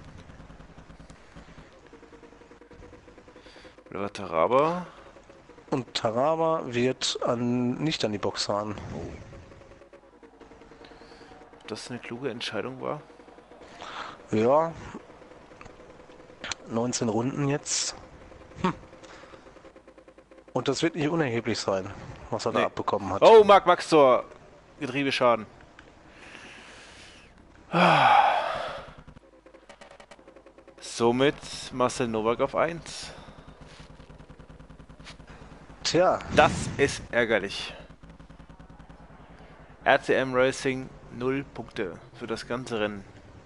Oliver Taraba.
Und Taraba wird an, nicht an die Box fahren.
Ob das eine kluge Entscheidung war?
Ja. neunzehn Runden jetzt. Hm. Und das wird nicht unerheblich sein, was er
Nee.
da abbekommen hat.
Oh, Marc Maxtor. Getriebeschaden. Somit Marcel Nowak auf eins.
Tja,
Das ist ärgerlich. R C M Racing null Punkte für das ganze Rennen.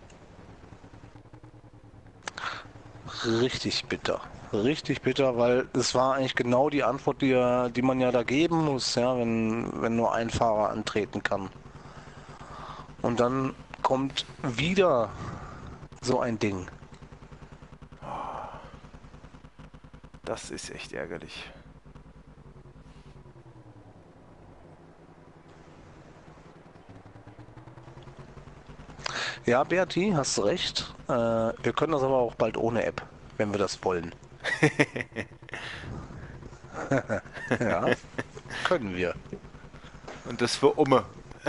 richtig bitter. Richtig bitter, weil es war eigentlich genau die Antwort, die, er, die man ja da geben muss, ja, wenn, wenn nur ein Fahrer antreten kann. Und dann kommt wieder so ein Ding.
Das ist echt ärgerlich.
Ja, Berti, hast du recht. Äh, wir können das aber auch bald ohne App, wenn wir das wollen. Ja, können wir.
Und das für Umme.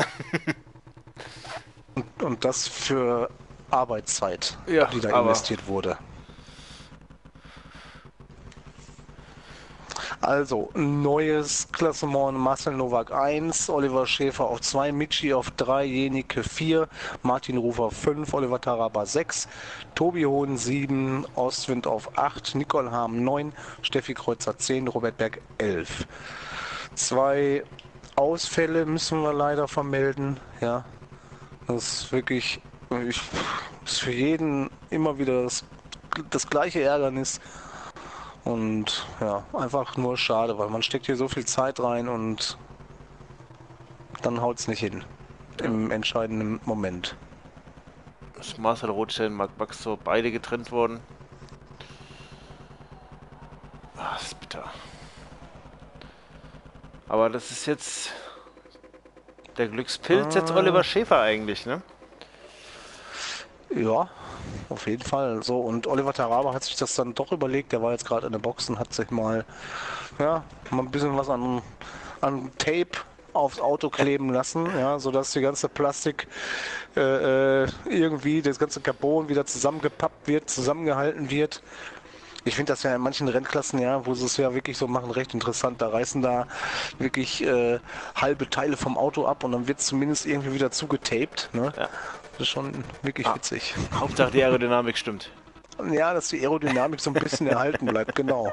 Und, und das für Arbeitszeit,
Ja,
die da
aber-
investiert wurde. Also, neues Klassement: Marcel Nowak eins, Oliver Schäfer auf zwei, Michi auf drei, Jenike vier, Martin Ruf auf fünf, Oliver Taraba sechs, Tobi Hohn sieben, Ostwind auf acht, Nicole Harm neun, Steffi Kreuzer zehn, Robert Berg elf. Zwei Ausfälle müssen wir leider vermelden. Ja, das ist wirklich, ich, ist für jeden immer wieder das, das gleiche Ärgernis. Und ja, einfach nur schade, weil man steckt hier so viel Zeit rein und dann haut es nicht hin im entscheidenden Moment.
Ist Marcel Rothschild und Marc Maxtor beide getrennt worden. Ah, das ist bitter. Aber das ist jetzt der Glückspilz jetzt Oliver Schäfer eigentlich, ne?
Ja, auf jeden Fall. So, und Oliver Taraba hat sich das dann doch überlegt, der war jetzt gerade in der Box und hat sich mal, ja, mal ein bisschen was an, an Tape aufs Auto kleben lassen, ja, sodass die ganze Plastik äh, äh, irgendwie, das ganze Carbon wieder zusammengepappt wird, zusammengehalten wird. Ich finde das ja in manchen Rennklassen, ja, wo sie es ja wirklich so machen, recht interessant. Da reißen da wirklich äh, halbe Teile vom Auto ab und dann wird es zumindest irgendwie wieder zugetaped. Ne?
Ja.
Das ist schon wirklich
Ah.
witzig.
Hauptsache die Aerodynamik stimmt.
Ja, dass die Aerodynamik so ein bisschen erhalten bleibt, genau.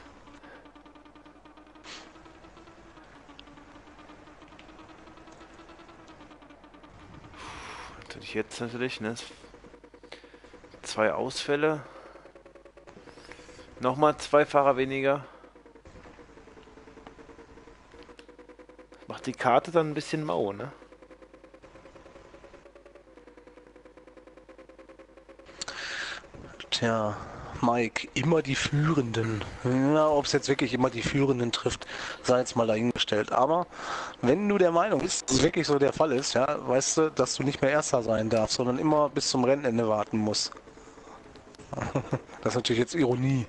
Natürlich jetzt natürlich, ne? Zwei Ausfälle. Nochmal zwei Fahrer weniger. Macht die Karte dann ein bisschen mau, ne?
Tja, Mike, immer die Führenden. Ja, ob es jetzt wirklich immer die Führenden trifft, sei jetzt mal dahingestellt. Aber wenn du der Meinung bist, dass es wirklich so der Fall ist, ja, weißt du, dass du nicht mehr Erster sein darfst, sondern immer bis zum Rennende warten musst. Das ist natürlich jetzt Ironie.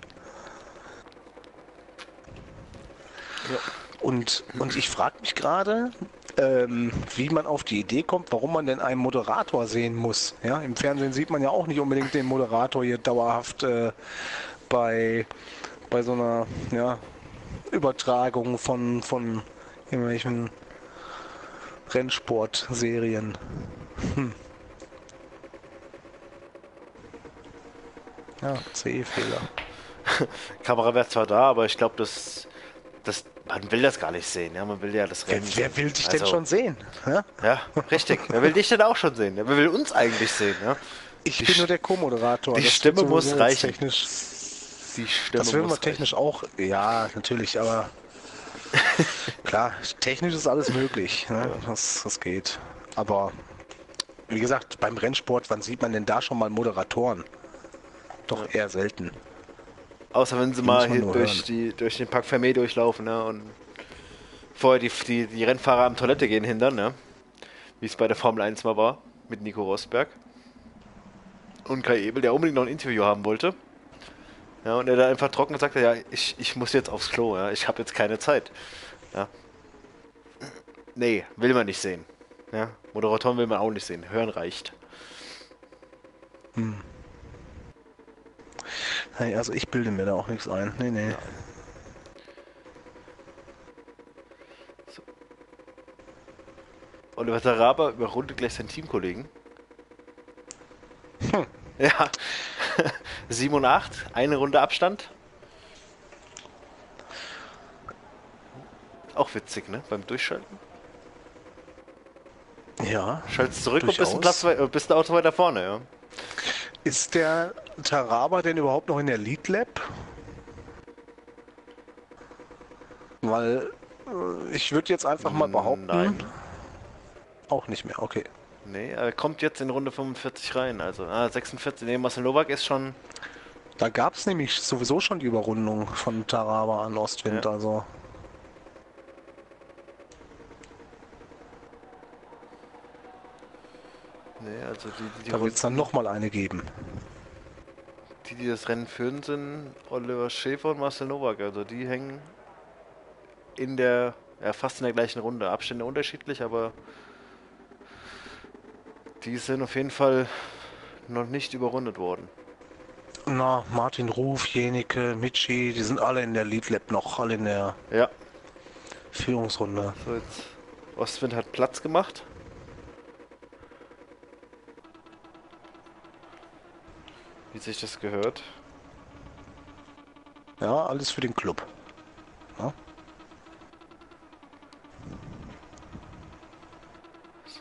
Ja.
Und, und ich frage mich gerade, ähm, wie man auf die Idee kommt, warum man denn einen Moderator sehen muss. Ja, im Fernsehen sieht man ja auch nicht unbedingt den Moderator hier dauerhaft äh, bei, bei so einer ja, Übertragung von, von irgendwelchen Rennsportserien. Hm. Ja, C E-Fehler.
Kamera wäre zwar da, aber ich glaube, das, das, man will das gar nicht sehen. Ja, man will ja das
Wer,
Rennen.
wer will dich
Also,
denn schon sehen? Ja?
Ja, richtig. Wer will dich denn auch schon sehen? Wer will uns eigentlich sehen? Ja?
Ich
Die
bin
Sch-
nur der Co-Moderator.
die
Das
Stimme
wird
muss
sowieso jetzt
reichen.
Technisch,
Die Stimme
das will man
muss
technisch auch. Ja, natürlich, aber klar, technisch ist alles möglich. Ne? Das, das geht. Aber wie gesagt, beim Rennsport, wann sieht man denn da schon mal Moderatoren? Doch eher selten.
reichen. Außer wenn sie
Die
mal
muss man
hier
nur
durch,
hören.
die, durch den Parc Fermé durchlaufen, ne? Und vorher die, die, die Rennfahrer am Toilette gehen hindern, ne? Wie es bei der Formel eins mal war, mit Nico Rosberg. Und Kai Ebel, der unbedingt noch ein Interview haben wollte. Ja, und er da einfach trocken gesagt hat, ja, ich, ich muss jetzt aufs Klo, ja, ich habe jetzt keine Zeit. Ja. Nee, will man nicht sehen. Ja, Moderatoren will man auch nicht sehen. Hören reicht.
Hey, also ich bilde mir da auch nichts ein. Nee, nee.
Oliver Taraba überrundet gleich seinen Teamkollegen.
Hm.
Ja. sieben und acht, eine Runde Abstand. Auch witzig, ne? Beim Durchschalten.
Ja.
Schaltest zurück und bist ein,
durchaus.
Platz wei- äh, bist ein Auto weiter vorne, ja.
Ist der Taraba denn überhaupt noch in der Lead Lab? Weil äh, ich würde jetzt einfach mal behaupten.
Nein.
Auch nicht mehr, okay.
Nee, er kommt jetzt in Runde fünfundvierzig rein. Also, ah, sechsundvierzig. Nee, Marcel Novak ist schon.
Da gab es nämlich sowieso schon die Überrundung von Taraba an Ostwind,
Ja.
also.
Nee, also die, die, die,
Da wird es dann
Runden-
nochmal eine geben.
die, die das Rennen führen, sind Oliver Schäfer und Marcel Novak. Also die hängen in der, ja, fast in der gleichen Runde. Abstände unterschiedlich, aber die sind auf jeden Fall noch nicht überrundet worden.
Na, Martin Ruf, Jenike, Mitschi, die sind alle in der Lead Lab noch, alle in der
Ja,
Führungsrunde.
so jetzt. Ostwind hat Platz gemacht. Wie sich das gehört.
Ja, alles für den Club. Ja?
So.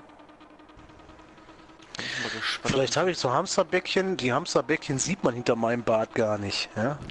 Bin ich mal gespannt.
Vielleicht habe ich so Hamsterbäckchen, die Hamsterbäckchen sieht man hinter meinem Bart gar nicht. Ja?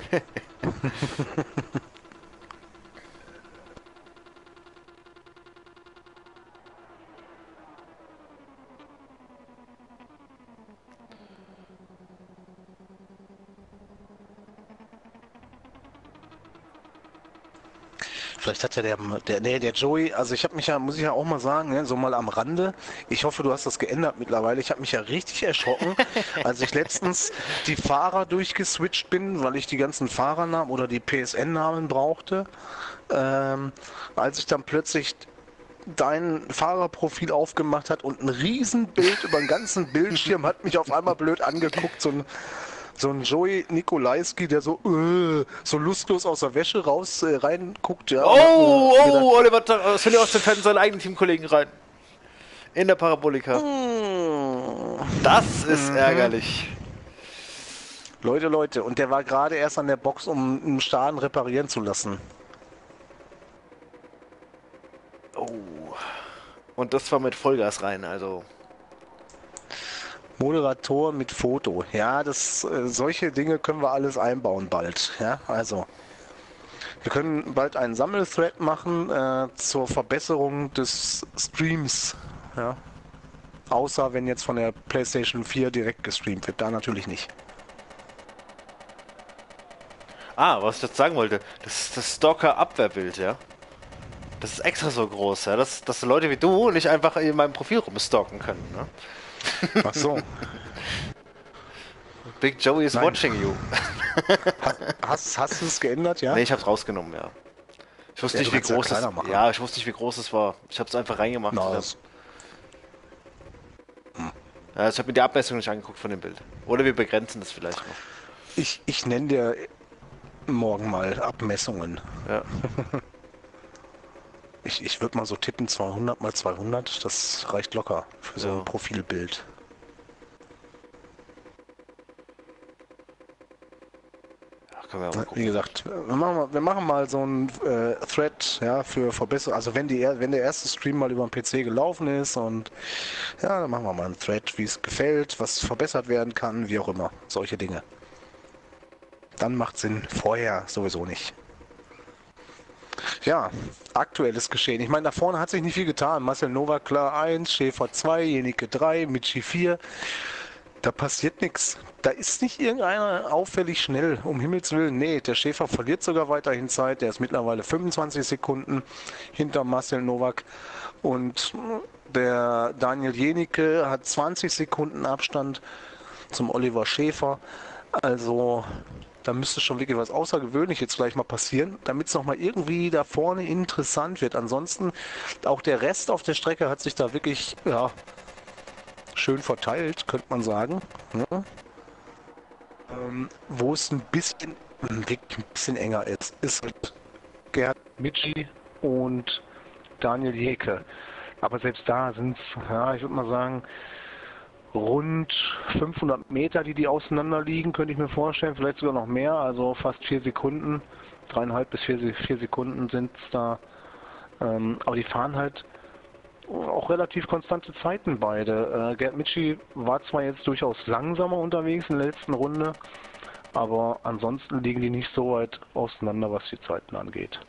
Vielleicht hat ja der, der, nee, der Joey, also ich habe mich ja, muss ich ja auch mal sagen, ne, so mal am Rande, ich hoffe, du hast das geändert mittlerweile, ich habe mich ja richtig erschrocken, als ich letztens die Fahrer durchgeswitcht bin, weil ich die ganzen Fahrernamen oder die P S N-Namen brauchte, ähm, als ich dann plötzlich dein Fahrerprofil aufgemacht hat und ein Riesenbild über den ganzen Bildschirm hat mich auf einmal blöd angeguckt, so ein so ein Joey Nikolajski, der so, äh, so lustlos aus der Wäsche raus äh, reinguckt, ja. und hat
Oh,
mir gedacht,
oh, Oliver, Ta- Svenny Austin fällt in seinen eigenen Teamkollegen rein. In der Parabolika.
mm,
Das ist
mhm.
ärgerlich.
Leute, Leute, und der war gerade erst an der Box, um einen Schaden reparieren zu lassen.
Oh. Und das war mit Vollgas rein, also.
Moderator mit Foto. Ja, das, äh, solche Dinge können wir alles einbauen bald. Ja, also. Wir können bald einen Sammelthread machen äh, zur Verbesserung des Streams. Ja. Außer wenn jetzt von der PlayStation vier direkt gestreamt wird. Da natürlich nicht.
Ah, was ich jetzt sagen wollte. Das ist das Stalker-Abwehrbild, ja. Das ist extra so groß, ja. Dass, dass Leute wie du nicht einfach in meinem Profil rumstalken können, ne?
Ach so.
Big Joey is
Nein.
watching you.
Ha hast, hast du es geändert, ja?
Nee, ich hab's rausgenommen, ja. Ich wusste
Ja,
nicht,
du
wie
kannst ja
groß es.
kleiner machen.
Ja, ich wusste nicht, wie groß es war. Ich hab's einfach reingemacht.
Na,
Ja,
das,
ja, ich habe mir die Abmessung nicht angeguckt von dem Bild. Oder wir begrenzen das vielleicht noch.
ich ich nenne dir morgen mal Abmessungen.
Ja.
Ich, ich würde mal so tippen, zweihundert mal zweihundert, das reicht locker für so
Ja.
ein Profilbild.
Ja, können wir auch mal
Wie
gucken.
gesagt, wir machen mal, wir machen mal so einen äh, Thread, ja, für Verbesserung. Also wenn die, wenn der erste Stream mal über den P C gelaufen ist und ja, dann machen wir mal einen Thread, wie es gefällt, was verbessert werden kann, wie auch immer. Solche Dinge. Dann macht Sinn. Vorher sowieso nicht. Ja, aktuelles Geschehen. Ich meine, da vorne hat sich nicht viel getan. Marcel Novak klar eins, Schäfer zwei, Jenike drei, Michi vier. Da passiert nichts. Da ist nicht irgendeiner auffällig schnell, um Himmels Willen. Nee, der Schäfer verliert sogar weiterhin Zeit. Der ist mittlerweile fünfundzwanzig Sekunden hinter Marcel Novak. Und der Daniel Jenike hat zwanzig Sekunden Abstand zum Oliver Schäfer. Also da müsste schon wirklich was Außergewöhnliches gleich mal passieren, damit es nochmal irgendwie da vorne interessant wird. Ansonsten, auch der Rest auf der Strecke hat sich da wirklich, ja, schön verteilt, könnte man sagen. Ja. Ähm, wo es ein bisschen, wirklich ein bisschen enger ist, ist halt Gerhard Mitschi und Daniel Jeke. Aber selbst da sind es, ja, ich würde mal sagen, rund fünfhundert Meter, die die auseinander liegen, könnte ich mir vorstellen. Vielleicht sogar noch mehr, also fast vier Sekunden. Dreieinhalb bis vier, vier Sekunden sind es da. Ähm, aber die fahren halt auch relativ konstante Zeiten beide. Äh, Gerd Mitschi war zwar jetzt durchaus langsamer unterwegs in der letzten Runde, aber ansonsten liegen die nicht so weit auseinander, was die Zeiten angeht.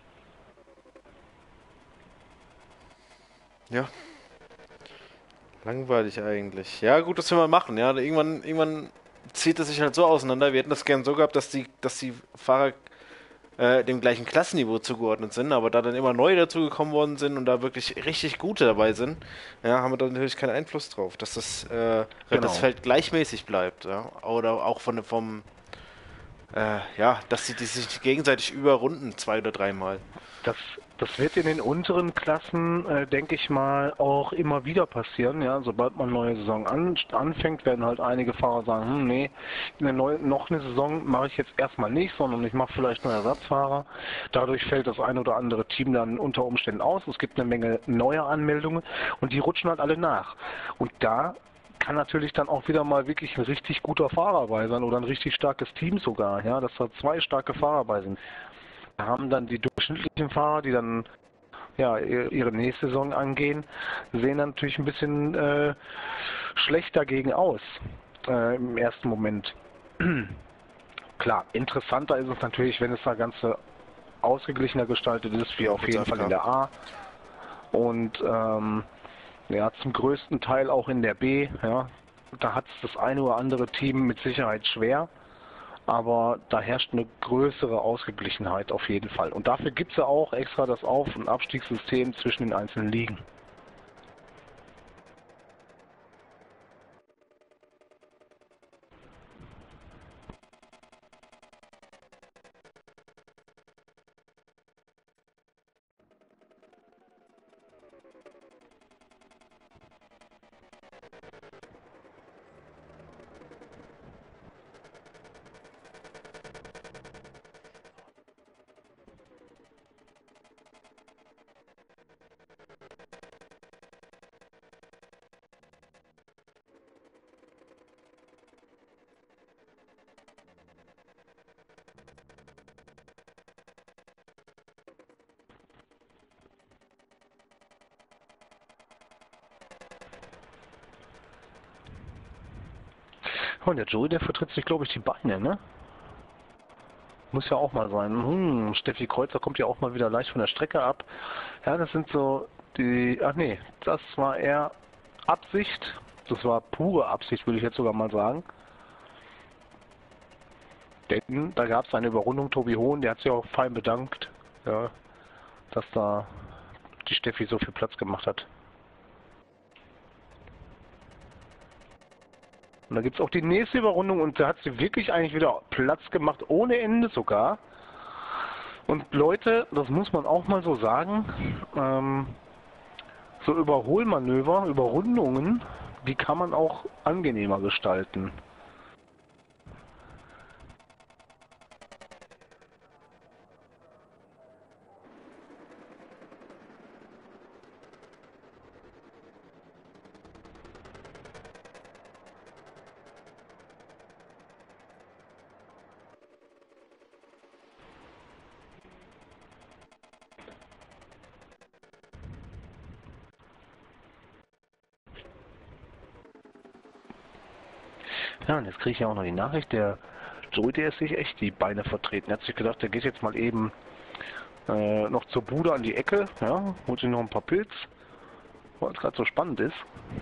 Ja. Langweilig eigentlich. Ja, gut, das wir mal machen. Ja, irgendwann, irgendwann zieht es sich halt so auseinander. Wir hätten das gern so gehabt, dass die, dass die Fahrer äh, dem gleichen Klassenniveau zugeordnet sind, aber da dann immer neue dazugekommen worden sind und da wirklich richtig gute dabei sind, ja, haben wir da natürlich keinen Einfluss drauf, dass das, äh,
Genau.
das Feld gleichmäßig bleibt, ja. Oder auch von vom äh, ja, dass sie die sich gegenseitig überrunden zwei oder dreimal.
Das, das wird in den unteren Klassen, äh, denke ich mal, auch immer wieder passieren. Ja, sobald man eine neue Saison an, anfängt, werden halt einige Fahrer sagen, hm, nee, eine neue, noch eine Saison mache ich jetzt erstmal nicht, sondern ich mache vielleicht nur Ersatzfahrer. Dadurch fällt das ein oder andere Team dann unter Umständen aus. Es gibt eine Menge neuer Anmeldungen und die rutschen halt alle nach. Und da kann natürlich dann auch wieder mal wirklich ein richtig guter Fahrer bei sein oder ein richtig starkes Team sogar, ja, dass da zwei starke Fahrer bei sind. Da haben dann die durchschnittlichen Fahrer, die dann ja ihre nächste Saison angehen, sehen dann natürlich ein bisschen äh, schlecht dagegen aus äh, im ersten Moment. Klar, interessanter ist es natürlich, wenn es da Ganze ausgeglichener gestaltet ist, wie auf jeden Fall in der A. Und ähm, ja, zum größten Teil auch in der B. Ja, da hat es das eine oder andere Team mit Sicherheit schwer. Aber da herrscht eine größere Ausgeglichenheit auf jeden Fall. Und dafür gibt es ja auch extra das Auf- und Abstiegssystem zwischen den einzelnen Ligen. Und der Joey, der vertritt sich, glaube ich, die Beine, ne? Muss ja auch mal sein. Hm, Steffi Kreuzer kommt ja auch mal wieder leicht von der Strecke ab. Ja, das sind so die... Ach nee, das war eher Absicht. Das war pure Absicht, würde ich jetzt sogar mal sagen. Denn da gab es eine Überrundung. Tobi Hohn, der hat sich auch fein bedankt, ja, dass da die Steffi so viel Platz gemacht hat. Und da gibt es auch die nächste Überrundung und da hat sie wirklich eigentlich wieder Platz gemacht, ohne Ende sogar. Und Leute, das muss man auch mal so sagen, ähm, so Überholmanöver, Überrundungen, die kann man auch angenehmer gestalten. Ja, und jetzt kriege ich ja auch noch die Nachricht, der Joey, der ist sich echt die Beine vertreten. Er hat sich gedacht, der geht jetzt mal eben äh, noch zur Bude an die Ecke, ja, holt sich noch ein paar Pilz, weil es gerade so spannend ist.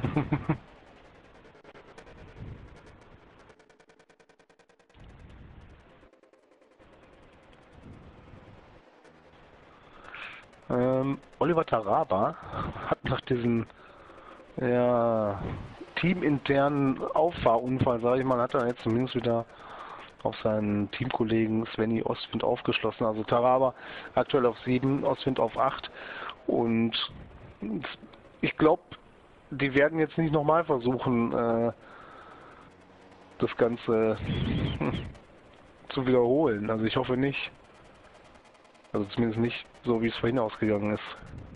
ähm, Oliver Taraba hat nach diesem ja, teaminternen Auffahrunfall, sage ich mal, hat er jetzt zumindest wieder auf seinen Teamkollegen Svenny Ostwind aufgeschlossen. Also Taraba aktuell auf sieben, Ostwind auf acht. Und ich glaube, die werden jetzt nicht nochmal versuchen, äh, das Ganze zu wiederholen. Also ich hoffe nicht. Also zumindest nicht so, wie es vorhin ausgegangen ist.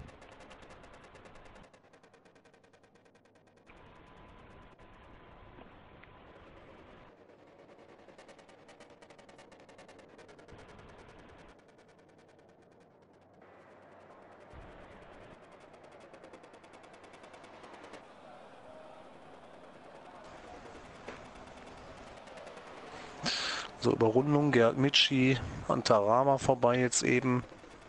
So, Überrundung, Gerhard Mitschi an Tarama vorbei jetzt eben.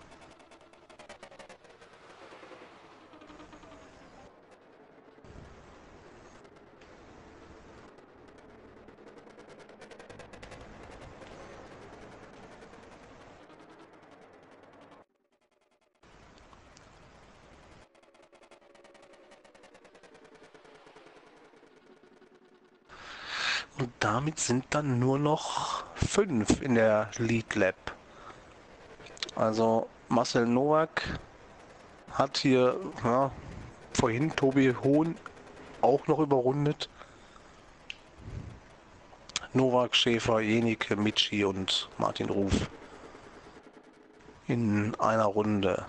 Und damit sind dann nur noch fünf in der Lead Lap. Also Marcel Nowak hat hier ja, vorhin Tobi Hohn auch noch überrundet. Nowak, Schäfer, Jenicke, Mitschi und Martin Ruf in einer Runde.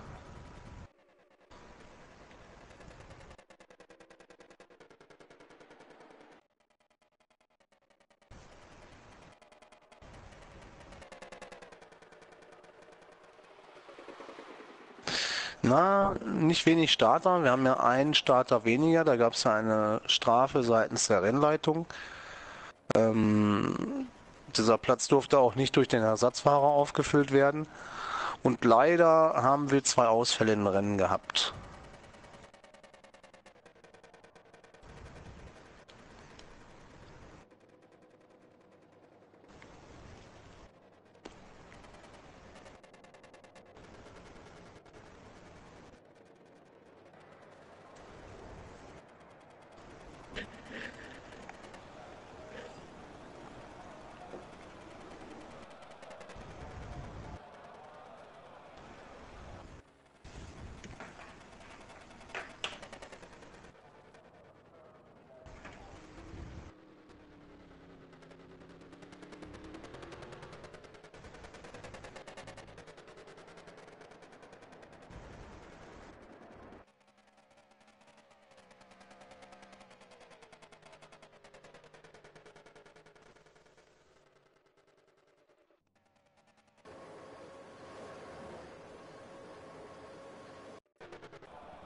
Na, nicht wenig Starter. Wir haben ja einen Starter weniger. Da gab es ja eine Strafe seitens der Rennleitung. Ähm, dieser Platz durfte auch nicht durch den Ersatzfahrer aufgefüllt werden. Und leider haben wir zwei Ausfälle im Rennen gehabt.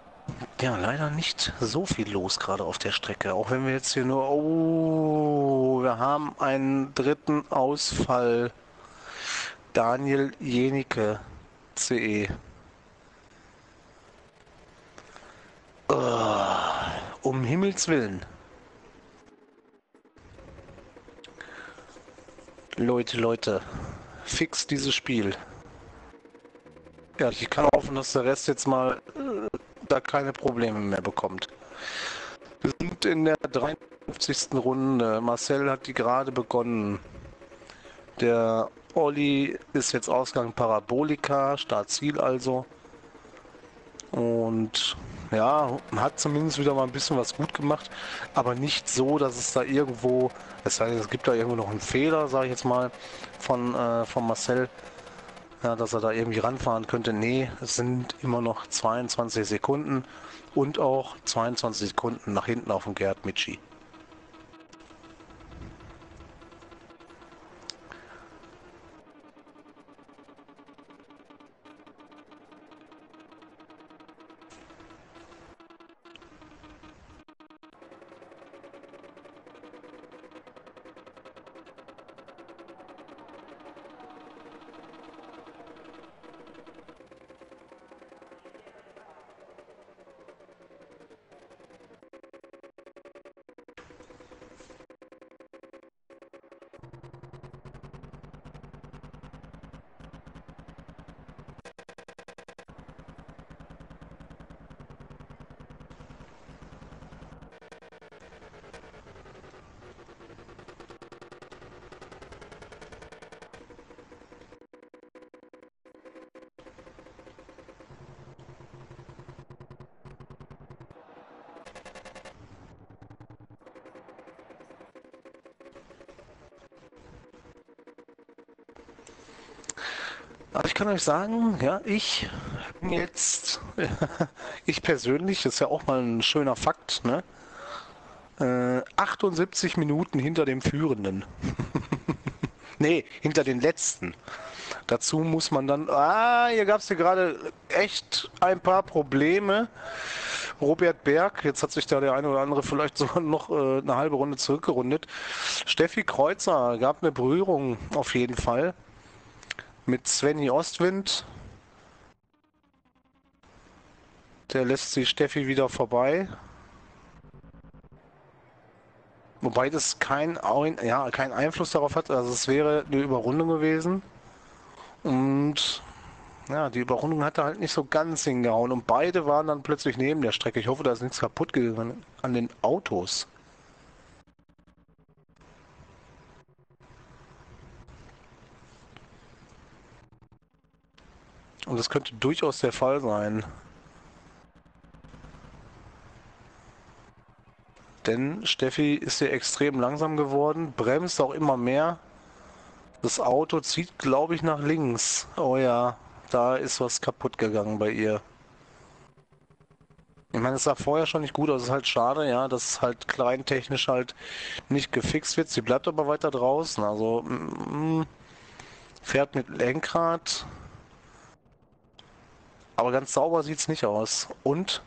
Ja, leider nicht so viel los gerade auf der Strecke. Auch wenn wir jetzt hier nur... Oh, So, wir haben einen dritten Ausfall. Daniel Jenicke, C E. Oh, um Himmels Willen. Leute, Leute, fix dieses Spiel. Ja, ich kann hoffen, dass der Rest jetzt mal äh, da keine Probleme mehr bekommt. Wir sind in der dreiundfünfzigsten Runde. Marcel hat die gerade begonnen. Der Olli ist jetzt Ausgang Parabolika, Start-Ziel also. Und ja, hat zumindest wieder mal ein bisschen was gut gemacht, aber nicht so, dass es da irgendwo, das heißt, es gibt da irgendwo noch einen Fehler, sage ich jetzt mal, von, äh, von Marcel, ja, dass er da irgendwie ranfahren könnte. Nee, es sind immer noch zweiundzwanzig Sekunden und auch zweiundzwanzig Sekunden nach hinten auf dem Gerd Mitschi. Aber ich kann euch sagen, ja, ich bin jetzt, ich persönlich, das ist ja auch mal ein schöner Fakt, ne? Äh, achtundsiebzig Minuten hinter dem Führenden. Nee, hinter den Letzten. Dazu muss man dann, ah, hier gab es hier gerade echt ein paar Probleme. Robert Berg, jetzt hat sich da der eine oder andere vielleicht sogar noch äh, eine halbe Runde zurückgerundet. Steffi Kreuzer gab eine Berührung auf jeden Fall mit Svenny Ostwind. Der lässt die Steffi wieder vorbei. Wobei das kein, ja, keinen Einfluss darauf hat. Also es wäre eine Überrundung gewesen. Und ja, die Überrundung hatte halt nicht so ganz hingehauen. Und beide waren dann plötzlich neben der Strecke. Ich hoffe, da ist nichts kaputt gegangen an den Autos. Und das könnte durchaus der Fall sein. Denn Steffi ist hier extrem langsam geworden, bremst auch immer mehr. Das Auto zieht, glaube ich, nach links. Oh ja, da ist was kaputt gegangen bei ihr. Ich meine, es sah vorher schon nicht gut aus. Es ist halt schade, ja, dass halt kleintechnisch halt nicht gefixt wird. Sie bleibt aber weiter draußen. Also mm, fährt mit Lenkrad. Aber ganz sauber sieht es nicht aus. Und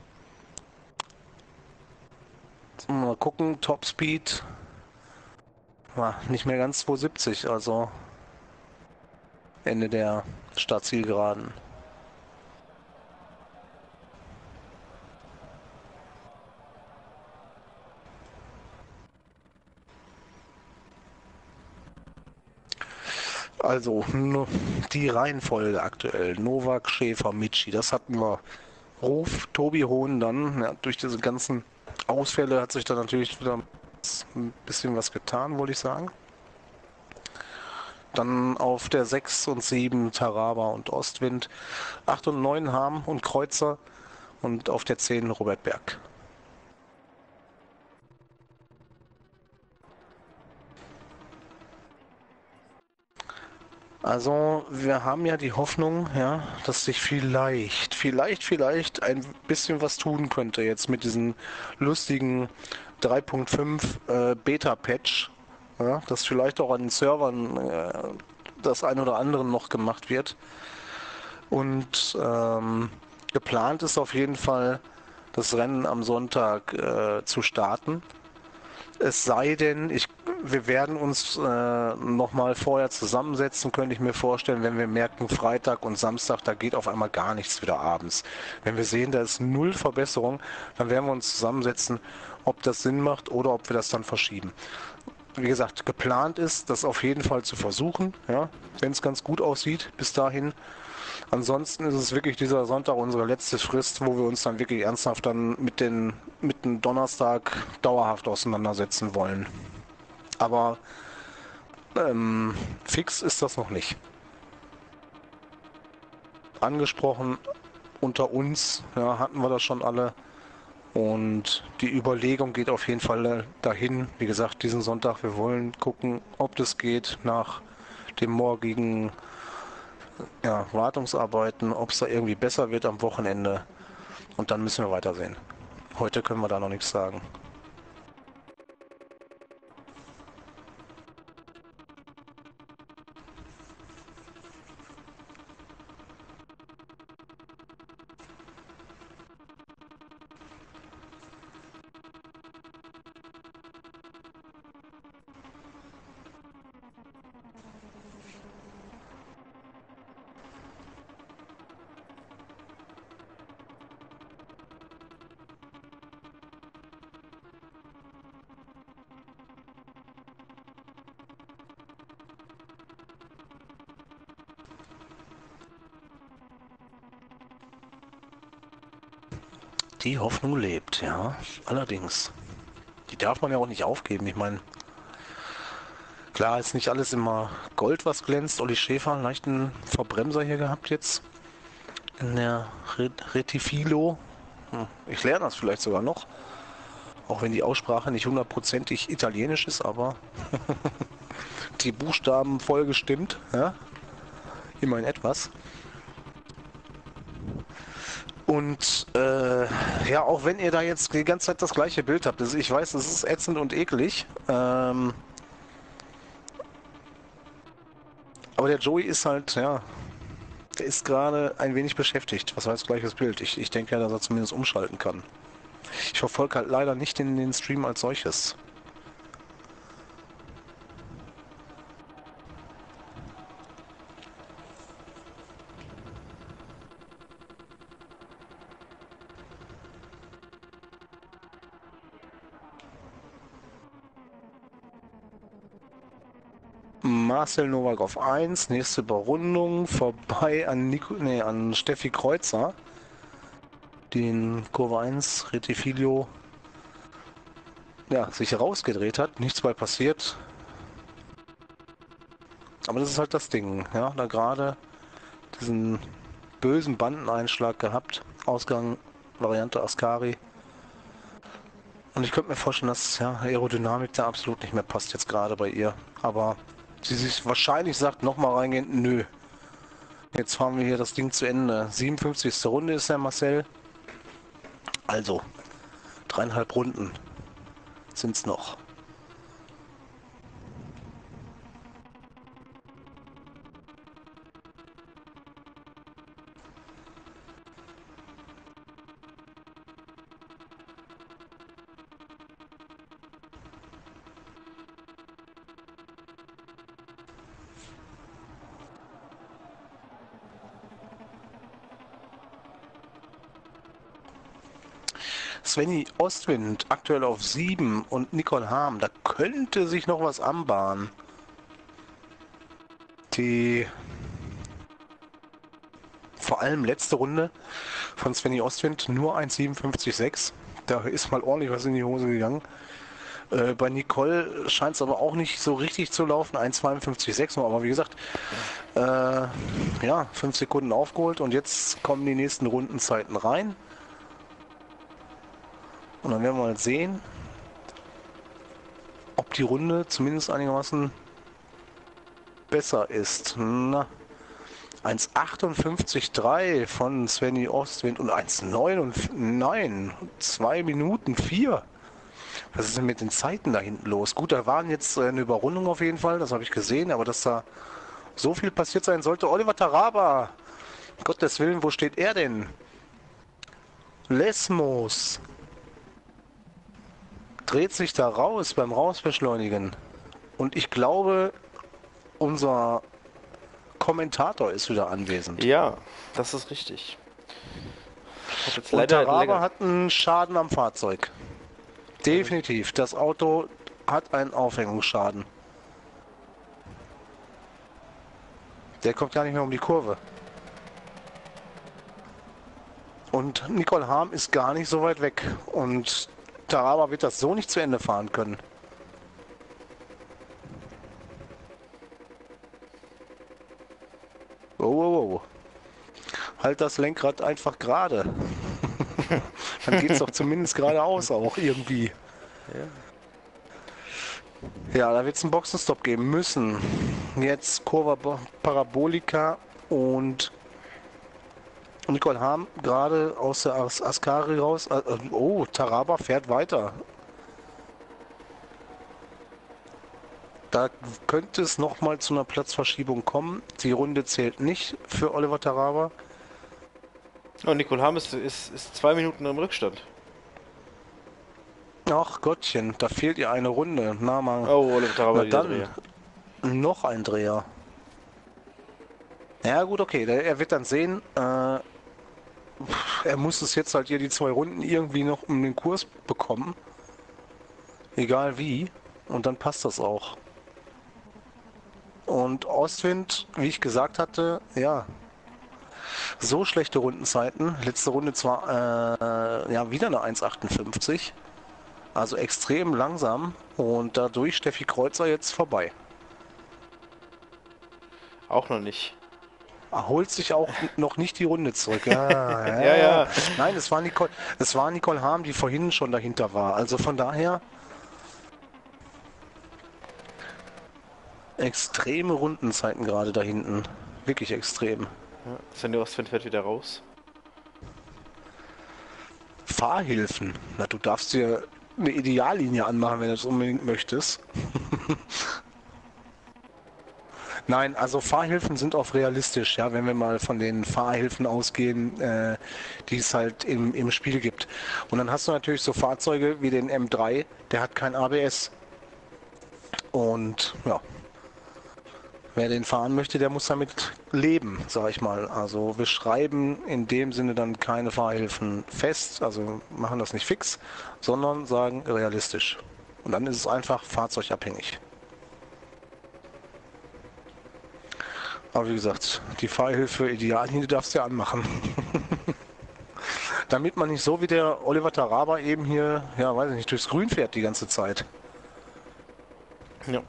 mal gucken, Topspeed war nicht mehr ganz zweihundertsiebzig, also Ende der Startzielgeraden. Also die Reihenfolge aktuell: Novak, Schäfer, Mitschi. Das hatten wir. Ruf, Tobi Hohn dann. Ja, durch diese ganzen Ausfälle hat sich da natürlich wieder ein bisschen was getan, wollte ich sagen. Dann auf der sechs und sieben Taraba und Ostwind. acht und neun Harm und Kreuzer. Und auf der zehn Robert Berg. Also wir haben ja die Hoffnung, ja, dass sich vielleicht, vielleicht, vielleicht ein bisschen was tun könnte jetzt mit diesem lustigen drei Punkt fünf äh, Beta-Patch, ja, dass vielleicht auch an den Servern äh, das ein oder andere noch gemacht wird. Und ähm, geplant ist auf jeden Fall, das Rennen am Sonntag äh, zu starten. Es sei denn, ich, wir werden uns äh, nochmal vorher zusammensetzen, könnte ich mir vorstellen, wenn wir merken, Freitag und Samstag, da geht auf einmal gar nichts wieder abends. Wenn wir sehen, da ist null Verbesserung, dann werden wir uns zusammensetzen, ob das Sinn macht oder ob wir das dann verschieben. Wie gesagt, geplant ist, das auf jeden Fall zu versuchen, ja, wenn es ganz gut aussieht bis dahin. Ansonsten ist es wirklich dieser Sonntag unsere letzte Frist, wo wir uns dann wirklich ernsthaft dann mit den mit dem Donnerstag dauerhaft auseinandersetzen wollen. Aber ähm, fix ist das noch nicht. Angesprochen unter uns, ja, hatten wir das schon alle. Und die Überlegung geht auf jeden Fall dahin. Wie gesagt, diesen Sonntag, wir wollen gucken, ob das geht nach dem morgigen ja, Wartungsarbeiten, ob es da irgendwie besser wird am Wochenende. Und dann müssen wir weitersehen. Heute können wir da noch nichts sagen. Die Hoffnung lebt, ja. Allerdings. Die darf man ja auch nicht aufgeben. Ich meine, klar ist nicht alles immer Gold, was glänzt. Olli Schäfer, einen leichten Verbremser hier gehabt jetzt. In der Retifilo. Hm, ich lerne das vielleicht sogar noch. Auch wenn die Aussprache nicht hundertprozentig italienisch ist, aber die Buchstaben voll gestimmt. Ja? Immerhin etwas. Und äh, ja, auch wenn ihr da jetzt die ganze Zeit das gleiche Bild habt, also ich weiß, es ist ätzend und eklig, ähm, aber der Joey ist halt, ja, der ist gerade ein wenig beschäftigt. Was heißt gleiches Bild? Ich, ich denke ja, dass er zumindest umschalten kann. Ich verfolge halt leider nicht den, den Stream als solches. Marcel Nowak auf eins, nächste Überrundung, vorbei an, Nico, nee, an Steffi Kreuzer. Den Kurve eins, Retifilio, ja, sich rausgedreht hat, nichts bei passiert. Aber das ist halt das Ding, ja, da gerade diesen bösen Bandeneinschlag gehabt, Ausgang, Variante Ascari. Und ich könnte mir vorstellen, dass ja, Aerodynamik da absolut nicht mehr passt jetzt gerade bei ihr. Aber sie sich wahrscheinlich sagt, nochmal reingehen, nö. Jetzt fahren wir hier das Ding zu Ende. siebenundfünfzigste Runde ist der Marcel. Also, dreieinhalb Runden sind es noch. Svenny Ostwind aktuell auf sieben und Nicole Harm, da könnte sich noch was anbahnen. Die vor allem letzte Runde von Svenny Ostwind nur eins siebenundfünfzig Komma sechs. Da ist mal ordentlich was in die Hose gegangen. Äh, bei Nicole scheint es aber auch nicht so richtig zu laufen. eins zweiundfünfzig Komma sechs, aber wie gesagt, äh, ja, fünf Sekunden aufgeholt und jetzt kommen die nächsten Rundenzeiten rein. Und dann werden wir mal sehen, ob die Runde zumindest einigermaßen besser ist. Na, eins achtundfünfzig Komma drei von Svenny Ostwind und eins neun, nein, zwei Minuten vier. Was ist denn mit den Zeiten da hinten los? Gut, da waren jetzt eine Überrundung auf jeden Fall, das habe ich gesehen, aber dass da so viel passiert sein sollte. Oliver Taraba, Gottes Willen, wo steht er denn? Lesmos. dreht sich da raus beim Rausbeschleunigen. Und ich glaube, unser Kommentator ist wieder anwesend.
Ja, das ist richtig. Hat jetzt
Und
leider
Taraba
länger-
hat einen Schaden am Fahrzeug. Definitiv. Das Auto hat einen Aufhängungsschaden. Der kommt gar nicht mehr um die Kurve. Und Nicole Harm ist gar nicht so weit weg. Und Taraba wird das so nicht zu Ende fahren können. Oh, oh, oh. Halt das Lenkrad einfach gerade. Dann geht es doch zumindest geradeaus auch irgendwie. Ja, da wird es einen Boxenstopp geben müssen. Jetzt Kurva Bo- Parabolika und Nicole Harm gerade aus der As Ascari raus. Äh, äh, Oh, Taraba fährt weiter. Da könnte es noch mal zu einer Platzverschiebung kommen. Die Runde zählt nicht für Oliver Taraba.
Oh, Nicole Harm ist, ist, ist zwei Minuten im Rückstand.
Ach Gottchen, da fehlt ihr eine Runde. Na mal,
Oh, Oliver Taraba
na
wieder
dann
Dreher.
noch ein Dreher. Ja gut, okay, der, er wird dann sehen, äh, er muss es jetzt halt hier die zwei Runden irgendwie noch um den Kurs bekommen. Egal wie. Und dann passt das auch. Und Ostwind, wie ich gesagt hatte, ja, so schlechte Rundenzeiten. Letzte Runde zwar äh, ja wieder eine eins achtundfünfzig, also extrem langsam und dadurch Steffi Kreuzer jetzt vorbei.
Auch noch nicht.
Er holt sich auch noch nicht die Runde zurück. Ja, ja.
Ja, ja.
Nein, es war Nicole, es war Nicole Harm, die vorhin schon dahinter war. Also von daher extreme Rundenzeiten gerade da hinten. Wirklich extrem.
Ja, Sandy Ostwind fährt wieder raus.
Fahrhilfen. Na, du darfst dir eine Ideallinie anmachen, wenn du das unbedingt möchtest. Nein, also Fahrhilfen sind auch realistisch, ja, wenn wir mal von den Fahrhilfen ausgehen, äh, die es halt im, im Spiel gibt. Und dann hast du natürlich so Fahrzeuge wie den M drei, der hat kein A B S. Und ja, wer den fahren möchte, der muss damit leben, sag ich mal. Also wir schreiben in dem Sinne dann keine Fahrhilfen fest, also machen das nicht fix, sondern sagen realistisch. Und dann ist es einfach fahrzeugabhängig. Aber wie gesagt, die Fahrhilfe Ideallinie darfst du ja anmachen. Damit man nicht so wie der Oliver Taraba eben hier, ja weiß ich nicht, durchs Grün fährt die ganze Zeit.
Ja.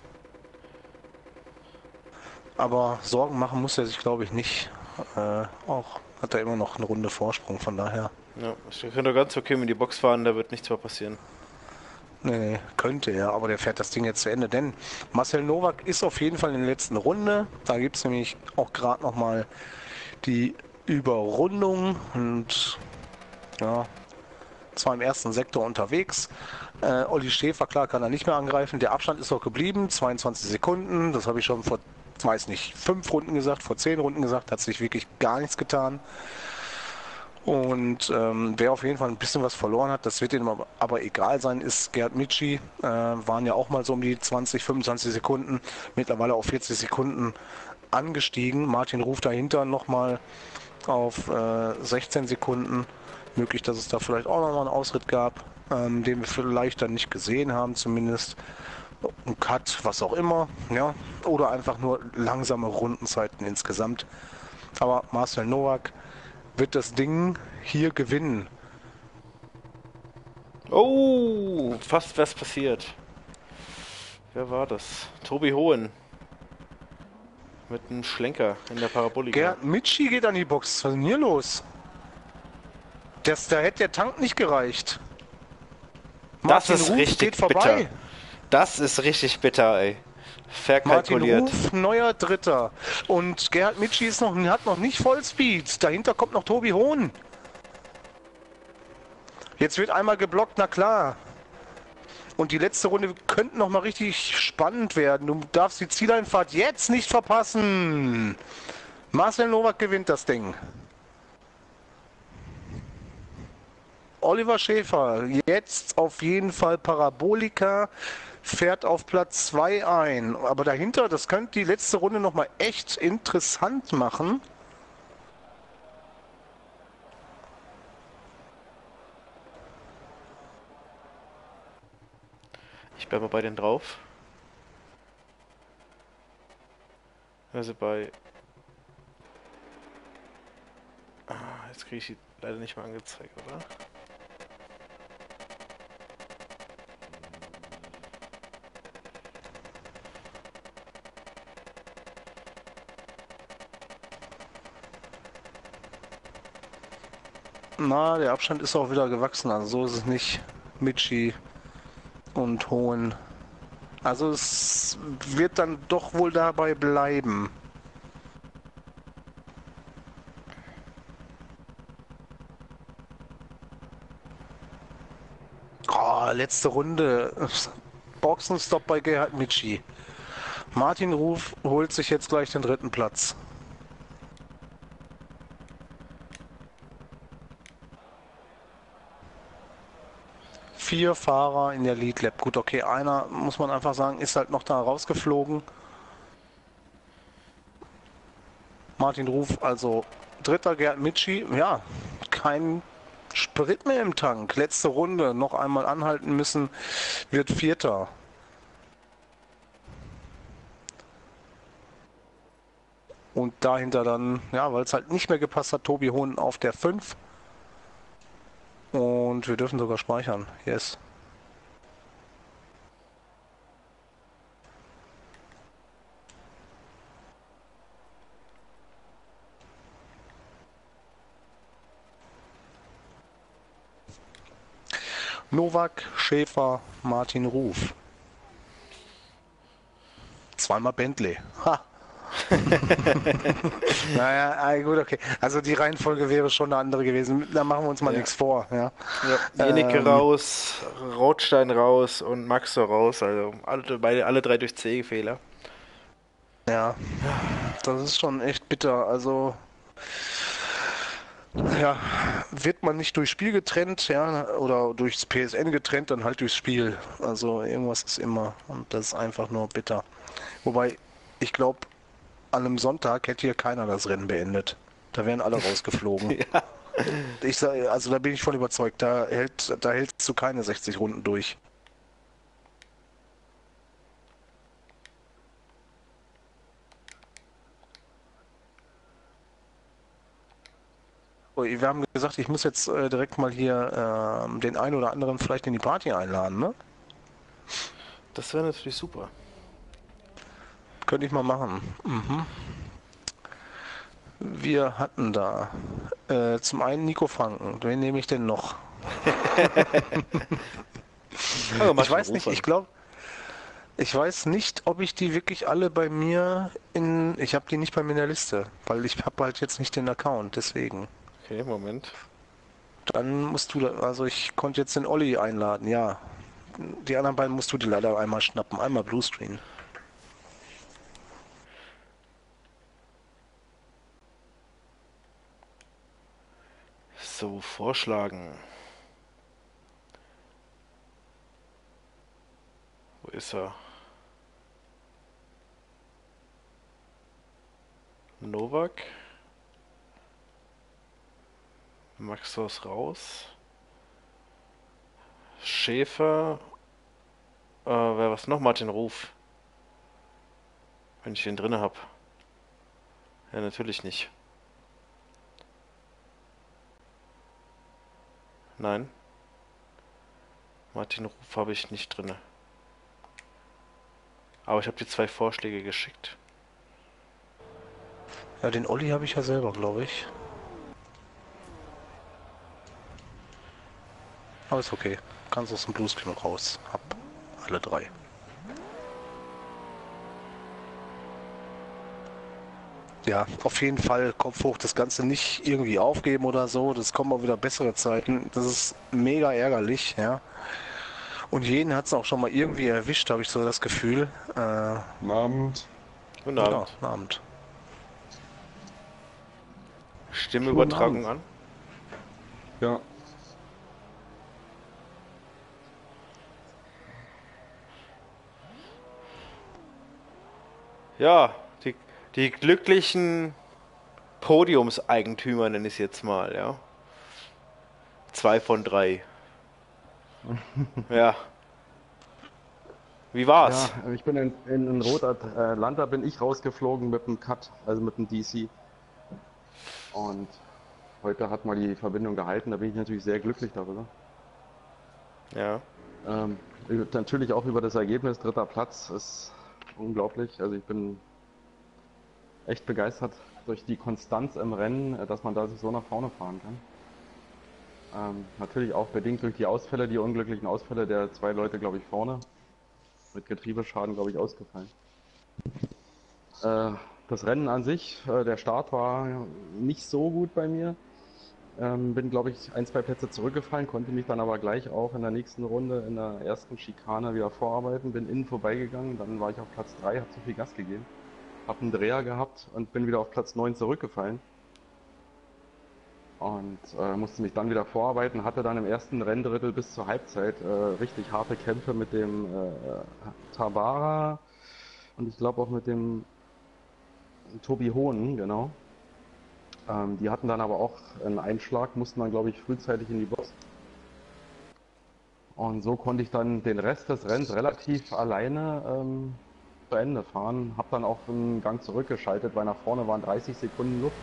Aber Sorgen machen muss er sich, glaube ich, nicht. Äh, auch hat er immer noch eine Runde Vorsprung, von daher.
Ja, ich könnte ganz okay in die Box fahren, da wird nichts mehr passieren.
Nee, nee, könnte er, aber der fährt das Ding jetzt zu Ende. Denn Marcel Nowak ist auf jeden Fall in der letzten Runde. Da gibt es nämlich auch gerade nochmal die Überrundung und ja, zwar im ersten Sektor unterwegs. Äh, Olli Schäfer, klar, kann er nicht mehr angreifen. Der Abstand ist auch geblieben, zweiundzwanzig Sekunden. Das habe ich schon vor, weiß nicht, fünf Runden gesagt, vor zehn Runden gesagt. Hat sich wirklich gar nichts getan. Und ähm, wer auf jeden Fall ein bisschen was verloren hat, das wird ihm aber, aber egal sein, ist Gerd Mitschi. Äh, waren ja auch mal so um die zwanzig, fünfundzwanzig Sekunden, mittlerweile auf vierzig Sekunden angestiegen. Martin Ruf dahinter nochmal auf äh, sechzehn Sekunden. Möglich, dass es da vielleicht auch nochmal einen Ausritt gab, ähm, den wir vielleicht dann nicht gesehen haben zumindest. Ein Cut, was auch immer. Ja? Oder einfach nur langsame Rundenzeiten insgesamt. Aber Marcel Nowak wird das Ding hier gewinnen.
Oh, fast was passiert. Wer war das? Tobi Hohen. Mit einem Schlenker in der Parabolika.
Gerd Mitschi geht an die Box. Was ist denn hier los? Das, da hätte der Tank nicht gereicht.
Das
Martin
ist
Ruf
richtig
geht vorbei.
bitter. Das ist richtig bitter, ey.
Martin
Verkalkuliert.
Ruf, neuer Dritter. Und Gerhard Mitschi ist noch, hat noch nicht Vollspeed. Dahinter kommt noch Tobi Hohn. Jetzt wird einmal geblockt, na klar. Und die letzte Runde könnte noch mal richtig spannend werden. Du darfst die Zieleinfahrt jetzt nicht verpassen. Marcel Nowak gewinnt das Ding. Oliver Schäfer, jetzt auf jeden Fall Parabolika, fährt auf Platz zwei ein. Aber dahinter, das könnte die letzte Runde nochmal echt interessant machen.
Ich bleibe mal bei denen drauf. Also bei... Ah, jetzt kriege ich die leider nicht mehr angezeigt, oder?
Na, der Abstand ist auch wieder gewachsen, also so ist es nicht. Michi und Hohen. Also es wird dann doch wohl dabei bleiben. Oh, letzte Runde. Boxenstopp bei Gerhard Michi. Martin Ruf holt sich jetzt gleich den dritten Platz. Vier Fahrer in der Lead Lap. Gut, okay, einer, muss man einfach sagen, ist halt noch da rausgeflogen. Martin Ruf, also dritter, Gerhard Michi. Ja, kein Sprit mehr im Tank. Letzte Runde, noch einmal anhalten müssen, wird Vierter. Und dahinter dann, ja, weil es halt nicht mehr gepasst hat, Tobi Hohn auf der fünf. Und wir dürfen sogar speichern. Yes. Novak, Schäfer, Martin Ruf. Zweimal Bentley. Ha! Naja, gut, okay. Also die Reihenfolge wäre schon eine andere gewesen. Da machen wir uns mal
Ja.
nichts vor. Ja.
Ja, Jenike
Ähm,
raus, Rothstein raus und Maxo raus. Also alle, beide, alle drei durch C-Fehler.
Ja, das ist schon echt bitter. Also, ja, wird man nicht durchs Spiel getrennt, ja, oder durchs P S N getrennt, dann halt durchs Spiel. Also irgendwas ist immer und das ist einfach nur bitter. Wobei, ich glaube, an einem Sonntag hätte hier keiner das Rennen beendet. Da wären alle rausgeflogen.
Ja.
Ich sage, also da bin ich voll überzeugt, da hält, da hältst du keine sechzig Runden durch. Wir haben gesagt, ich muss jetzt äh, direkt mal hier äh, den einen oder anderen vielleicht in die Party einladen, ne?
Das wäre natürlich super.
Könnte ich mal machen. Mhm. Wir hatten da äh, zum einen Nico Franken. Wen nehme ich denn noch?
Aber
Ich weiß nicht, ich glaube, ich weiß nicht, ob ich die wirklich alle bei mir in, ich habe die nicht bei mir in der Liste, weil ich habe halt jetzt nicht den Account, deswegen.
Okay, Moment.
Dann musst du, da- also ich konnte jetzt den Olli einladen, ja. Die anderen beiden musst du dir leider einmal schnappen, einmal Bluescreen.
So, vorschlagen. Wo ist er? Novak. Maxos raus. Schäfer. Äh, wer was noch? Martin Ruf. Wenn ich den drinne hab. Ja, natürlich nicht. Nein. Martin Ruf habe ich nicht drinne. Aber ich habe die zwei Vorschläge geschickt.
Ja, den Olli habe ich ja selber, glaube ich. Aber ist okay. Kannst aus dem Bluescreen raus. Hab alle drei. Ja, auf jeden Fall Kopf hoch, das Ganze nicht irgendwie aufgeben oder so. Das kommen auch wieder bessere Zeiten. Das ist mega ärgerlich, ja. Und jeden hat es auch schon mal irgendwie erwischt, habe ich so das Gefühl. Äh,
Guten Abend.
Guten
ja,
Abend.
guten Abend.
Stimmübertragung
Guten
an.
Ja,
Ja, die, die glücklichen Podiumseigentümer nenne ich es jetzt mal, ja. Zwei von drei. Ja, wie
Ja,
war's?
ich bin in, in, in Rot Atlanta bin ich rausgeflogen mit dem Cut, also mit dem D C. Und heute hat mal die Verbindung gehalten, da bin ich natürlich sehr glücklich darüber.
Ja,
Ähm, Natürlich auch über das Ergebnis, dritter Platz ist unglaublich. Also ich bin echt begeistert durch die Konstanz im Rennen, äh, dass man da sich so nach vorne fahren kann. Ähm, natürlich auch bedingt durch die Ausfälle, die unglücklichen Ausfälle der zwei Leute, glaube ich, vorne mit Getriebeschaden, glaube ich, ausgefallen. Äh, Das Rennen an sich, äh, der Start war nicht so gut bei mir. Ähm, bin, glaube ich, ein, zwei Plätze zurückgefallen, konnte mich dann aber gleich auch in der nächsten Runde in der ersten Schikane wieder vorarbeiten, bin innen vorbeigegangen, dann war ich auf Platz drei, habe zu viel Gas gegeben, habe einen Dreher gehabt und bin wieder auf Platz neun zurückgefallen und äh, musste mich dann wieder vorarbeiten, hatte dann im ersten Renndrittel bis zur Halbzeit äh, richtig harte Kämpfe mit dem äh, Tabara und ich glaube auch mit dem Tobi Hohn, genau. Ähm, die hatten dann aber auch einen Einschlag, mussten dann, glaube ich, frühzeitig in die Box. Und so konnte ich dann den Rest des Rennens relativ alleine ähm, zu Ende fahren. Hab dann auch einen Gang zurückgeschaltet, weil nach vorne waren dreißig Sekunden Luft.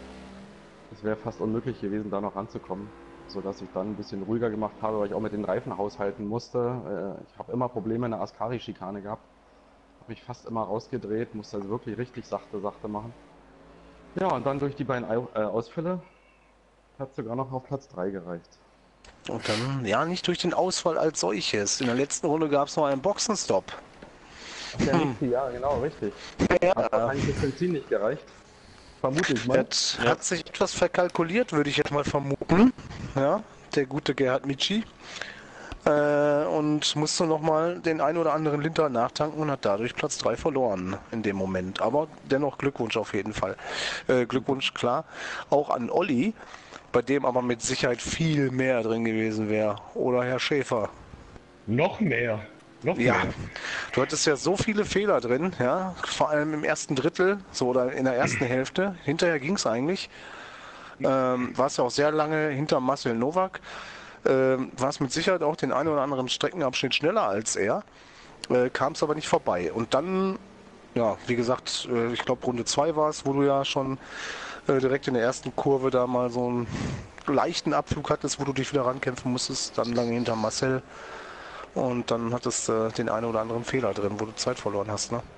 Es wäre fast unmöglich gewesen, da noch ranzukommen. Sodass ich dann ein bisschen ruhiger gemacht habe, weil ich auch mit den Reifen haushalten musste. Äh, ich habe immer Probleme in der Ascari-Schikane gehabt. Habe mich fast immer rausgedreht, musste also wirklich richtig sachte, sachte machen. Ja, und dann durch die beiden Au- äh, Ausfälle hat sogar noch auf Platz drei gereicht.
Und dann, ja, nicht durch den Ausfall als solches. In der letzten Runde gab es noch einen Boxenstopp.
Ach, der nächste, ja, genau, richtig. Hat
Ja,
wahrscheinlich das Benzin nicht gereicht. Vermute ich
der
mal.
hat,
ja.
hat sich etwas verkalkuliert, würde ich jetzt mal vermuten. Ja, der gute Gerhard Mitschi. Äh, und musste nochmal den ein oder anderen Liter nachtanken und hat dadurch Platz drei verloren in dem Moment. Aber dennoch Glückwunsch auf jeden Fall. Äh, Glückwunsch, klar, auch an Olli, bei dem aber mit Sicherheit viel mehr drin gewesen wäre. Oder Herr Schäfer.
Noch mehr. Noch
Ja,
mehr.
du hattest ja so viele Fehler drin, ja, vor allem im ersten Drittel, so oder in der ersten Hälfte. Hinterher ging es eigentlich. Ähm, warst ja auch sehr lange hinter Marcel Nowak. Ähm, warst mit Sicherheit auch den einen oder anderen Streckenabschnitt schneller als er. Äh, kam es aber nicht vorbei. Und dann, ja, wie gesagt, äh, ich glaube Runde zwei war es, wo du ja schon äh, direkt in der ersten Kurve da mal so einen leichten Abflug hattest, wo du dich wieder rankämpfen musstest. Dann lange hinter Marcel. Und dann hattest du äh, den einen oder anderen Fehler drin, wo du Zeit verloren hast, ne?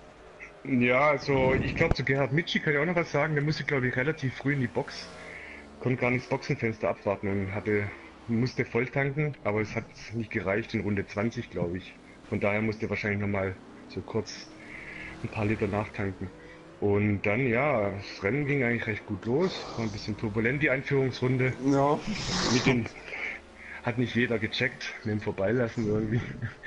Ja, also ich glaube, zu Gerhard Mitschi kann ich auch noch was sagen. Der musste, glaube ich, relativ früh in die Box. Konnte gar nicht das Boxenfenster abwarten und hatte, musste voll tanken, aber es hat nicht gereicht in Runde zwanzig, glaube ich. Von daher musste er wahrscheinlich nochmal so kurz ein paar Liter nachtanken. Und dann, ja, das Rennen ging eigentlich recht gut los. War ein bisschen turbulent, die Einführungsrunde.
Ja.
Mit den, hat nicht jeder gecheckt, mit dem Vorbeilassen irgendwie.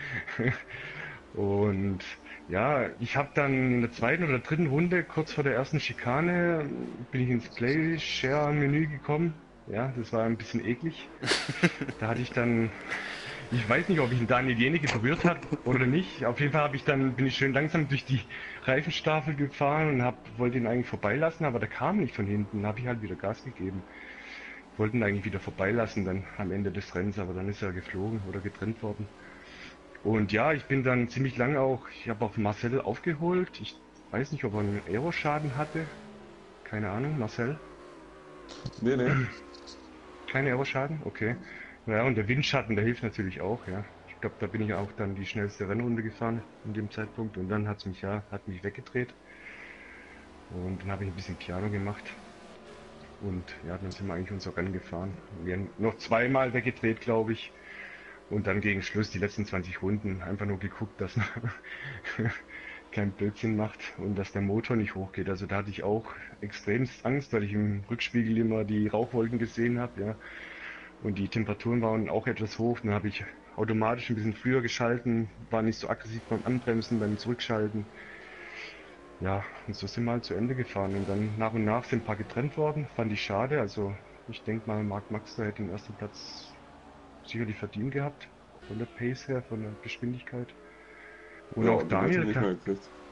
Und ja, ich habe dann in der zweiten oder dritten Runde, kurz vor der ersten Schikane, bin ich ins Play-Share-Menü gekommen. Ja, das war ein bisschen eklig. Da hatte ich dann, ich weiß nicht, ob ich einen Daniel Jenige berührt hat oder nicht. Auf jeden Fall habe ich dann, bin ich schön langsam durch die Reifenstaffel gefahren und hab, wollte ihn eigentlich vorbeilassen, aber der kam nicht von hinten. Dann habe ich halt wieder Gas gegeben. Wollten eigentlich wieder vorbeilassen dann am Ende des Rennens, aber dann ist er geflogen oder getrennt worden. Und ja, ich bin dann ziemlich lange auch, ich habe auch Marcel aufgeholt. Ich weiß nicht, ob er einen Aeroschaden hatte. Keine Ahnung, Marcel.
Nee, nee.
Kein Aeroschaden? Okay. Ja, und der Windschatten, der hilft natürlich auch, ja. Ich glaube, da bin ich auch dann die schnellste Rennrunde gefahren in dem Zeitpunkt und dann hat es mich ja, hat mich weggedreht. Und dann habe ich ein bisschen Piano gemacht. Und ja, dann sind wir eigentlich unser Rennen gefahren. Wir haben noch zweimal weggedreht, glaube ich. Und dann gegen Schluss, die letzten zwanzig Runden, einfach nur geguckt, dass man kein Blödsinn macht und dass der Motor nicht hochgeht. Also da hatte ich auch extremst Angst, weil ich im Rückspiegel immer die Rauchwolken gesehen habe, ja. Und die Temperaturen waren auch etwas hoch. Dann habe ich automatisch ein bisschen früher geschalten, war nicht so aggressiv beim Anbremsen, beim Zurückschalten. Ja, und so sind wir halt zu Ende gefahren. Und dann nach und nach sind ein paar getrennt worden. Fand ich schade. Also ich denke mal, Marc Maxter hätte den ersten Platz sicherlich verdient gehabt. Von der Pace her, von der Geschwindigkeit. Und
Ja,
auch
und den hätte
Daniel,
nicht
ta-
mehr gekriegt.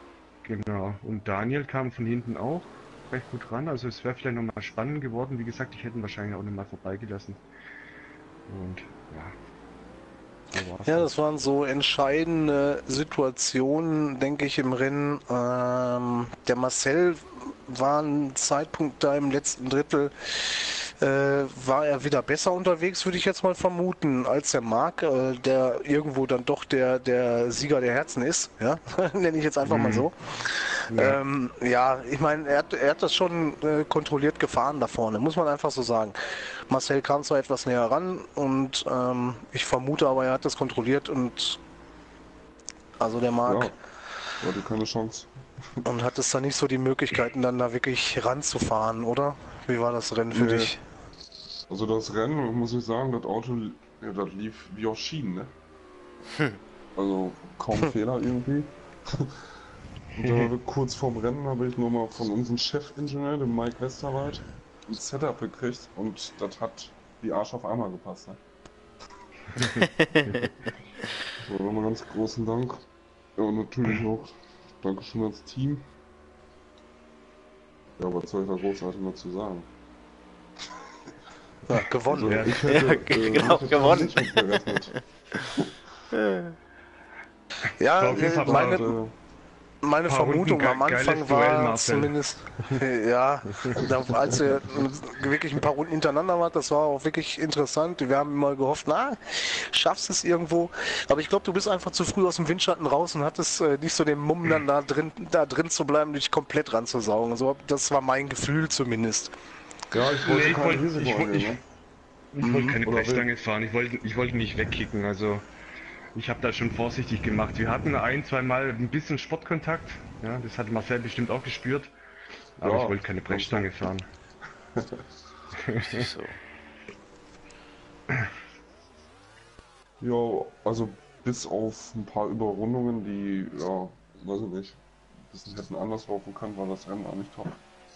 Genau. Und Daniel kam von hinten auch recht gut ran. Also es wäre vielleicht nochmal spannend geworden. Wie gesagt, ich hätte ihn wahrscheinlich auch nochmal vorbeigelassen. Und ja, so war's
Ja,
dann.
das waren so entscheidende Situationen, denke ich, im Rennen. Ähm, der Marcel war ein Zeitpunkt da im letzten Drittel, äh, war er wieder besser unterwegs, würde ich jetzt mal vermuten, als der Marc, äh, der irgendwo dann doch der, der Sieger der Herzen ist, ja, nenne ich jetzt einfach mal
Mhm.
so.
Ja.
Ähm, ja, ich meine, er hat, er hat das schon äh, kontrolliert gefahren da vorne, muss man einfach so sagen. Marcel kam zwar etwas näher ran und ähm, ich vermute aber, er hat das kontrolliert und also der
Ja,
Marc
er hatte keine Chance.
und hat es dann nicht so die Möglichkeiten, dann da wirklich ranzufahren, oder? Wie war das Rennen für
Nee,
dich?
also das Rennen, muss ich sagen, das Auto, ja, das lief wie auf Schienen, ne? Also kaum Fehler irgendwie. Und da kurz vorm Rennen habe ich nochmal von unserem Chefingenieur, dem Mike Westerwald, ein Setup gekriegt und das hat wie Arsch auf Eimer gepasst, ne? So, nochmal ganz großen Dank. Ja, und natürlich auch Dankeschön ans Team. Ja, was soll ich da großartig noch zu sagen?
Ja, gewonnen.
Also
Ja.
ich hätte,
Ja,
äh,
genau,
ich hätte
gewonnen.
nicht mit gerechnet.
Ja,
War auf jeden
äh,
Fall
Da,
meine,
äh,
meine
Paar Runden
Vermutung
ge
am Anfang
geiles Duell,
war
Marcel.
zumindest, ja, da, als wir wirklich ein paar Runden hintereinander waren, das war auch wirklich interessant. Wir haben immer gehofft, na, schaffst es irgendwo. Aber ich glaube, du bist einfach zu früh aus dem Windschatten raus und hattest äh, nicht so den Mumm, dann da drin, da drin zu bleiben, dich komplett ranzusaugen. So, das war mein Gefühl zumindest.
ja, ich wollte
Nee, ich
kein
wollte
Risiko
ich, wollt- ich,
eingehen, ne?
ich wollte keine
Oder
Brechstange fahren. Ich wollte ich wollte nicht wegkicken. Also ich habe da schon vorsichtig gemacht. Wir hatten ein, zwei Mal ein bisschen Sportkontakt. Ja, das hat Marcel bestimmt auch gespürt. Aber
Ja,
ich wollte keine
ganz so.
Brechstange fahren.
Richtig so.
Ja, also bis auf ein paar Überrundungen, die, ja, weiß ich nicht, ein bisschen hätten anders laufen können, war das Rennen eigentlich top.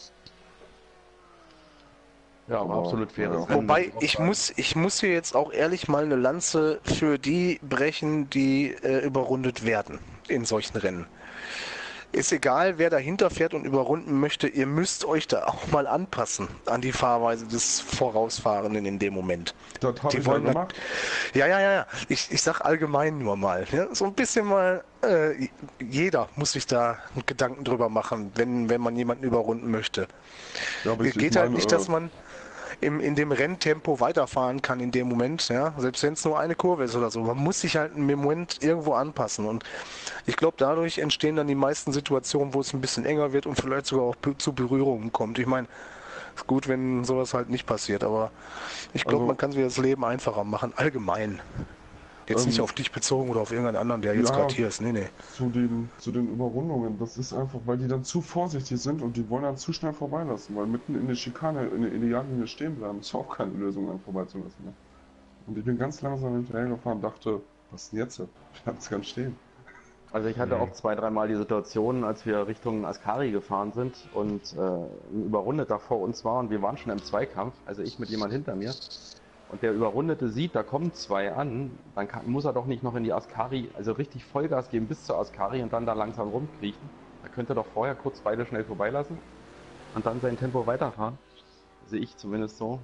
Ja, aber
Aber,
absolut faires
naja.
Rennen.
Wobei,
muss
ich
auch sagen.
muss, ich muss hier jetzt auch ehrlich mal eine Lanze für die brechen, die äh, überrundet werden in solchen Rennen. Ist egal, wer dahinter fährt und überrunden möchte, ihr müsst euch da auch mal anpassen an die Fahrweise des Vorausfahrenden in dem Moment.
Das habe
Die
ich ja
wollen da-
gemacht.
Ja, ja, ja, ja. Ich, ich sag allgemein nur mal. Ja? So ein bisschen mal, äh, jeder muss sich da Gedanken drüber machen, wenn, wenn man jemanden überrunden möchte.
Ja, aber
Es
ich,
geht
ich
halt
meine,
nicht,
äh,
dass man im, in dem Renntempo weiterfahren kann in dem Moment, ja, selbst wenn es nur eine Kurve ist oder so. Man muss sich halt im Moment irgendwo anpassen und ich glaube, dadurch entstehen dann die meisten Situationen, wo es ein bisschen enger wird und vielleicht sogar auch be- zu Berührungen kommt. Ich meine, ist gut, wenn sowas halt nicht passiert, aber ich glaube,
Also-
man kann sich das Leben einfacher machen, allgemein. Jetzt
Ähm,
nicht auf dich bezogen oder auf irgendeinen anderen, der jetzt
ja.
gerade hier ist. Nee, nee.
zu den, zu den Überrundungen, das ist einfach, weil die dann zu vorsichtig sind und die wollen dann zu schnell vorbeilassen, weil mitten in der Schikane, in der Ideallinie stehen bleiben, ist auch keine Lösung, einen vorbeizulassen. Ne? Und ich bin ganz langsam hinterher gefahren und dachte, was ist denn jetzt? Ich hab's ganz stehen.
Also ich hatte auch zwei, dreimal die Situation, als wir Richtung Ascari gefahren sind und äh, ein Überrundeter vor uns war und wir waren schon im Zweikampf, also ich mit jemand hinter mir. Und der Überrundete sieht, da kommen zwei an, dann kann, muss er doch nicht noch in die Ascari, also richtig Vollgas geben bis zur Ascari und dann da langsam rumkriechen. Da könnte er doch vorher kurz beide schnell vorbeilassen und dann sein Tempo weiterfahren. Sehe ich zumindest so.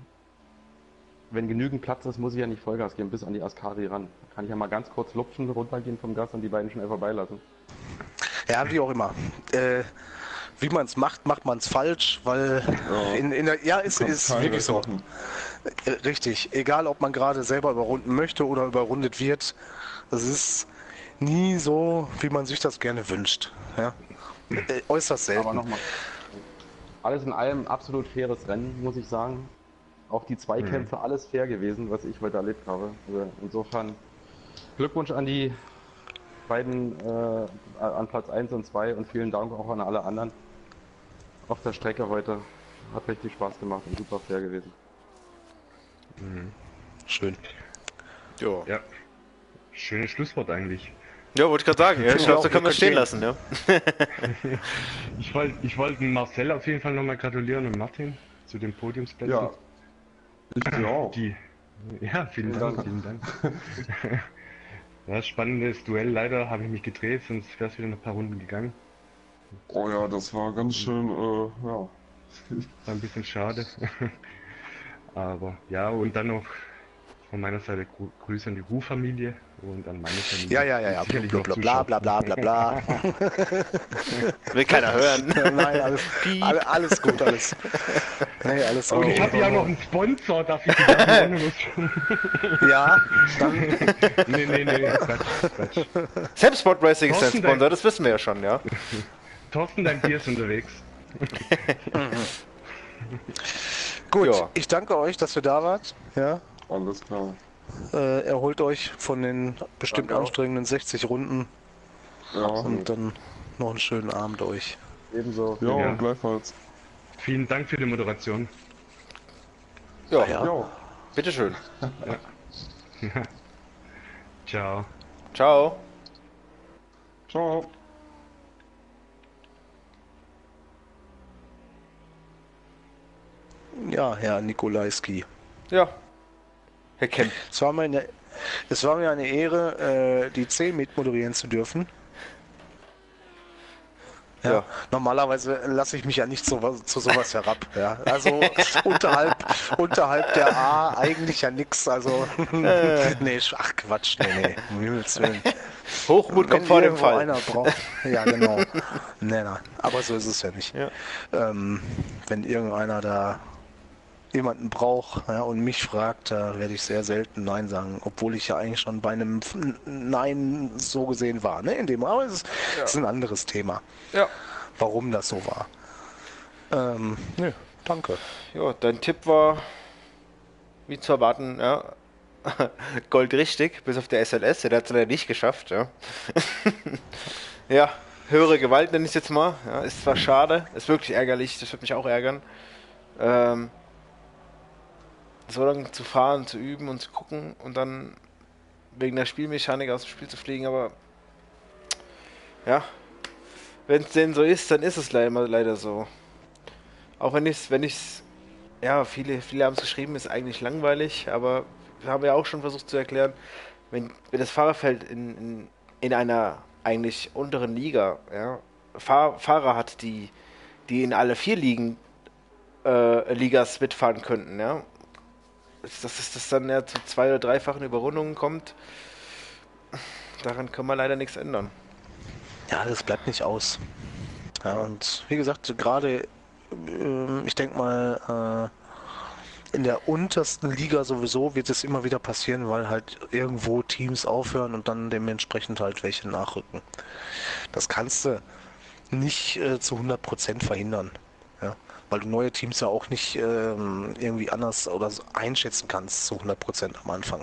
Wenn genügend Platz ist, muss ich ja nicht Vollgas geben bis an die Ascari ran. Da kann ich ja mal ganz kurz lupfen, runtergehen vom Gas und die beiden schnell vorbeilassen.
Ja, wie auch immer. Äh, wie man es macht, macht man es falsch, weil
Ja.
in, in der, ja, ist,
Du kannst
ist
keinen
wirklich so.
wegmachen.
Äh, Richtig. Egal, ob man gerade selber überrunden möchte oder überrundet wird, das ist nie so, wie man sich das gerne wünscht. Ja? Äh, äußerst selten.
Aber nochmal, alles in allem absolut faires Rennen, muss ich sagen. Auch die Zweikämpfe, alles fair gewesen, was ich heute erlebt habe. Also insofern Glückwunsch an die beiden äh, an Platz eins und zwei und vielen Dank auch an alle anderen auf der Strecke heute. Hat richtig Spaß gemacht und super fair gewesen.
Schön.
Ja.
Ja. Schönes Schlusswort eigentlich.
Ja, wollte ich gerade sagen. Ja, ich
Ja,
glaube, da
wir
können wir
können
stehen
gehen.
lassen, ja.
Ich wollte ich wollte Marcel auf jeden Fall nochmal gratulieren und Martin zu den Podiumsplätzen.
Ja, ich dir auch.
Die, ja, vielen
Vielen
Dank,
Dank.
vielen Dank. Ja, spannendes Duell. Leider habe ich mich gedreht, sonst wäre es wieder noch ein paar Runden gegangen.
Oh ja, das war ganz schön, äh, ja.
War ein bisschen schade. Aber ja, und dann noch von meiner Seite Gru- Grüße an die Ruh-Familie und an meine Familie.
Ja, ja, ja,
die
ja,
sicherlich
bla
noch
bla bla
zuschaut.
bla bla bla bla.
Will keiner hören.
Nein, alles, alle, alles gut, alles. Nee, alles
Und
gut.
ich habe ja noch einen Sponsor, darf ich die Sachen ohne
Ja, dann.
Nee, nee, nee, Quatsch, Quatsch.
Samsport Racing ist ein
Thorsten,
Sponsor,
dein-
das wissen wir ja schon, ja.
Thorsten, dein Bier ist unterwegs.
Gut,
Ja.
ich danke euch, dass ihr da wart. Ja,
Alles klar.
äh, erholt euch von den bestimmt
Danke auch.
anstrengenden sechzig Runden
Ja,
und dann noch einen schönen Abend euch.
Ebenso.
ja,
Ja.
gleichfalls.
Vielen Dank für die Moderation.
Ja,
Ja.
Ja,
bitteschön.
Ciao.
Ciao.
ciao.
Ja, Herr Nikolaiski.
Ja. Herr Kemp.
Es war mir eine, es war mir eine Ehre, äh, die zehn mitmoderieren zu dürfen. Ja.
Ja.
Normalerweise lasse ich mich ja nicht so, zu sowas herab. Ja. Also unterhalb, unterhalb der A eigentlich ja nix. Also nee, ach Quatsch, nee, nee, um Himmels Willen.
Hochmut kommt
Wenn
vor dem
irgendwo
Fall.
einer braucht, ja genau. Nee, nein, aber so ist es ja nicht.
Ja.
Ähm, wenn irgendeiner da jemanden braucht, ja, und mich fragt, da werde ich sehr selten Nein sagen, obwohl ich ja eigentlich schon bei einem F- Nein so gesehen war. Ne? In dem, aber es ist, ist ein anderes Thema,
Ja.
warum das so war. Ähm, nö, danke.
Ja, dein Tipp war, wie zu erwarten, ja, goldrichtig, bis auf der S L S, der hat es leider nicht geschafft, ja. Ja, höhere Gewalt nenne ich es jetzt mal, ja, ist zwar schade, ist wirklich ärgerlich, das wird mich auch ärgern. Ähm, so lange zu fahren, zu üben und zu gucken und dann wegen der Spielmechanik aus dem Spiel zu fliegen, aber ja, wenn es denn so ist, dann ist es leider, leider so. Auch wenn ich es, wenn ich's, ja, viele, viele haben es geschrieben, ist eigentlich langweilig, aber wir haben ja auch schon versucht zu erklären, wenn, wenn das Fahrerfeld in, in, in einer eigentlich unteren Liga, ja, Fahr, Fahrer hat, die, die in alle vier Ligen, äh, Ligas mitfahren könnten, ja, dass es das dann ja zu zwei- oder dreifachen Überrundungen kommt, daran kann man leider nichts ändern.
Ja, das bleibt nicht aus. Ja, und wie gesagt, gerade, ähm, ich denke mal, äh, in der untersten Liga sowieso wird es immer wieder passieren, weil halt irgendwo Teams aufhören und dann dementsprechend halt welche nachrücken. Das kannst du nicht äh, zu hundert Prozent verhindern. Ja? Weil du neue Teams ja auch nicht ähm, irgendwie anders oder so einschätzen kannst zu hundert Prozent am Anfang.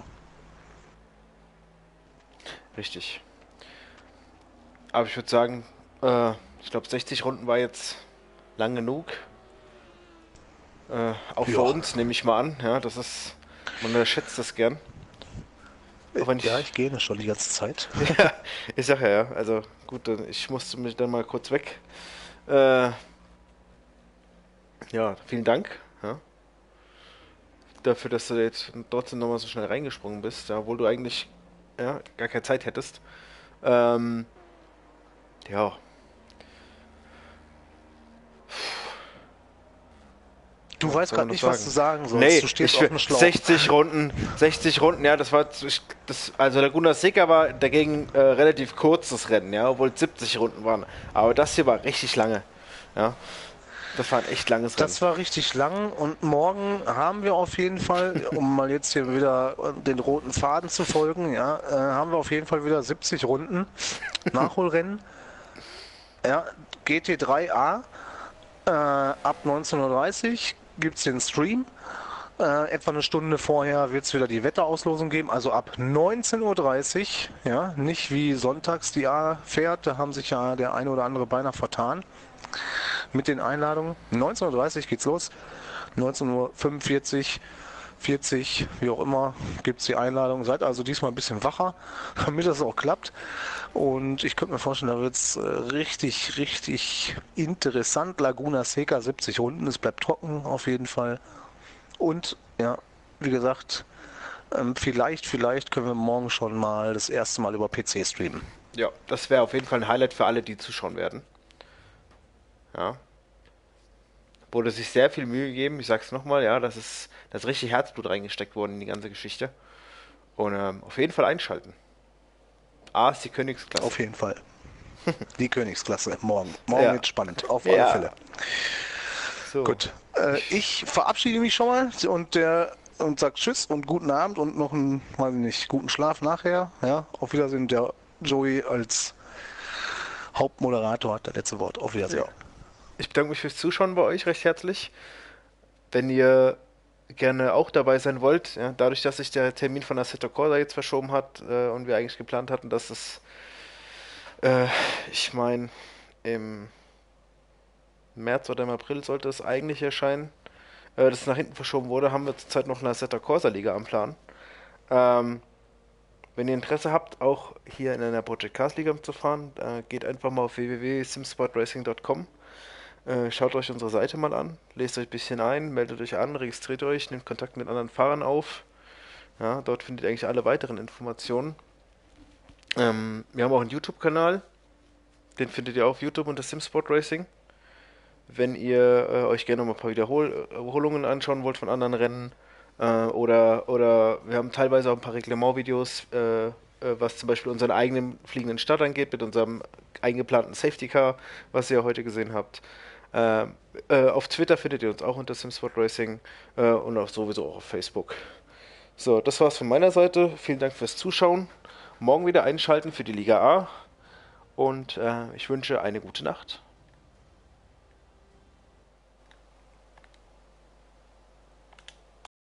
Richtig. Aber ich würde sagen, äh, ich glaube sechzig Runden war jetzt lang genug. Äh, auch für
Ja.
uns, nehme ich mal an. Ja, das ist, man unterschätzt das gern. Auch wenn ich,
Ja, ich gehe ne schon die ganze Zeit.
ja, ich sag ja, ja, also gut, dann- ich musste mich dann mal kurz weg. Äh, ja, vielen Dank. Ja. Dafür, dass du jetzt trotzdem nochmal so schnell reingesprungen bist, ja, obwohl du eigentlich ja, gar keine Zeit hättest. Ähm, ja.
Du
Was
weißt
soll
gerade
man
nicht,
noch
was du sagen sollst.
Nee,
du stehst
ich,
auf dem Schlauch.
sechzig Runden, sechzig Runden, ja, das war, ich- das, also der Gunnar Seeker war dagegen äh, relativ kurz das Rennen, ja, obwohl es siebzig Runden waren. Aber das hier war richtig lange, ja. Das war ein echt langes Rennen.
Das war richtig lang und morgen haben wir auf jeden Fall, um mal jetzt hier wieder den roten Faden zu folgen, ja, äh, haben wir auf jeden Fall wieder siebzig Runden Nachholrennen. Ja, G T drei A äh, ab neunzehn Uhr dreißig gibt es den Stream. Äh, etwa eine Stunde vorher wird es wieder die Wetterauslosung geben, also ab neunzehn Uhr dreißig, ja, nicht wie sonntags die A fährt, da haben sich ja der eine oder andere beinahe vertan mit den Einladungen. neunzehn Uhr dreißig geht's los, neunzehn Uhr fünfundvierzig, vierzig, wie auch immer, gibt es die Einladung. Seid also diesmal ein bisschen wacher, damit das auch klappt. Und ich könnte mir vorstellen, da wird es äh, richtig, richtig interessant. Laguna Seca, siebzig Runden, es bleibt trocken auf jeden Fall. Und ja, wie gesagt, ähm, vielleicht, vielleicht können wir morgen schon mal das erste Mal über P C streamen.
Ja, das wäre auf jeden Fall ein Highlight für alle, die zuschauen werden. Ja. Wurde sich sehr viel Mühe gegeben, ich sag's nochmal, ja, das ist, das ist richtig Herzblut reingesteckt worden in die ganze Geschichte. Und ähm, auf jeden Fall einschalten. A ist die Königsklasse.
Auf jeden Fall. Die Königsklasse. Morgen. Morgen
Ja.
wird spannend. Auf
Ja.
alle Fälle.
So.
Gut. Äh, ich verabschiede mich schon mal und der und sag Tschüss und guten Abend und noch einen, weiß ich nicht, guten Schlaf nachher. Ja, auf Wiedersehen. Der Joey als Hauptmoderator hat das letzte Wort. Auf Wiedersehen.
Ja. Ich bedanke mich fürs Zuschauen bei euch recht herzlich. Wenn ihr gerne auch dabei sein wollt, ja, dadurch, dass sich der Termin von Assetto Corsa jetzt verschoben hat äh, und wir eigentlich geplant hatten, dass es, äh, ich meine, im März oder im April sollte es eigentlich erscheinen, äh, das nach hinten verschoben wurde, haben wir zurzeit noch eine Assetto Corsa Liga am Plan. Ähm, wenn ihr Interesse habt, auch hier in einer Project Cars Liga zu fahren, äh, geht einfach mal auf w w w punkt simsportracing punkt com. Äh, schaut euch unsere Seite mal an, lest euch ein bisschen ein, meldet euch an, registriert euch, nehmt Kontakt mit anderen Fahrern auf. Ja, dort findet ihr eigentlich alle weiteren Informationen. Ähm, wir haben auch einen YouTube-Kanal, den findet ihr auf YouTube unter Simsport Racing. Wenn ihr äh, euch gerne mal ein paar Wiederhol Wiederholungen anschauen wollt von anderen Rennen äh, oder, oder wir haben teilweise auch ein paar Reglement-Videos, äh, äh, was zum Beispiel unseren eigenen fliegenden Start angeht, mit unserem eingeplanten Safety Car, was ihr heute gesehen habt. Äh, äh, auf Twitter findet ihr uns auch unter Simsport Racing äh, und auch sowieso auch auf Facebook. So, das war's von meiner Seite. Vielen Dank fürs Zuschauen. Morgen wieder einschalten für die Liga A und äh, ich wünsche eine gute Nacht.